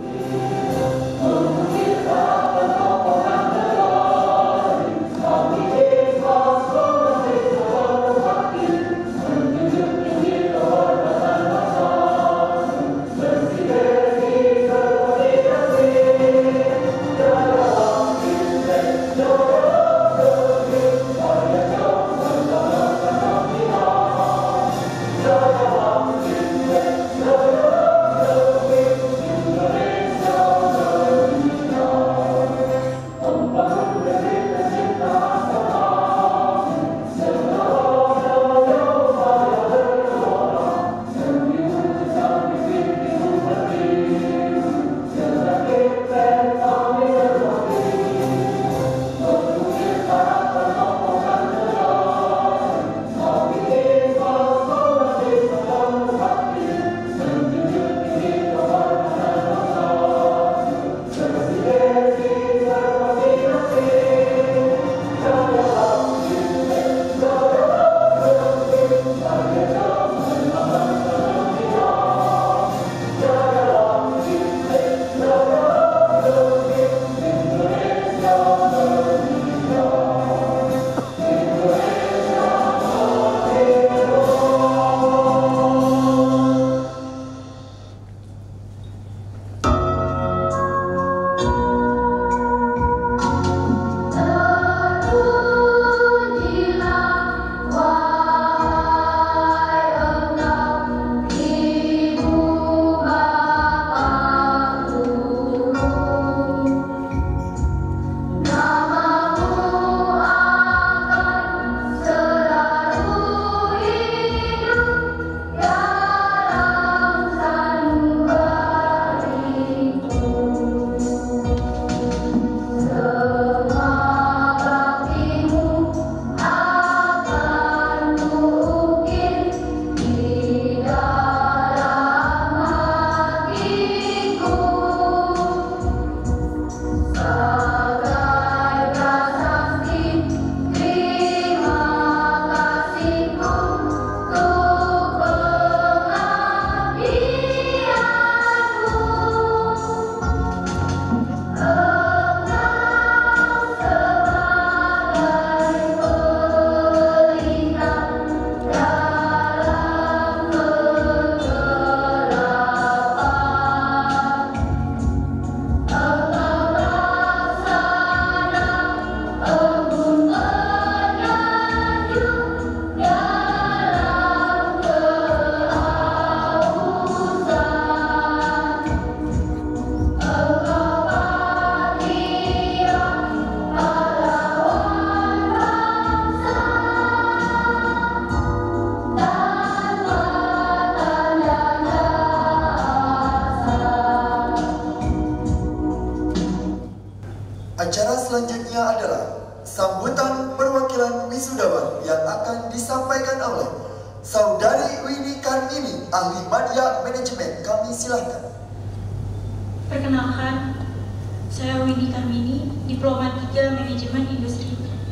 Speaker 2: ahli media manajemen, kami silahkan.
Speaker 17: Perkenalkan, saya Windy Karmini, Diploma tiga Manajemen Industri.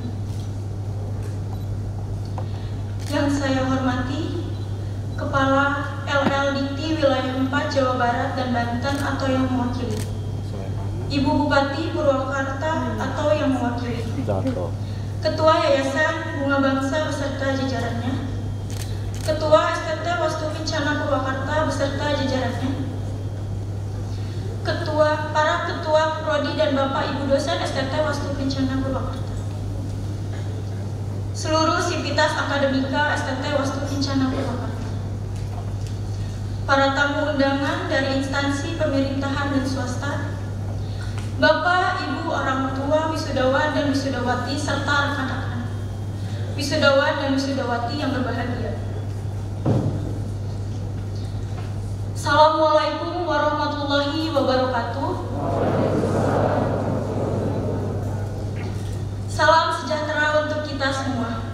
Speaker 17: Yang saya hormati Kepala L L Dikti Wilayah empat Jawa Barat dan Banten atau yang mewakili, Ibu Bupati Purwakarta atau yang mewakili, Ketua Yayasan Bunga Bangsa beserta jajarannya, Ketua S T T Wastu Kencana Purwakarta beserta jajarannya, Ketua, para Ketua Prodi dan Bapak Ibu dosen S T T Wastu Kencana Purwakarta, seluruh sivitas akademika S T T Wastu Kencana Purwakarta, para tamu undangan dari instansi pemerintahan dan swasta, Bapak, Ibu, orang tua, wisudawan dan wisudawati, serta rekan-rekan wisudawan dan wisudawati yang berbahagia. Assalamualaikum warahmatullahi wabarakatuh. Salam sejahtera untuk kita semua.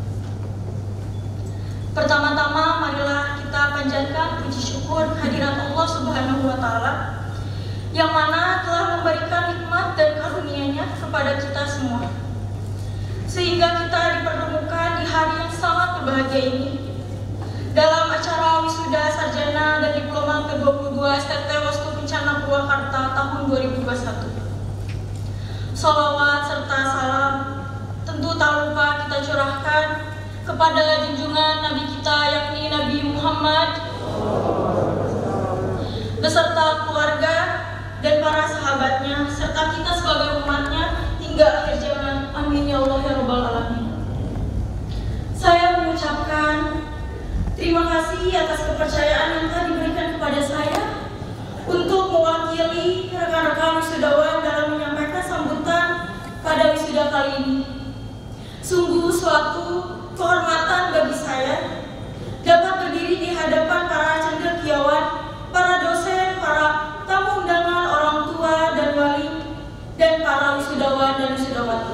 Speaker 17: Pertama-tama, marilah kita panjatkan puji syukur kehadirat Allah Subhanahu wa Ta'ala yang mana telah memberikan nikmat dan karunia-Nya kepada kita semua, sehingga kita dipertemukan di hari yang sangat berbahagia ini dalam acara wisuda sarjana dan diploma ke dua puluh dua S T T Wastu Kencana Purwakarta tahun dua ribu dua puluh satu. Sholawat serta salam tentu tak lupa kita curahkan kepada junjungan Nabi kita yakni Nabi Muhammad beserta keluarga dan para sahabatnya serta kita sebagai umatnya hingga akhir zaman. Amin ya Allah ya Rabbal Alamin. Saya mengucapkan terima kasih atas kepercayaan yang telah diberikan kepada saya untuk mewakili rekan-rekan wisudawan dalam menyampaikan sambutan pada wisuda kali ini. Sungguh suatu kehormatan bagi saya dapat berdiri di hadapan para cendekiawan, para dosen, para tamu undangan, orang tua dan wali, dan para wisudawan dan wisudawati.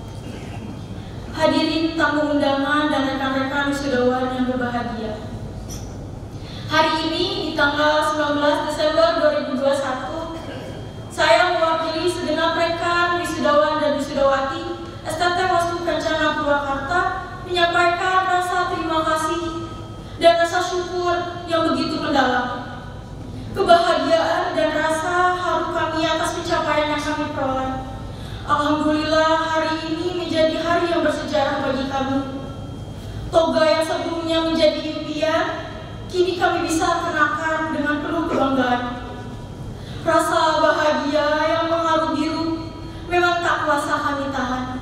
Speaker 17: Hadirin tamu undangan dan rekan-rekan wisudawan yang berbahagia. Hari ini di tanggal sembilan belas Desember dua ribu dua puluh satu, saya mewakili segenap rekan wisudawan dan wisudawati S T T Wastu Kencana Purwakarta menyampaikan rasa terima kasih dan rasa syukur yang begitu mendalam. Kebahagiaan dan rasa haru kami atas pencapaian yang kami peroleh. Alhamdulillah, hari ini menjadi hari yang bersejarah bagi kami. Toga yang sebelumnya menjadi impian, kini kami bisa kenakan dengan penuh kebanggaan. Rasa bahagia yang mengharu biru memang tak kuasa kami tahan.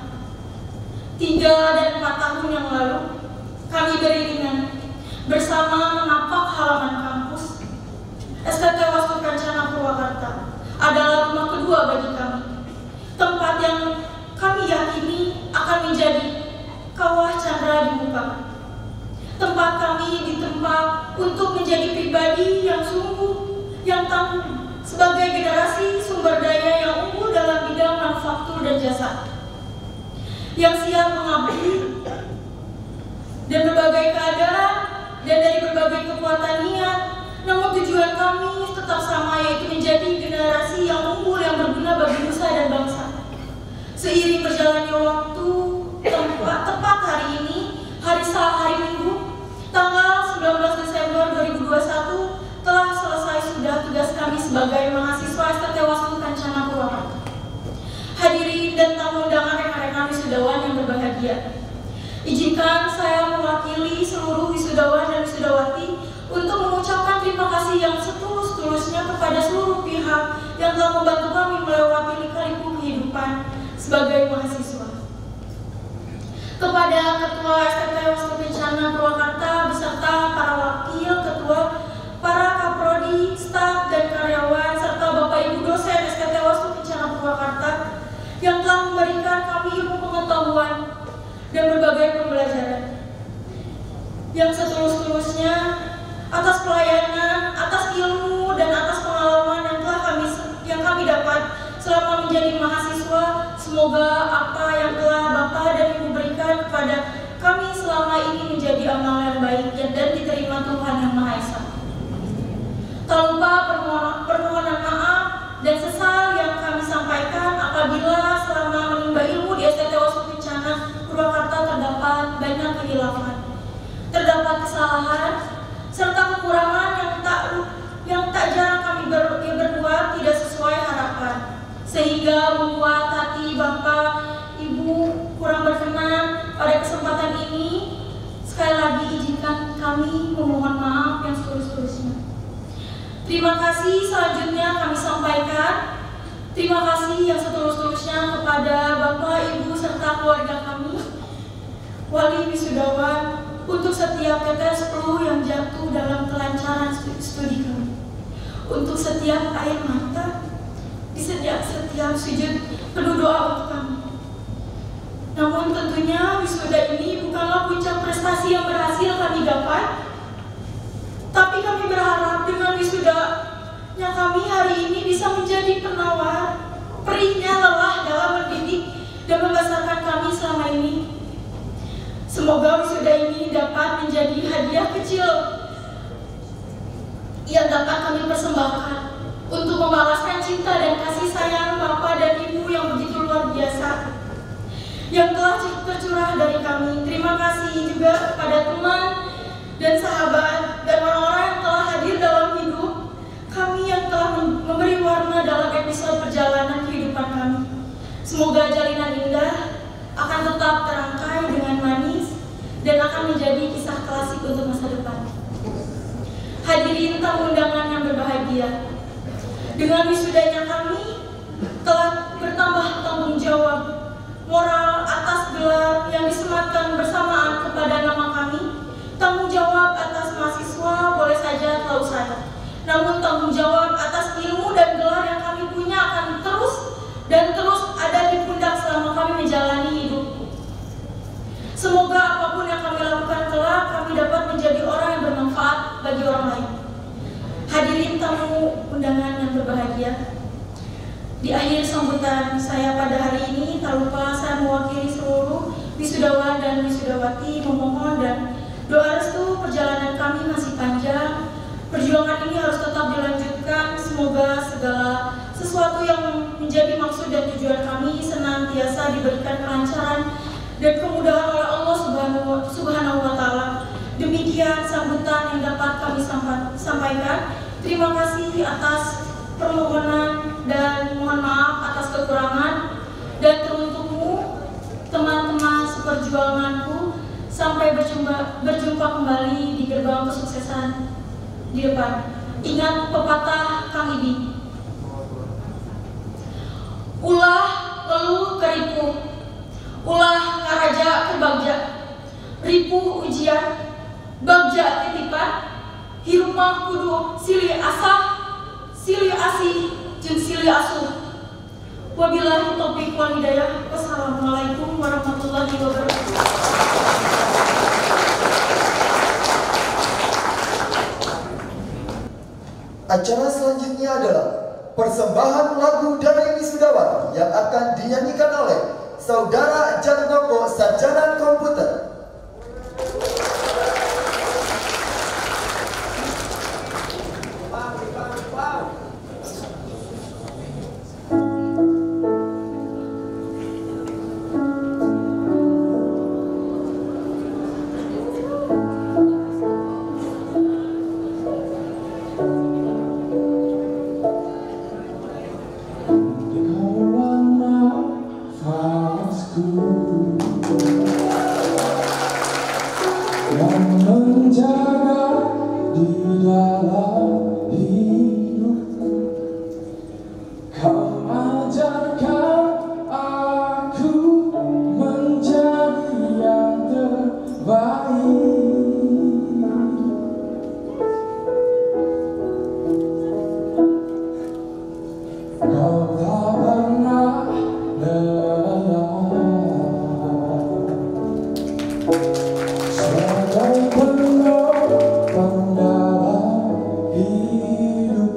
Speaker 17: Tiga dan empat tahun yang lalu, kami beriringan bersama menapak halaman kampus. S T T Wastu Kencana Purwakarta adalah rumah kedua bagi kami, tempat yang kami yakini akan menjadi kawah candra di muka. Tempat kami ditempa untuk menjadi pribadi yang sungguh, yang tangguh, sebagai generasi sumber daya yang unggul dalam bidang manufaktur dan jasa, yang siap mengabdi dan berbagai keadaan dan dari berbagai kekuatan niat. Namun tujuan kami tetap sama, yaitu menjadi generasi yang unggul yang berguna bagi nusa dan bangsa. Seiring berjalannya waktu, tempat, tepat hari ini, hari Sabtu, hari Minggu, tanggal sembilan belas Desember dua ribu dua puluh satu, telah selesai sudah tugas kami sebagai mahasiswa S T T Wastu Kencana Purwakarta. Hadirin dan tamu undangan rekan-rekan wisudawan yang berbahagia, izinkan saya mewakili seluruh wisudawan dan wisudawati untuk mengucapkan terima kasih yang setulus-tulusnya kepada seluruh pihak yang telah membantu kami melewati lika-liku kehidupan sebagai mahasiswa. Kepada Ketua S T T Wastu Kencana Purwakarta beserta para wakil ketua, para kaprodi, staf dan karyawan, serta Bapak Ibu dosen S T T Wastu Kencana Purwakarta yang telah memberikan kami ilmu pengetahuan dan berbagai pembelajaran. Yang setulus-tulusnya atas pelayanan, atas ilmu dan atas pengalaman yang telah kami yang kami dapat selama menjadi mahasiswa. Semoga apa yang telah Bapak dan Ibu berikan kepada kami selama ini menjadi amal yang baik dan diterima Tuhan Yang Maha Esa. sehingga membuat hati Bapak Ibu kurang berkenan pada kesempatan ini. Sekali lagi izinkan kami memohon maaf yang setulus-tulusnya. Terima kasih selanjutnya kami sampaikan. Terima kasih yang setulus-tulusnya kepada Bapak, Ibu, serta keluarga kami, wali wisudawan, untuk setiap tetes peluh yang jatuh dalam kelancaran studi kami, untuk setiap air mata, di setiap setiap sujud penuh doa untuk kami. Namun tentunya wisuda ini bukanlah puncak prestasi yang berhasil kami dapat, tapi kami berharap dengan wisudanya kami hari ini bisa menjadi penawar perihnya lelah dalam mendidik dan membesarkan kami selama ini. Semoga wisuda ini dapat menjadi hadiah kecil yang dapat kami persembahkan untuk membalaskan cinta dan kasih sayang Bapak dan Ibu yang begitu luar biasa yang telah tercurah dari kami. Terima kasih juga kepada teman dan sahabat dan orang-orang yang telah hadir dalam hidup kami, yang telah memberi warna dalam episode perjalanan kehidupan kami. Semoga jalinan indah akan tetap terangkai dengan manis dan akan menjadi kisah klasik untuk masa depan. Hadirin tamu undangan yang berbahagia, dengan wisudanya kami telah bertambah tanggung jawab moral atas gelar yang disematkan bersamaan kepada nama kami. Tanggung jawab atas mahasiswa boleh saja telah usai, namun tanggung jawab atas ilmu dan gelar yang kami punya akan terus dan terus ada di pundak selama kami menjalani hidup. Semoga apapun yang kami lakukan kelak, kami dapat menjadi orang yang bermanfaat bagi orang lain. Hadirin tamu undangan yang berbahagia, di akhir sambutan saya pada hari ini, tak lupa saya mewakili seluruh wisudawan dan wisudawati memohon dan doa restu perjalanan kami masih panjang. Perjuangan ini harus tetap dilanjutkan. Semoga segala sesuatu yang menjadi maksud dan tujuan kami senantiasa diberikan kelancaran dan kemudahan oleh Allah Subhanahu wa Ta'ala. Demikian sambutan yang dapat kami sampaikan. Terima kasih atas permohonan dan mohon maaf atas kekurangan, dan teruntukmu teman-teman seperjuanganku, sampai berjumpa, berjumpa kembali di gerbang kesuksesan di depan. Ingat pepatah Kang Idi, ulah leluh keripu, ulah karaja ke bagja, ripu ujian, bagja titipan, hirup mah kudu silih asah, silih asih, jeung silih asuh. Wabillahi taufiq wal hidayah. Wassalamualaikum warahmatullahi wabarakatuh.
Speaker 2: Acara selanjutnya adalah persembahan lagu dari wisudawan yang akan dinyanyikan oleh Saudara Jatmoko Sarjana Komputer.
Speaker 18: Hidup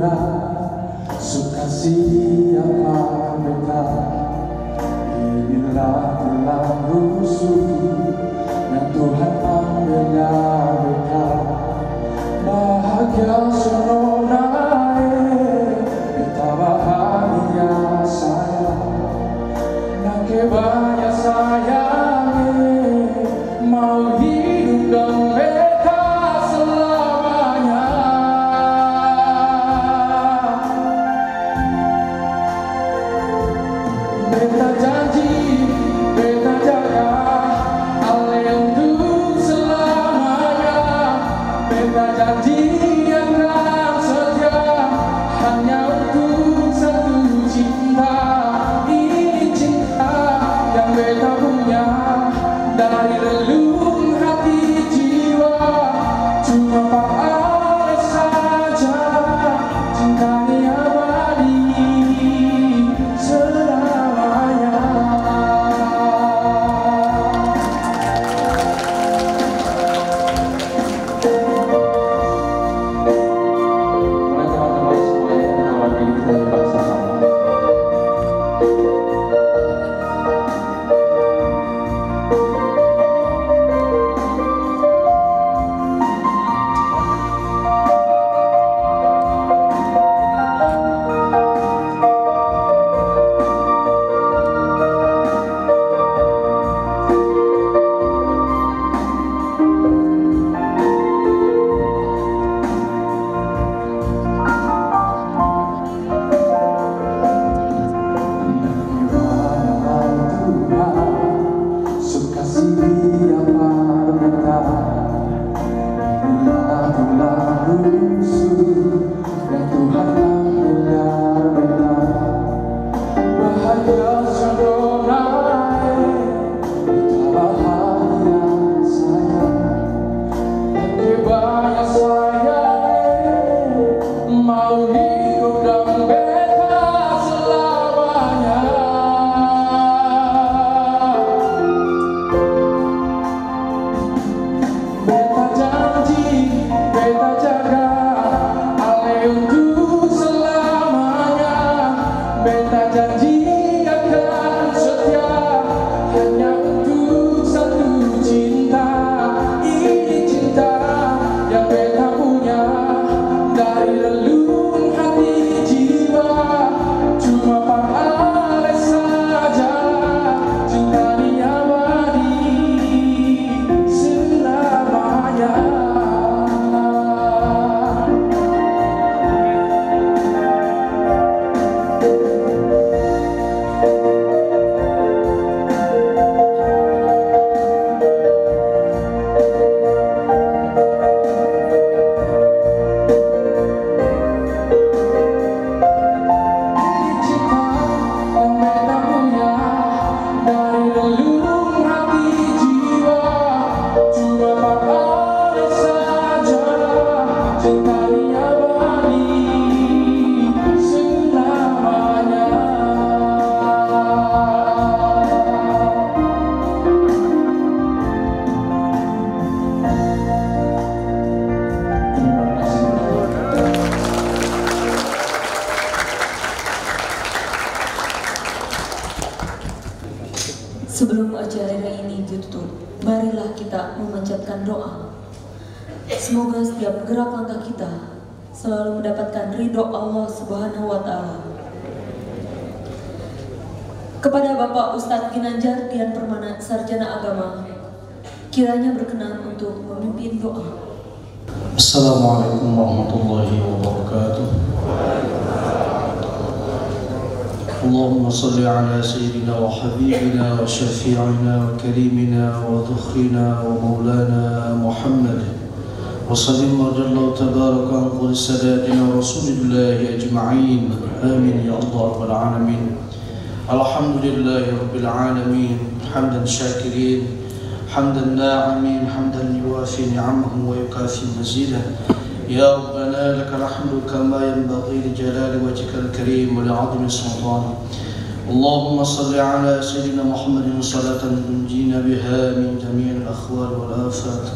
Speaker 18: gembira, sukacita beta. Inilah gelang rusuh yang Tuhan ambilnya beta. Bahagia seronai, beta bahagia saya. Nake banyak sayangnya, mau hidup dan beta selamanya. Beta janji, beta jaga, ale untuk selamanya. Beta janji akan setia, hanya untuk satu cinta. Ini cinta yang beta punya dari relung hati jiwa. Cuma Pak Ale saja, cinta ini abadi selamanya. Mulai teman-teman semuanya menawan diri kita yang bangsa sama. Mau hidup dan beta selamanya. Beta janji, beta jaga, ale untuk selamanya. Beta janji akan setia, hanya untuk satu cinta. Ini cinta yang beta punya dari relung hati jiwa. Cuma Pak Ale saja, cinta ini abadi selamanya.
Speaker 13: Sebelum acara ini ditutup, marilah kita memanjatkan doa. Semoga setiap gerak langkah kita selalu mendapatkan ridho Allah Subhanahu wa Ta'ala. Kepada Bapak Ustadz Ginanjar Dian Permana, Sarjana Agama, kiranya berkenan untuk memimpin doa.
Speaker 5: Assalamualaikum warahmatullahi wabarakatuh. اللهم صل على سيدنا وحبيبنا وشفيعنا وكريمنا وذخرنا ومولانا محمد وسلم وجل تبارك عن قول ساداتنا رسول الله أجمعين آمين يا الله رب العالمين. الحمد لله رب العالمين حمدا شاكرين حمدا ناعمين حمدا يوافي نعمه ويكافي مزيدا. يا ربنا لك الحمد كما ينبغي لجلال وجهك الكريم ولعظم سلطانك. اللهم صل على سيدنا محمد صلاة تنجينا بها من جميع الأخوال والآفات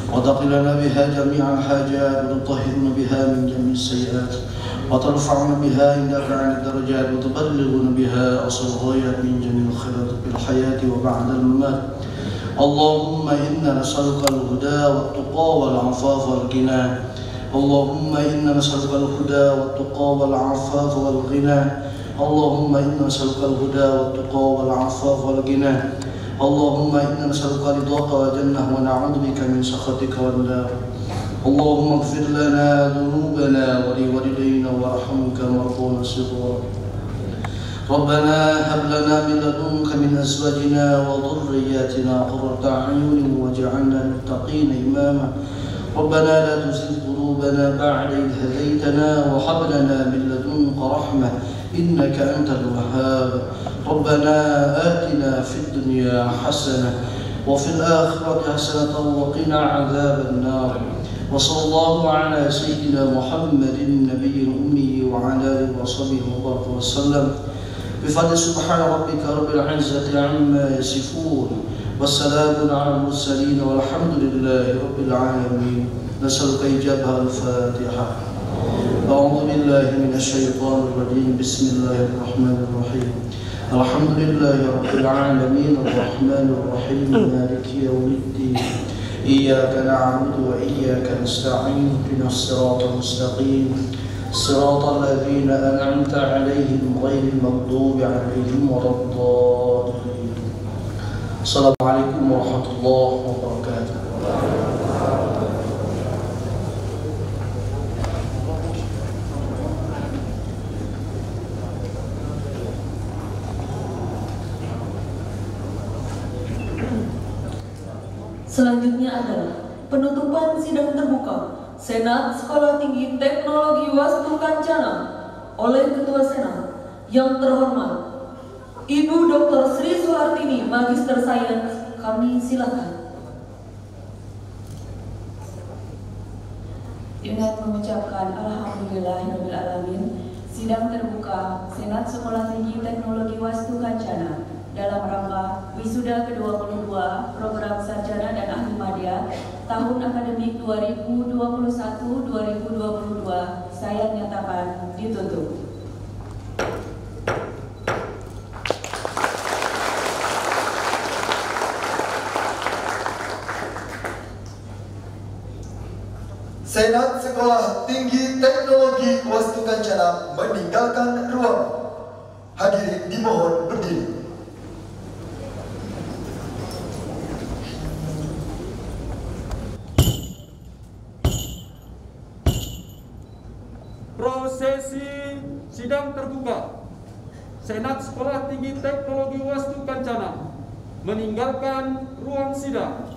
Speaker 5: وتقي لنا بها جميع الحاجات وتطهرنا بها من جميع السيئات وترفعنا بها عندك عن الدرجات وتبلغنا بها أصل الغايات من جميع الخيرات في الحياة وبعد الممات. اللهم إنا نسألك الهدى والتقى والعفاف والغنى. اللهم إنا نسألك الهدى والتقى والعفاف والغنى. اللهم إنا نسألك الهدى والتقى والعفاف والغنى. اللهم إنا نسألك رضاك والجنة ونعوذ بك من سخطك والنار. اللهم اغفر لنا ذنوبنا ولوالدينا وارحمك مرضانا صغارا. ربنا هب لنا من لدنك من أزواجنا وذرياتنا قرة أعين واجعلنا للمتقين إماما. ربنا لا تزغ قلوبنا بعد إذ هديتنا وهب لنا من لدنك رحمة إنك أنت الوهاب. ربنا آتنا في الدنيا حسنة وفي الآخرة حسنة وقنا عذاب النار. وصلى الله على سيدنا محمد النبي الأمي وعلى آله وصحبه وبارك وسلم. بفضل سبحان ربك رب العزة عما يصفون والسلام على المرسلين والحمد لله رب العالمين. نسألك إجابة الفاتحة. أعوذ بالله من الشيطان الرجيم. بسم الله الرحمن الرحيم. الحمد لله رب العالمين الرحمن الرحيم مالك يوم الدين. إياك نعبد وإياك نستعين اهدنا الصراط المستقيم صراط الذين أنعمت عليهم غير المغضوب عليهم ولا الضالين. السلام عليكم ورحمة الله وبركاته.
Speaker 13: Selanjutnya adalah penutupan sidang terbuka Senat Sekolah Tinggi Teknologi Wastu Kencana oleh Ketua Senat yang terhormat Ibu Doktor Sri Suhartini, Magister Sains. Kami silakan.
Speaker 3: Dengan mengucapkan Alhamdulillahirabbil alamin, sidang terbuka Senat Sekolah Tinggi Teknologi Wastu Kencana dalam rangka wisuda ke dua puluh dua program sarjana dan ahli madya tahun akademik dua ribu dua puluh satu dua ribu dua puluh dua saya nyatakan ditutup.
Speaker 2: Senat Sekolah Tinggi Teknologi Wastu Kencana meninggalkan ruangan. Hadirin dimohon berdiri.
Speaker 4: Prosesi sidang terbuka Senat Sekolah Tinggi Teknologi Wastu Kencana meninggalkan ruang sidang.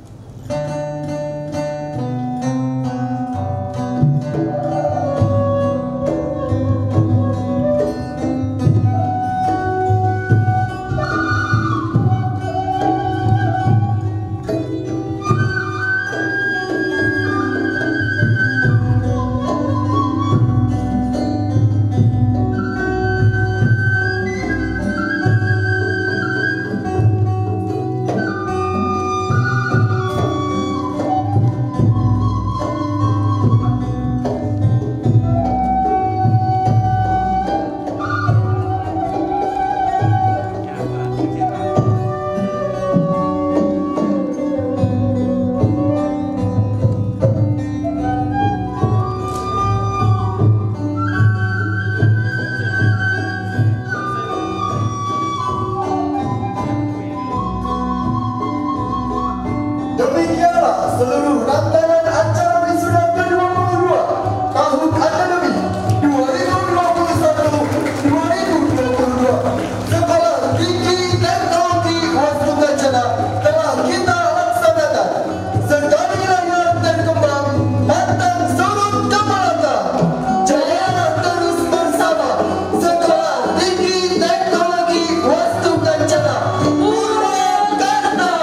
Speaker 2: Demikianlah seluruh rangkaian acara wisuda ke dua puluh dua tahun akademik dua ribu dua puluh satu dua ribu dua puluh dua Sekolah Tinggi Teknologi Wastu Kencana telah kita laksanakan. Sekali lahir dan kembang, pantang surut ke belakang. Jayalah terus bersama Sekolah Tinggi Teknologi Wastu Kencana. Purwakarta.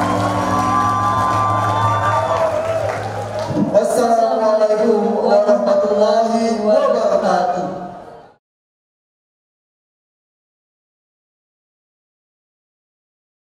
Speaker 2: Wassalamualaikum warahmatullahi